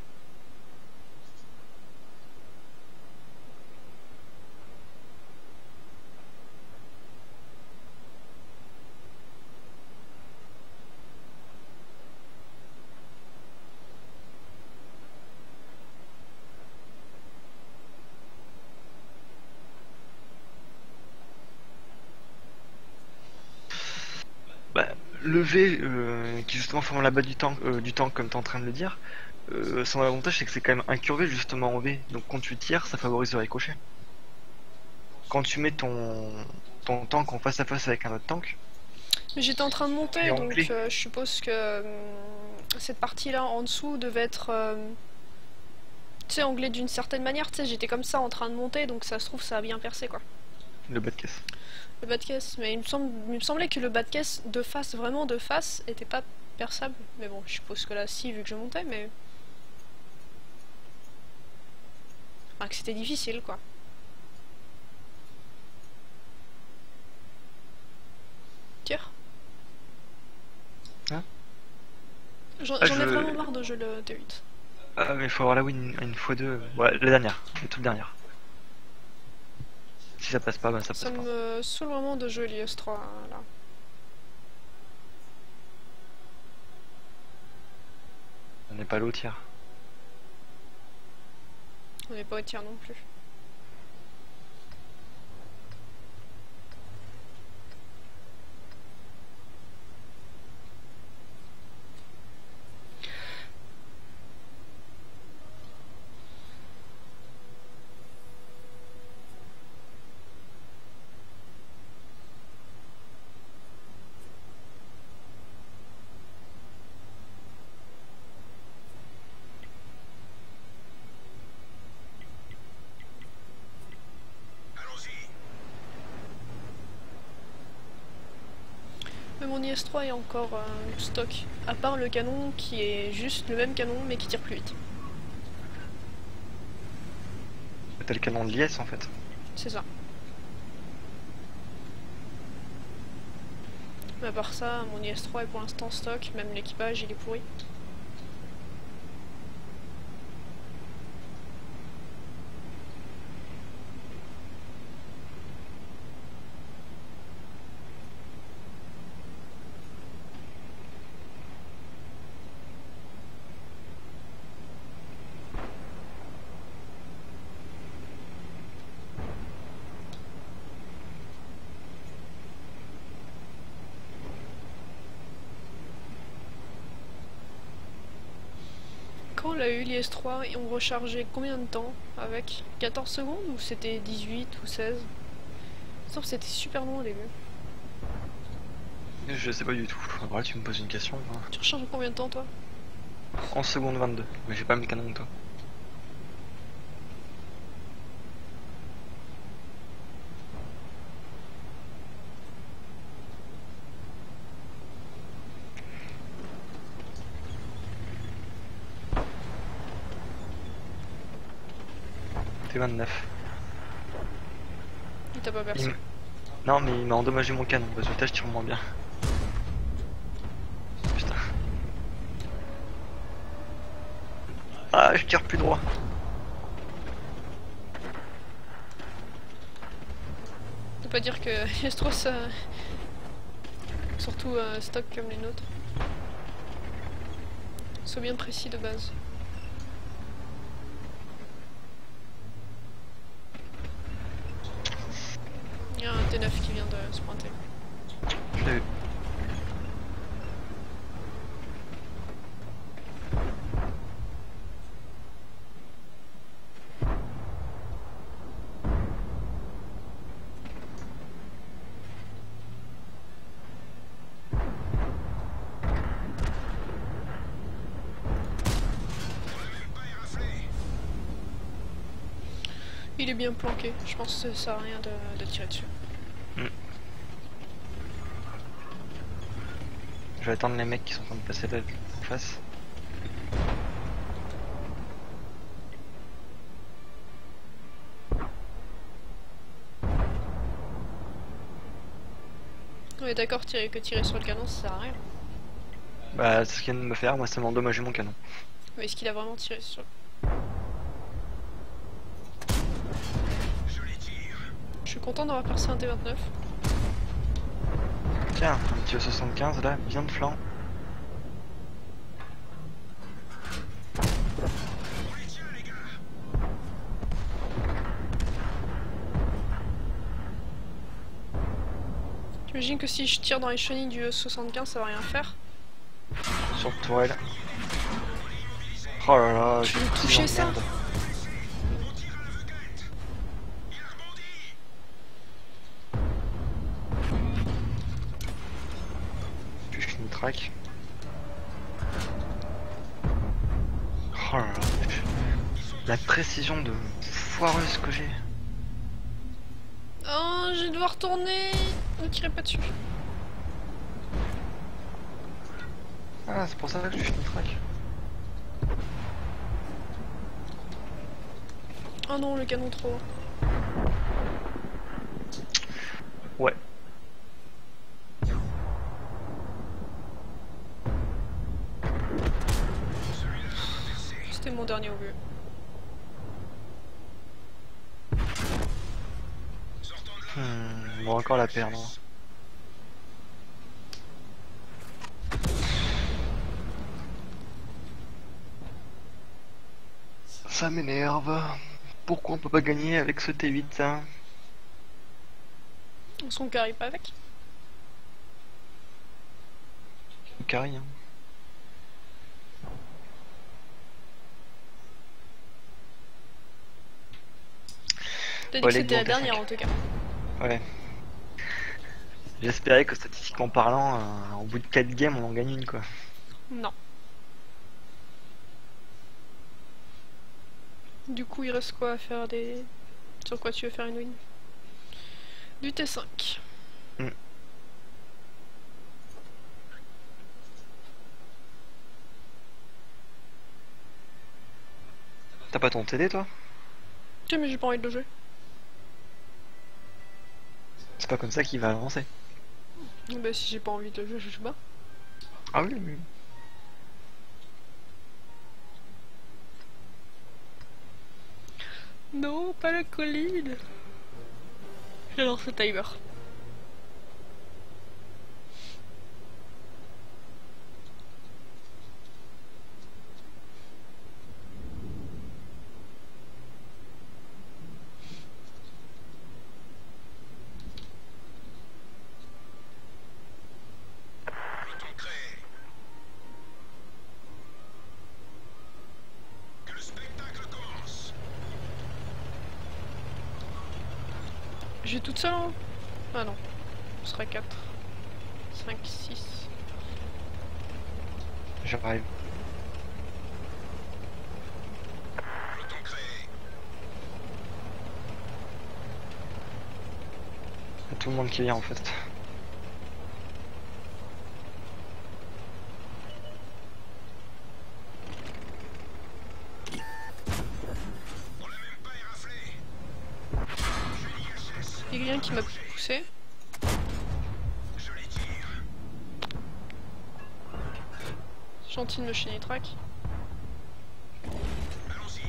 Bah, le V, euh, qui justement forme la base du tank, euh, du tank comme tu es en train de le dire, euh, son avantage c'est que c'est quand même incurvé justement en V. Donc quand tu tires, ça favorise le ricochet. Quand tu mets ton, ton tank en face à face avec un autre tank, Mais j'étais en train de monter, Et en donc clé. euh, je suppose que hum, cette partie-là en dessous devait être, euh, tu sais, anglais d'une certaine manière. Tu sais, j'étais comme ça en train de monter, donc ça se trouve ça a bien percé quoi. le bas de caisse. Le bas de caisse, mais il me, semble, il me semblait que le bas de caisse de face, vraiment de face, était pas perçable. Mais bon, je suppose que là, si, vu que je montais, mais. Enfin, que c'était difficile quoi. Tire. Hein J'en Ah, j'en ai je- vraiment marre de jouer le T huit. Ah, mais il faut avoir la win une fois deux. Ouais, la dernière, la toute dernière. Si ça passe pas, bah ça passe Ça pas. me saoule vraiment de jouer l'I S trois là. On n'est pas l'au tiers. On n'est pas au tir non plus. Allons-y. Mais mon I S trois est encore euh, stock, à part le canon qui est juste le même canon mais qui tire plus vite. T'as le canon de l'I S en fait. C'est ça. Mais à part ça, mon I S trois est pour l'instant stock, même l'équipage il est pourri. on l'a eu l'I S trois et on rechargeait combien de temps avec quatorze secondes ou c'était dix-huit ou seize? Sauf que c'était super long au début. Je sais pas du tout. En vrai, tu me poses une question. Hein. Tu recharges en combien de temps toi? onze secondes vingt-deux. Mais j'ai pas mes canons que toi. T vingt-neuf. Il t'a pas percé. Il m- Non, mais il m'a endommagé mon canon. Résultat, je tire moins bien. Putain. Ah, je tire plus droit. On peut pas dire que l'I S trois ça... Surtout euh, stock comme les nôtres. Sois bien précis de base. Il y a un T neuf qui vient de se pointer. Je l'ai vu. Il est bien planqué, je pense que ça sert à rien de, de tirer dessus. Mm. Je vais attendre les mecs qui sont en train de passer là en face. On est d'accord, tirer que tirer sur le canon ça sert à rien. Bah, c'est ce qu'il vient de me faire. Moi, ça m'a endommagé mon canon. Mais est-ce qu'il a vraiment tiré sur... Je les tire. Je suis content d'avoir percé un T vingt-neuf. Tiens, un petit E soixante-quinze là, bien de flanc. On les tient, les gars. J'imagine que si je tire dans les chenilles du E soixante-quinze ça va rien faire. Sur le tourelle. Oh là là, Tu j'ai veux tout toucher dans le ça? merde. On tire à l'aveuglette. Il a rebondi. Puis je une track. Oh là là. La précision de foireuse que j'ai. Oh, je vais devoir tourner. Ne tirez pas dessus. Ah, c'est pour ça que je fais une track. Oh non, le canon trop. Ouais. C'était mon dernier au but. Sortant de là. Hmm, on va encore la perdre. Ça m'énerve. Pourquoi on peut pas gagner avec ce T huit hein? Son carry pas avec. Carré, hein. T'as dit Ouais, que les c'était la bons T cinq. dernière en tout cas. Ouais. J'espérais que statistiquement parlant, euh, au bout de quatre games, on en gagne une quoi. Non. Du coup, il reste quoi à faire des... Sur quoi tu veux faire une win? Du T cinq. Mm. T'as pas ton T D toi? Tiens, mais j'ai pas envie de le jouer. C'est pas comme ça qu'il va avancer. Bah si j'ai pas envie de le jouer, je joue pas. Ah oui, oui. Non, pas la colline. J'adore ce timer. Concret. J'ai toute seule hein. Ah non. Ce sera quatre. cinq, six. J'arrive. Peloton créé. Y'a tout le monde qui vient en fait. On l'a même pas éraflé. Joli H S. Il y a quelqu'un qui m'a poussé. Joli tir. Gentil de me chaîner track. Allons-y.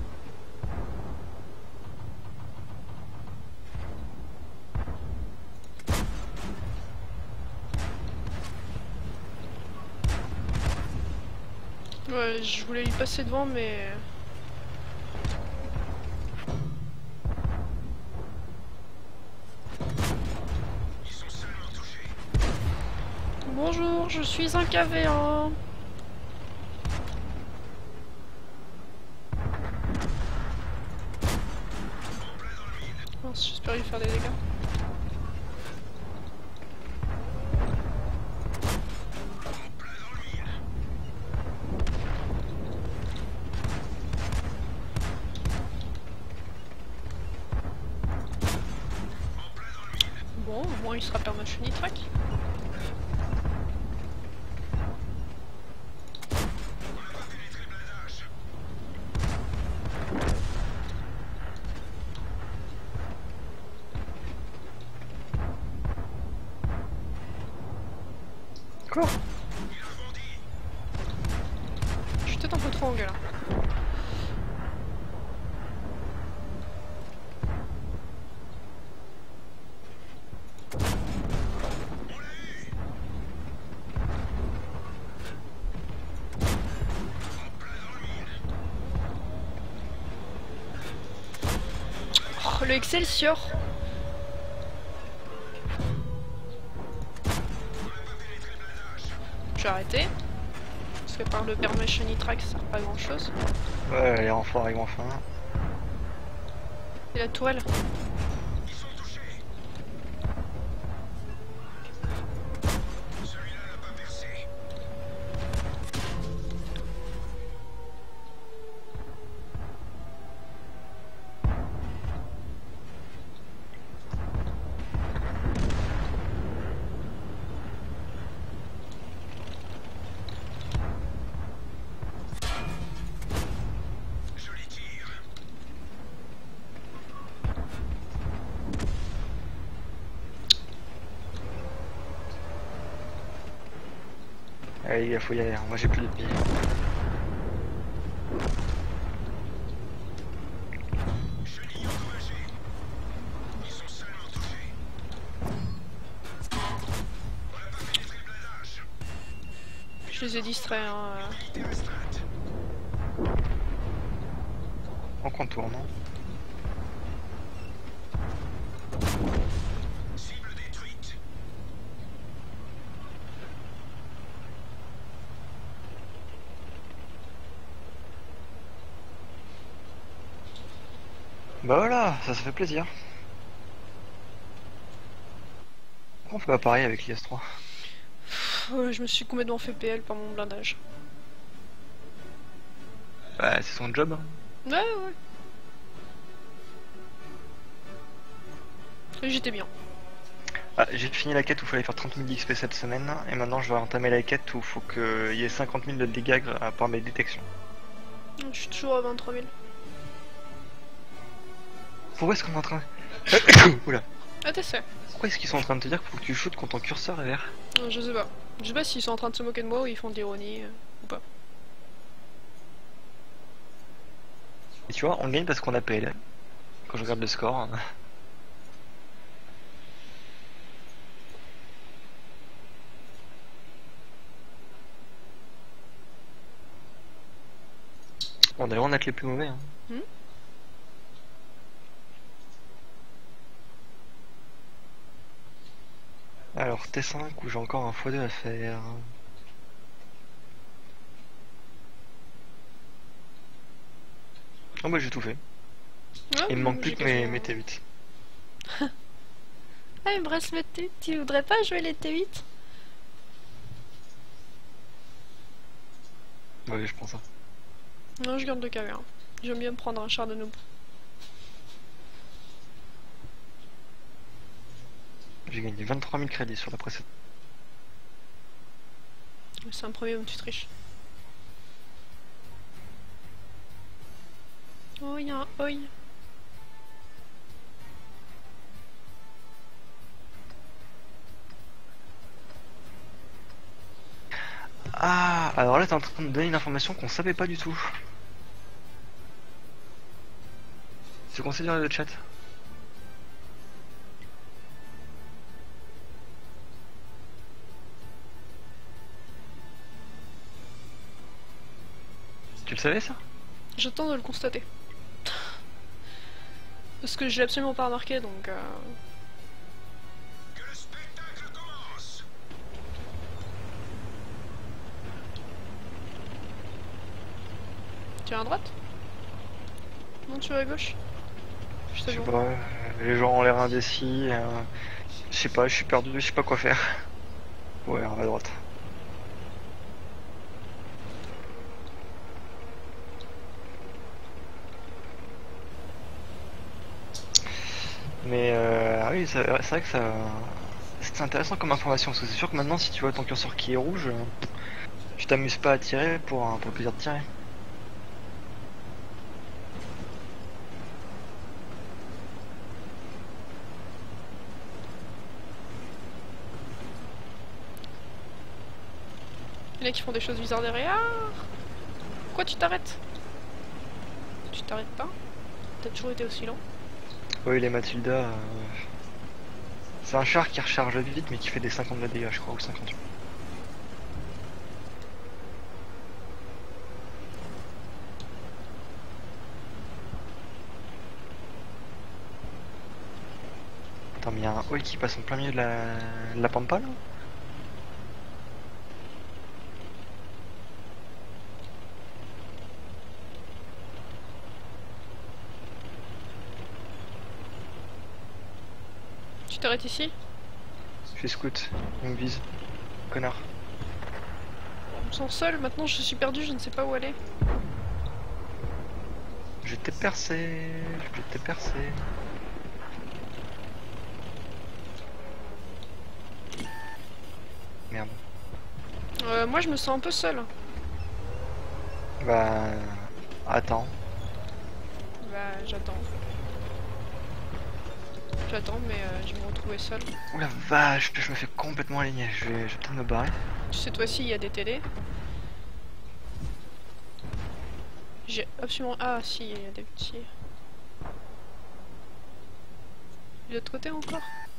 Ouais, je voulais lui passer devant, mais. Ils sont seulement touchés. Bonjour, je suis un K V un. En plein dans le mine. Mince, j'espère lui faire des dégâts. En plein dans le mine. En plein dans le mine. Bon, au moins il sera perma shiny track. On n'a pas pénétré le blindage. Quoi? Il rebondit. Je suis peut-être un peu trop en galère. On l'a eu. En plein dans le mine. Oh, le Excelsior. On n'a pas pénétré le blindage. Je vais arrêter. Parce que par le perma shiny track, ça sert pas à grand chose. Ouais, les renforts arrivent enfin. Et la tourelle. Ils sont touchés. Celui-là n'a pas percé. Joli tir. Allez, il faut y aller, hein. Moi j'ai plus de billes. Chenille endommagée. Ils sont seulement touchés. On n'a pas pénétré le blindage. Je les ai distraits. Hein. euh. Mobilité restreinte. En contourne. Hein. Cible détruite. Bah voilà, ça, ça fait plaisir. Pourquoi on fait pas pareil avec l'I S trois? Pff, euh, je me suis complètement fait P L par mon blindage. Bah c'est son job. Hein. Ouais, ouais. Et j'étais bien. Ah, j'ai fini la quête où il fallait faire trente mille d'X P cette semaine, et maintenant je vais entamer la quête où il faut qu'il y ait cinquante mille de dégâts gra- par mes détections. Je suis toujours à vingt-trois mille. Pourquoi est-ce qu'on est en train... Oula. Ah, t'essaies. Pourquoi est-ce qu'ils sont en train de te dire qu'il faut que tu shootes quand ton curseur est vert? Non, je sais pas. Je sais pas s'ils sont en train de se moquer de moi ou ils font de l'ironie euh, ou pas. Et tu vois, on gagne parce qu'on a P L. Quand je regarde le score... hein. On est loin d'être les plus mauvais. Hein. Hmm. Alors T cinq où j'ai encore un fois deux à faire. Oh bah j'ai tout fait. Ouais, Il me manque plus j'ai que mes, quasiment- mes T huit. Ah, il me reste le T. Tu voudrais pas jouer les T huit? Ouais, je pense ça. Non, je garde le K V un. J'aime bien me prendre un char de noob. J'ai gagné vingt-trois mille crédits sur la précédente. C'est un premier où tu triches. Oh, il y a un oi. Ah, alors là t'es en train de donner une information qu'on savait pas du tout. C'est qu'on sait dans le chat. Tu le savais ça? J'attends de le constater. Parce que je l'ai absolument pas remarqué, donc... Euh... Que le spectacle commence. Tu es à droite? Non, tu es à gauche? Je Je sais sais bon. pas, euh, les gens ont l'air indécis. euh, Je sais pas, je suis perdu, je sais pas quoi faire. Ouais, on va à droite. Mais euh, ah oui, c'est c'est vrai que ça, c'est intéressant comme information parce que c'est sûr que maintenant, si tu vois ton curseur qui est rouge, euh, tu t'amuses pas à tirer pour, un- pour le plaisir de tirer. Il y en a qui font des choses bizarres derrière. Pourquoi tu t'arrêtes? Tu t'arrêtes pas? T'as toujours été aussi lent. Oui, les Matilda, euh, c'est un char qui recharge vite mais qui fait des cinquante de dégâts, je crois, ou cinquante-huit. Attends, mais il y a un oi qui passe en plein milieu de la, de la pampa là? Tu t'arrêtes ici? Je suis scout, il me vise. Connard. Je me sens seul, maintenant je suis perdu, je ne sais pas où aller. Je t'ai percé, je t'ai percé. Merde. Euh, moi je me sens un peu seul. Bah... Attends. Bah j'attends. J'attends mais euh, je vais me retrouver seul. Ouh la vache, je me fais complètement aligner. Je vais, je vais peut-être me barrer. Tu sais toi ci il y a des télés. J'ai absolument... Ah si, il y a des petits... De l'autre côté encore?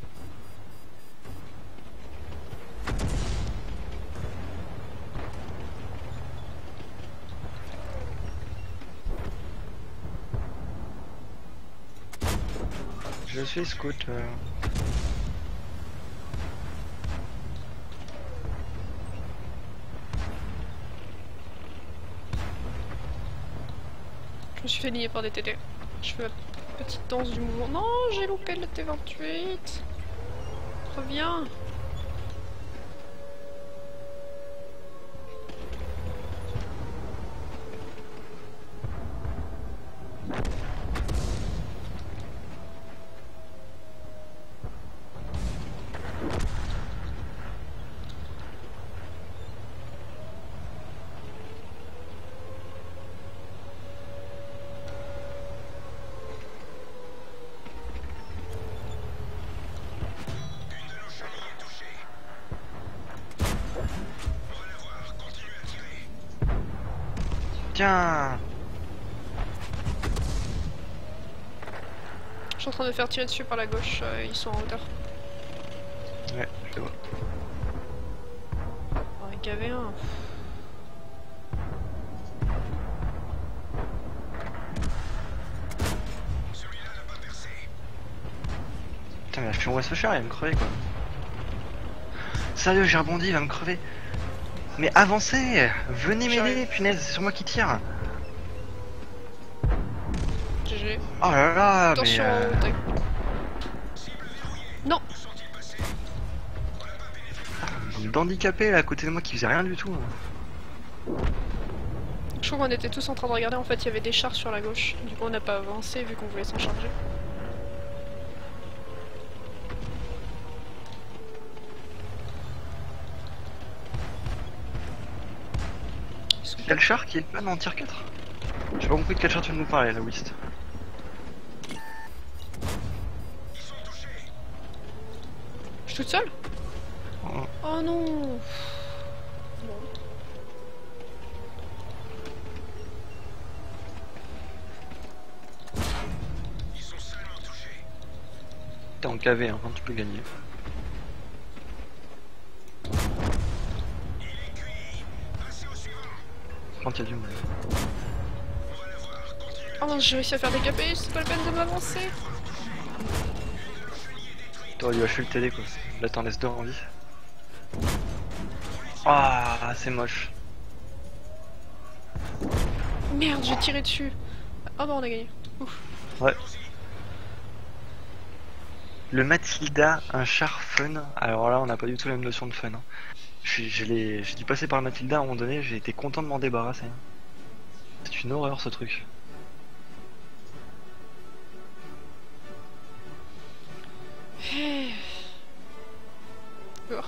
Je suis scout. euh. Je me suis fait lier par des télés. Je fais la petite danse du mouvement. Non, j'ai loupé le T vingt-huit. Reviens. Une de nos chenilles est touchée. On va la voir. Continue à tirer. Tiens. Je suis en train de faire tirer dessus par la gauche. euh, ils sont en hauteur. Ouais, je le vois. Oh, un K V un. Celui-là n'a pas percé. Putain, mais la fion ce char, il va me crever quoi. Sérieux, j'ai rebondi, il va me crever. Mais avancez! Venez m'aider, J'arrive. punaise, c'est sur moi qui tire. G G. Oh là là, Attention mais... en euh, haut, t'as- Cible verrouillée. Non. Ressenti bande d'handicapés là à côté de moi qui faisait rien du tout. Hein. Je crois qu'on était tous en train de regarder, en fait il y avait des chars sur la gauche. Du coup on n'a pas avancé vu qu'on voulait s'en charger. Quel char qui est pas dans le tier quatre? J'ai pas compris de quel char tu veux nous parler là, Wist. Je suis toute seule? Oh. Oh non. Bon. Ils sont seulement touchés. T'es en K V, hein, tu peux gagner. Il est cuit. Passez au suivant. Quand il y a du monde. On va le voir. Continuez. Oh non, j'ai réussi à faire des K P, c'est pas la peine de m'avancer. T'aurais dû acheter le télé quoi. Là t'en laisses deux en vie. Ah, c'est moche. Merde, j'ai tiré dessus. Ah bah on a gagné. Ouf. Ouais. Le Matilda, un char fun. Alors là, on n'a pas du tout la même notion de fun. Hein. J'ai j'ai dû passer par le Matilda à un moment donné, j'ai été content de m'en débarrasser. C'est une horreur ce truc. Bon.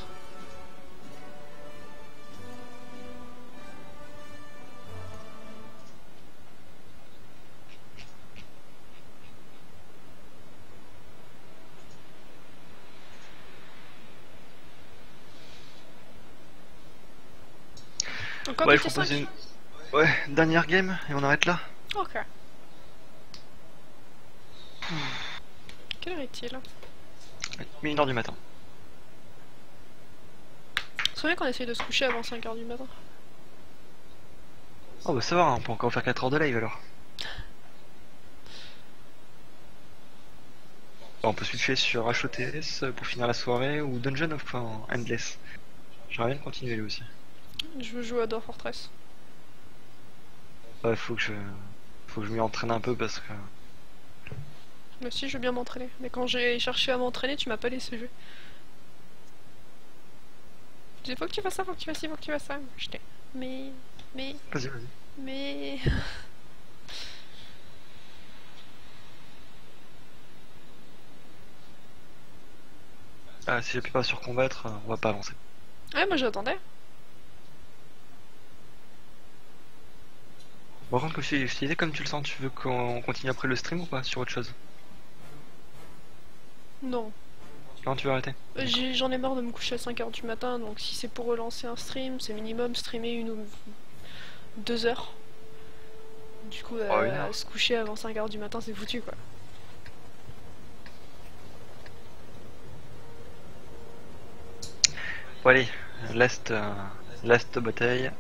Encore Ouais, des je T cinq. propose une... Ouais, dernière game et on arrête là. Ok. Quelle heure est-il? Mais une heure du matin. C'est vrai qu'on essaye de se coucher avant cinq heures du matin. Oh bah ça va, hein, on peut encore faire quatre heures de live alors. Bah, on peut switcher sur H O T S pour finir la soirée ou Dungeon of Endless. J'aimerais bien continuer lui aussi. Je veux jouer à Dwarf Fortress. Ouais, faut que je... Faut que je m'y entraîne un peu parce que... Moi aussi je veux bien m'entraîner. Mais quand j'ai cherché à m'entraîner, tu m'as pas laissé jouer. Tu dis faut que tu fasses ça, faut que tu fasses ci, faut que tu fasses ça. J'étais... Mais... Mais... Vas-y, vas-y. Mais... Ah, si j'appuie pas sur combattre, euh, on va pas avancer. Ouais, moi j'attendais. Par contre, comme je t'ai dit, comme tu le sens, tu veux qu'on continue après le stream ou pas sur autre chose? Non. Non, tu veux arrêter? Euh, j'ai- J'en ai marre de me coucher à cinq heures du matin, donc si c'est pour relancer un stream, c'est minimum streamer une ou deux heures. Du coup, euh, Oh, une heure. se coucher avant cinq heures du matin, c'est foutu quoi. Bon allez, last, euh, last bataille.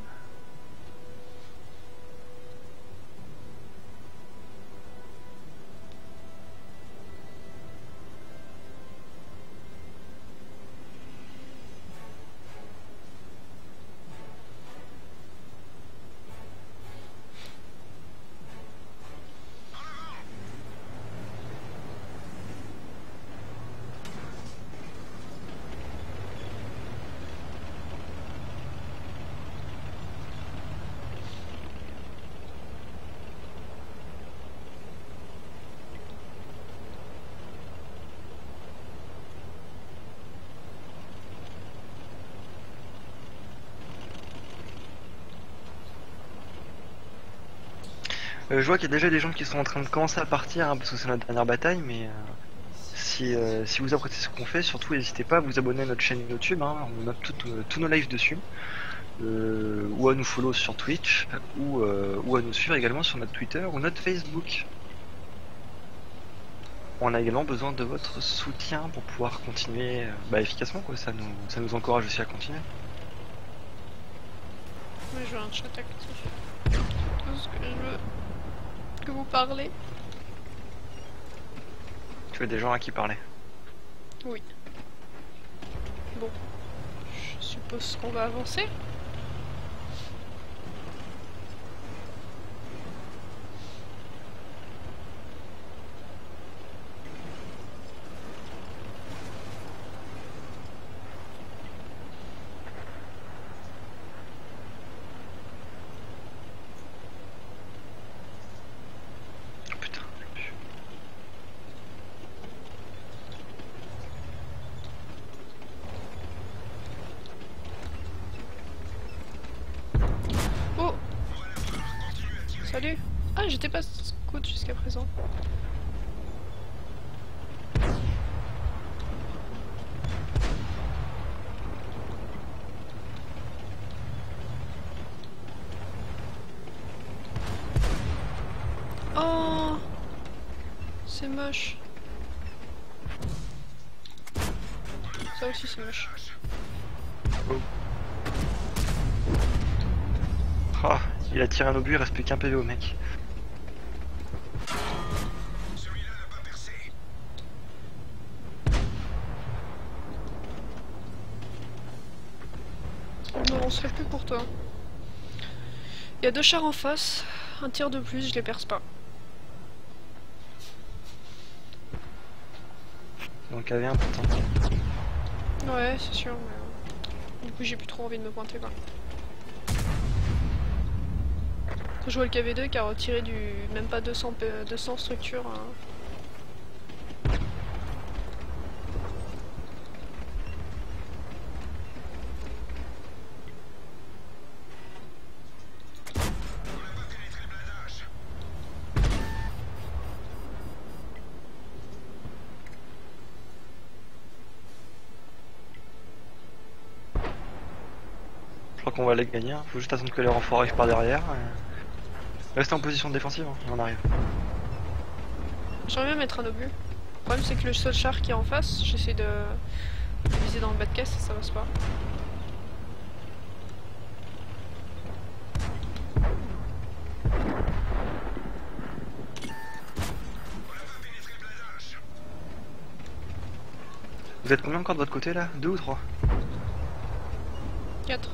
Euh, je vois qu'il y a déjà des gens qui sont en train de commencer à partir hein, parce que c'est notre dernière bataille, mais euh, si, euh, si vous appréciez ce qu'on fait, surtout n'hésitez pas à vous abonner à notre chaîne YouTube, hein, on note tout, euh, tous nos lives dessus, euh, ou à nous follow sur Twitch, ou, euh, ou à nous suivre également sur notre Twitter ou notre Facebook. On a également besoin de votre soutien pour pouvoir continuer euh, bah, efficacement, quoi. Ça nous, ça nous encourage aussi à continuer. Moi je veux un chat actif. Tout ce que je veux. Que vous parlez. Tu as des gens à qui parler. Oui. Bon. Je suppose qu'on va avancer. Salut. Ah, j'étais pas scout jusqu'à présent. Oh, c'est moche. Ça aussi c'est moche. Ah, il a tiré un obus, il reste plus qu'un P V au mec. Celui-là n'a pas percé. Non, on serait plus pour toi. Il y a deux chars en face, un tir de plus, je les perce pas. Donc avait un pourtant. Ouais, c'est sûr, mais... Du coup, j'ai plus trop envie de me pointer, quoi. Je vois le K V deux qui a retiré du... même pas deux cents, P- deux cents structures. Hein. On n'a pas pénétré le blindage. Je crois qu'on va les gagner, hein. Faut juste attendre que les renforts arrivent par derrière. Et... Restez en position défensive, hein. On arrive. J'aimerais bien mettre un obus. Le problème, c'est que le seul char qui est en face, j'essaie de... de viser dans le bas de caisse et ça passe pas. On n'a pas pénétré le blindage. Vous êtes combien encore de votre côté là? Deux ou trois? quatre.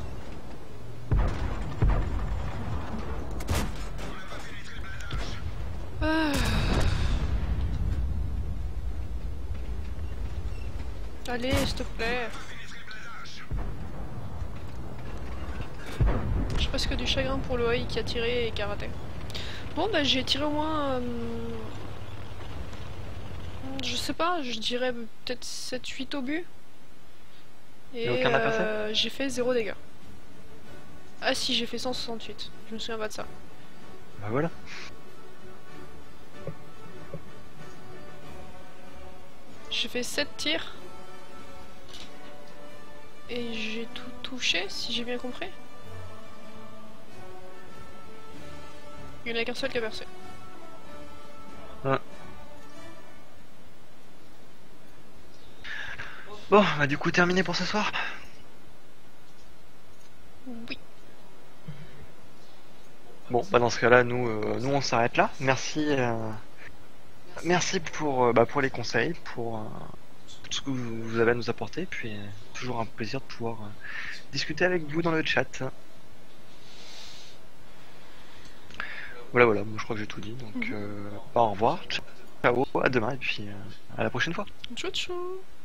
Ah. Allez, s'il te plaît. J'ai presque du chagrin pour le O I qui a tiré et qui a raté. Bon, bah j'ai tiré au moins... euh, je sais pas, je dirais peut-être sept huit obus. Et Et aucun n'a passé euh, j'ai fait zéro dégâts. Ah si, j'ai fait cent soixante-huit. Je me souviens pas de ça. Bah voilà. J'ai fait sept tirs. Et j'ai tout touché, si j'ai bien compris. Il n'y en a qu'un seul qui a percé. Ouais. Bon, bah du coup terminé pour ce soir. Oui. Bon, bah dans ce cas-là, nous, euh, nous on s'arrête là. Merci, euh, merci pour, euh, bah, pour les conseils, pour euh, tout ce que vous, vous avez à nous apporter. Puis euh, toujours un plaisir de pouvoir euh, discuter avec vous dans le chat. Voilà, voilà. Moi, je crois que j'ai tout dit. Donc, Mhm. euh, bah, au revoir, ciao, à demain et puis euh, à la prochaine fois. Tchou tchou.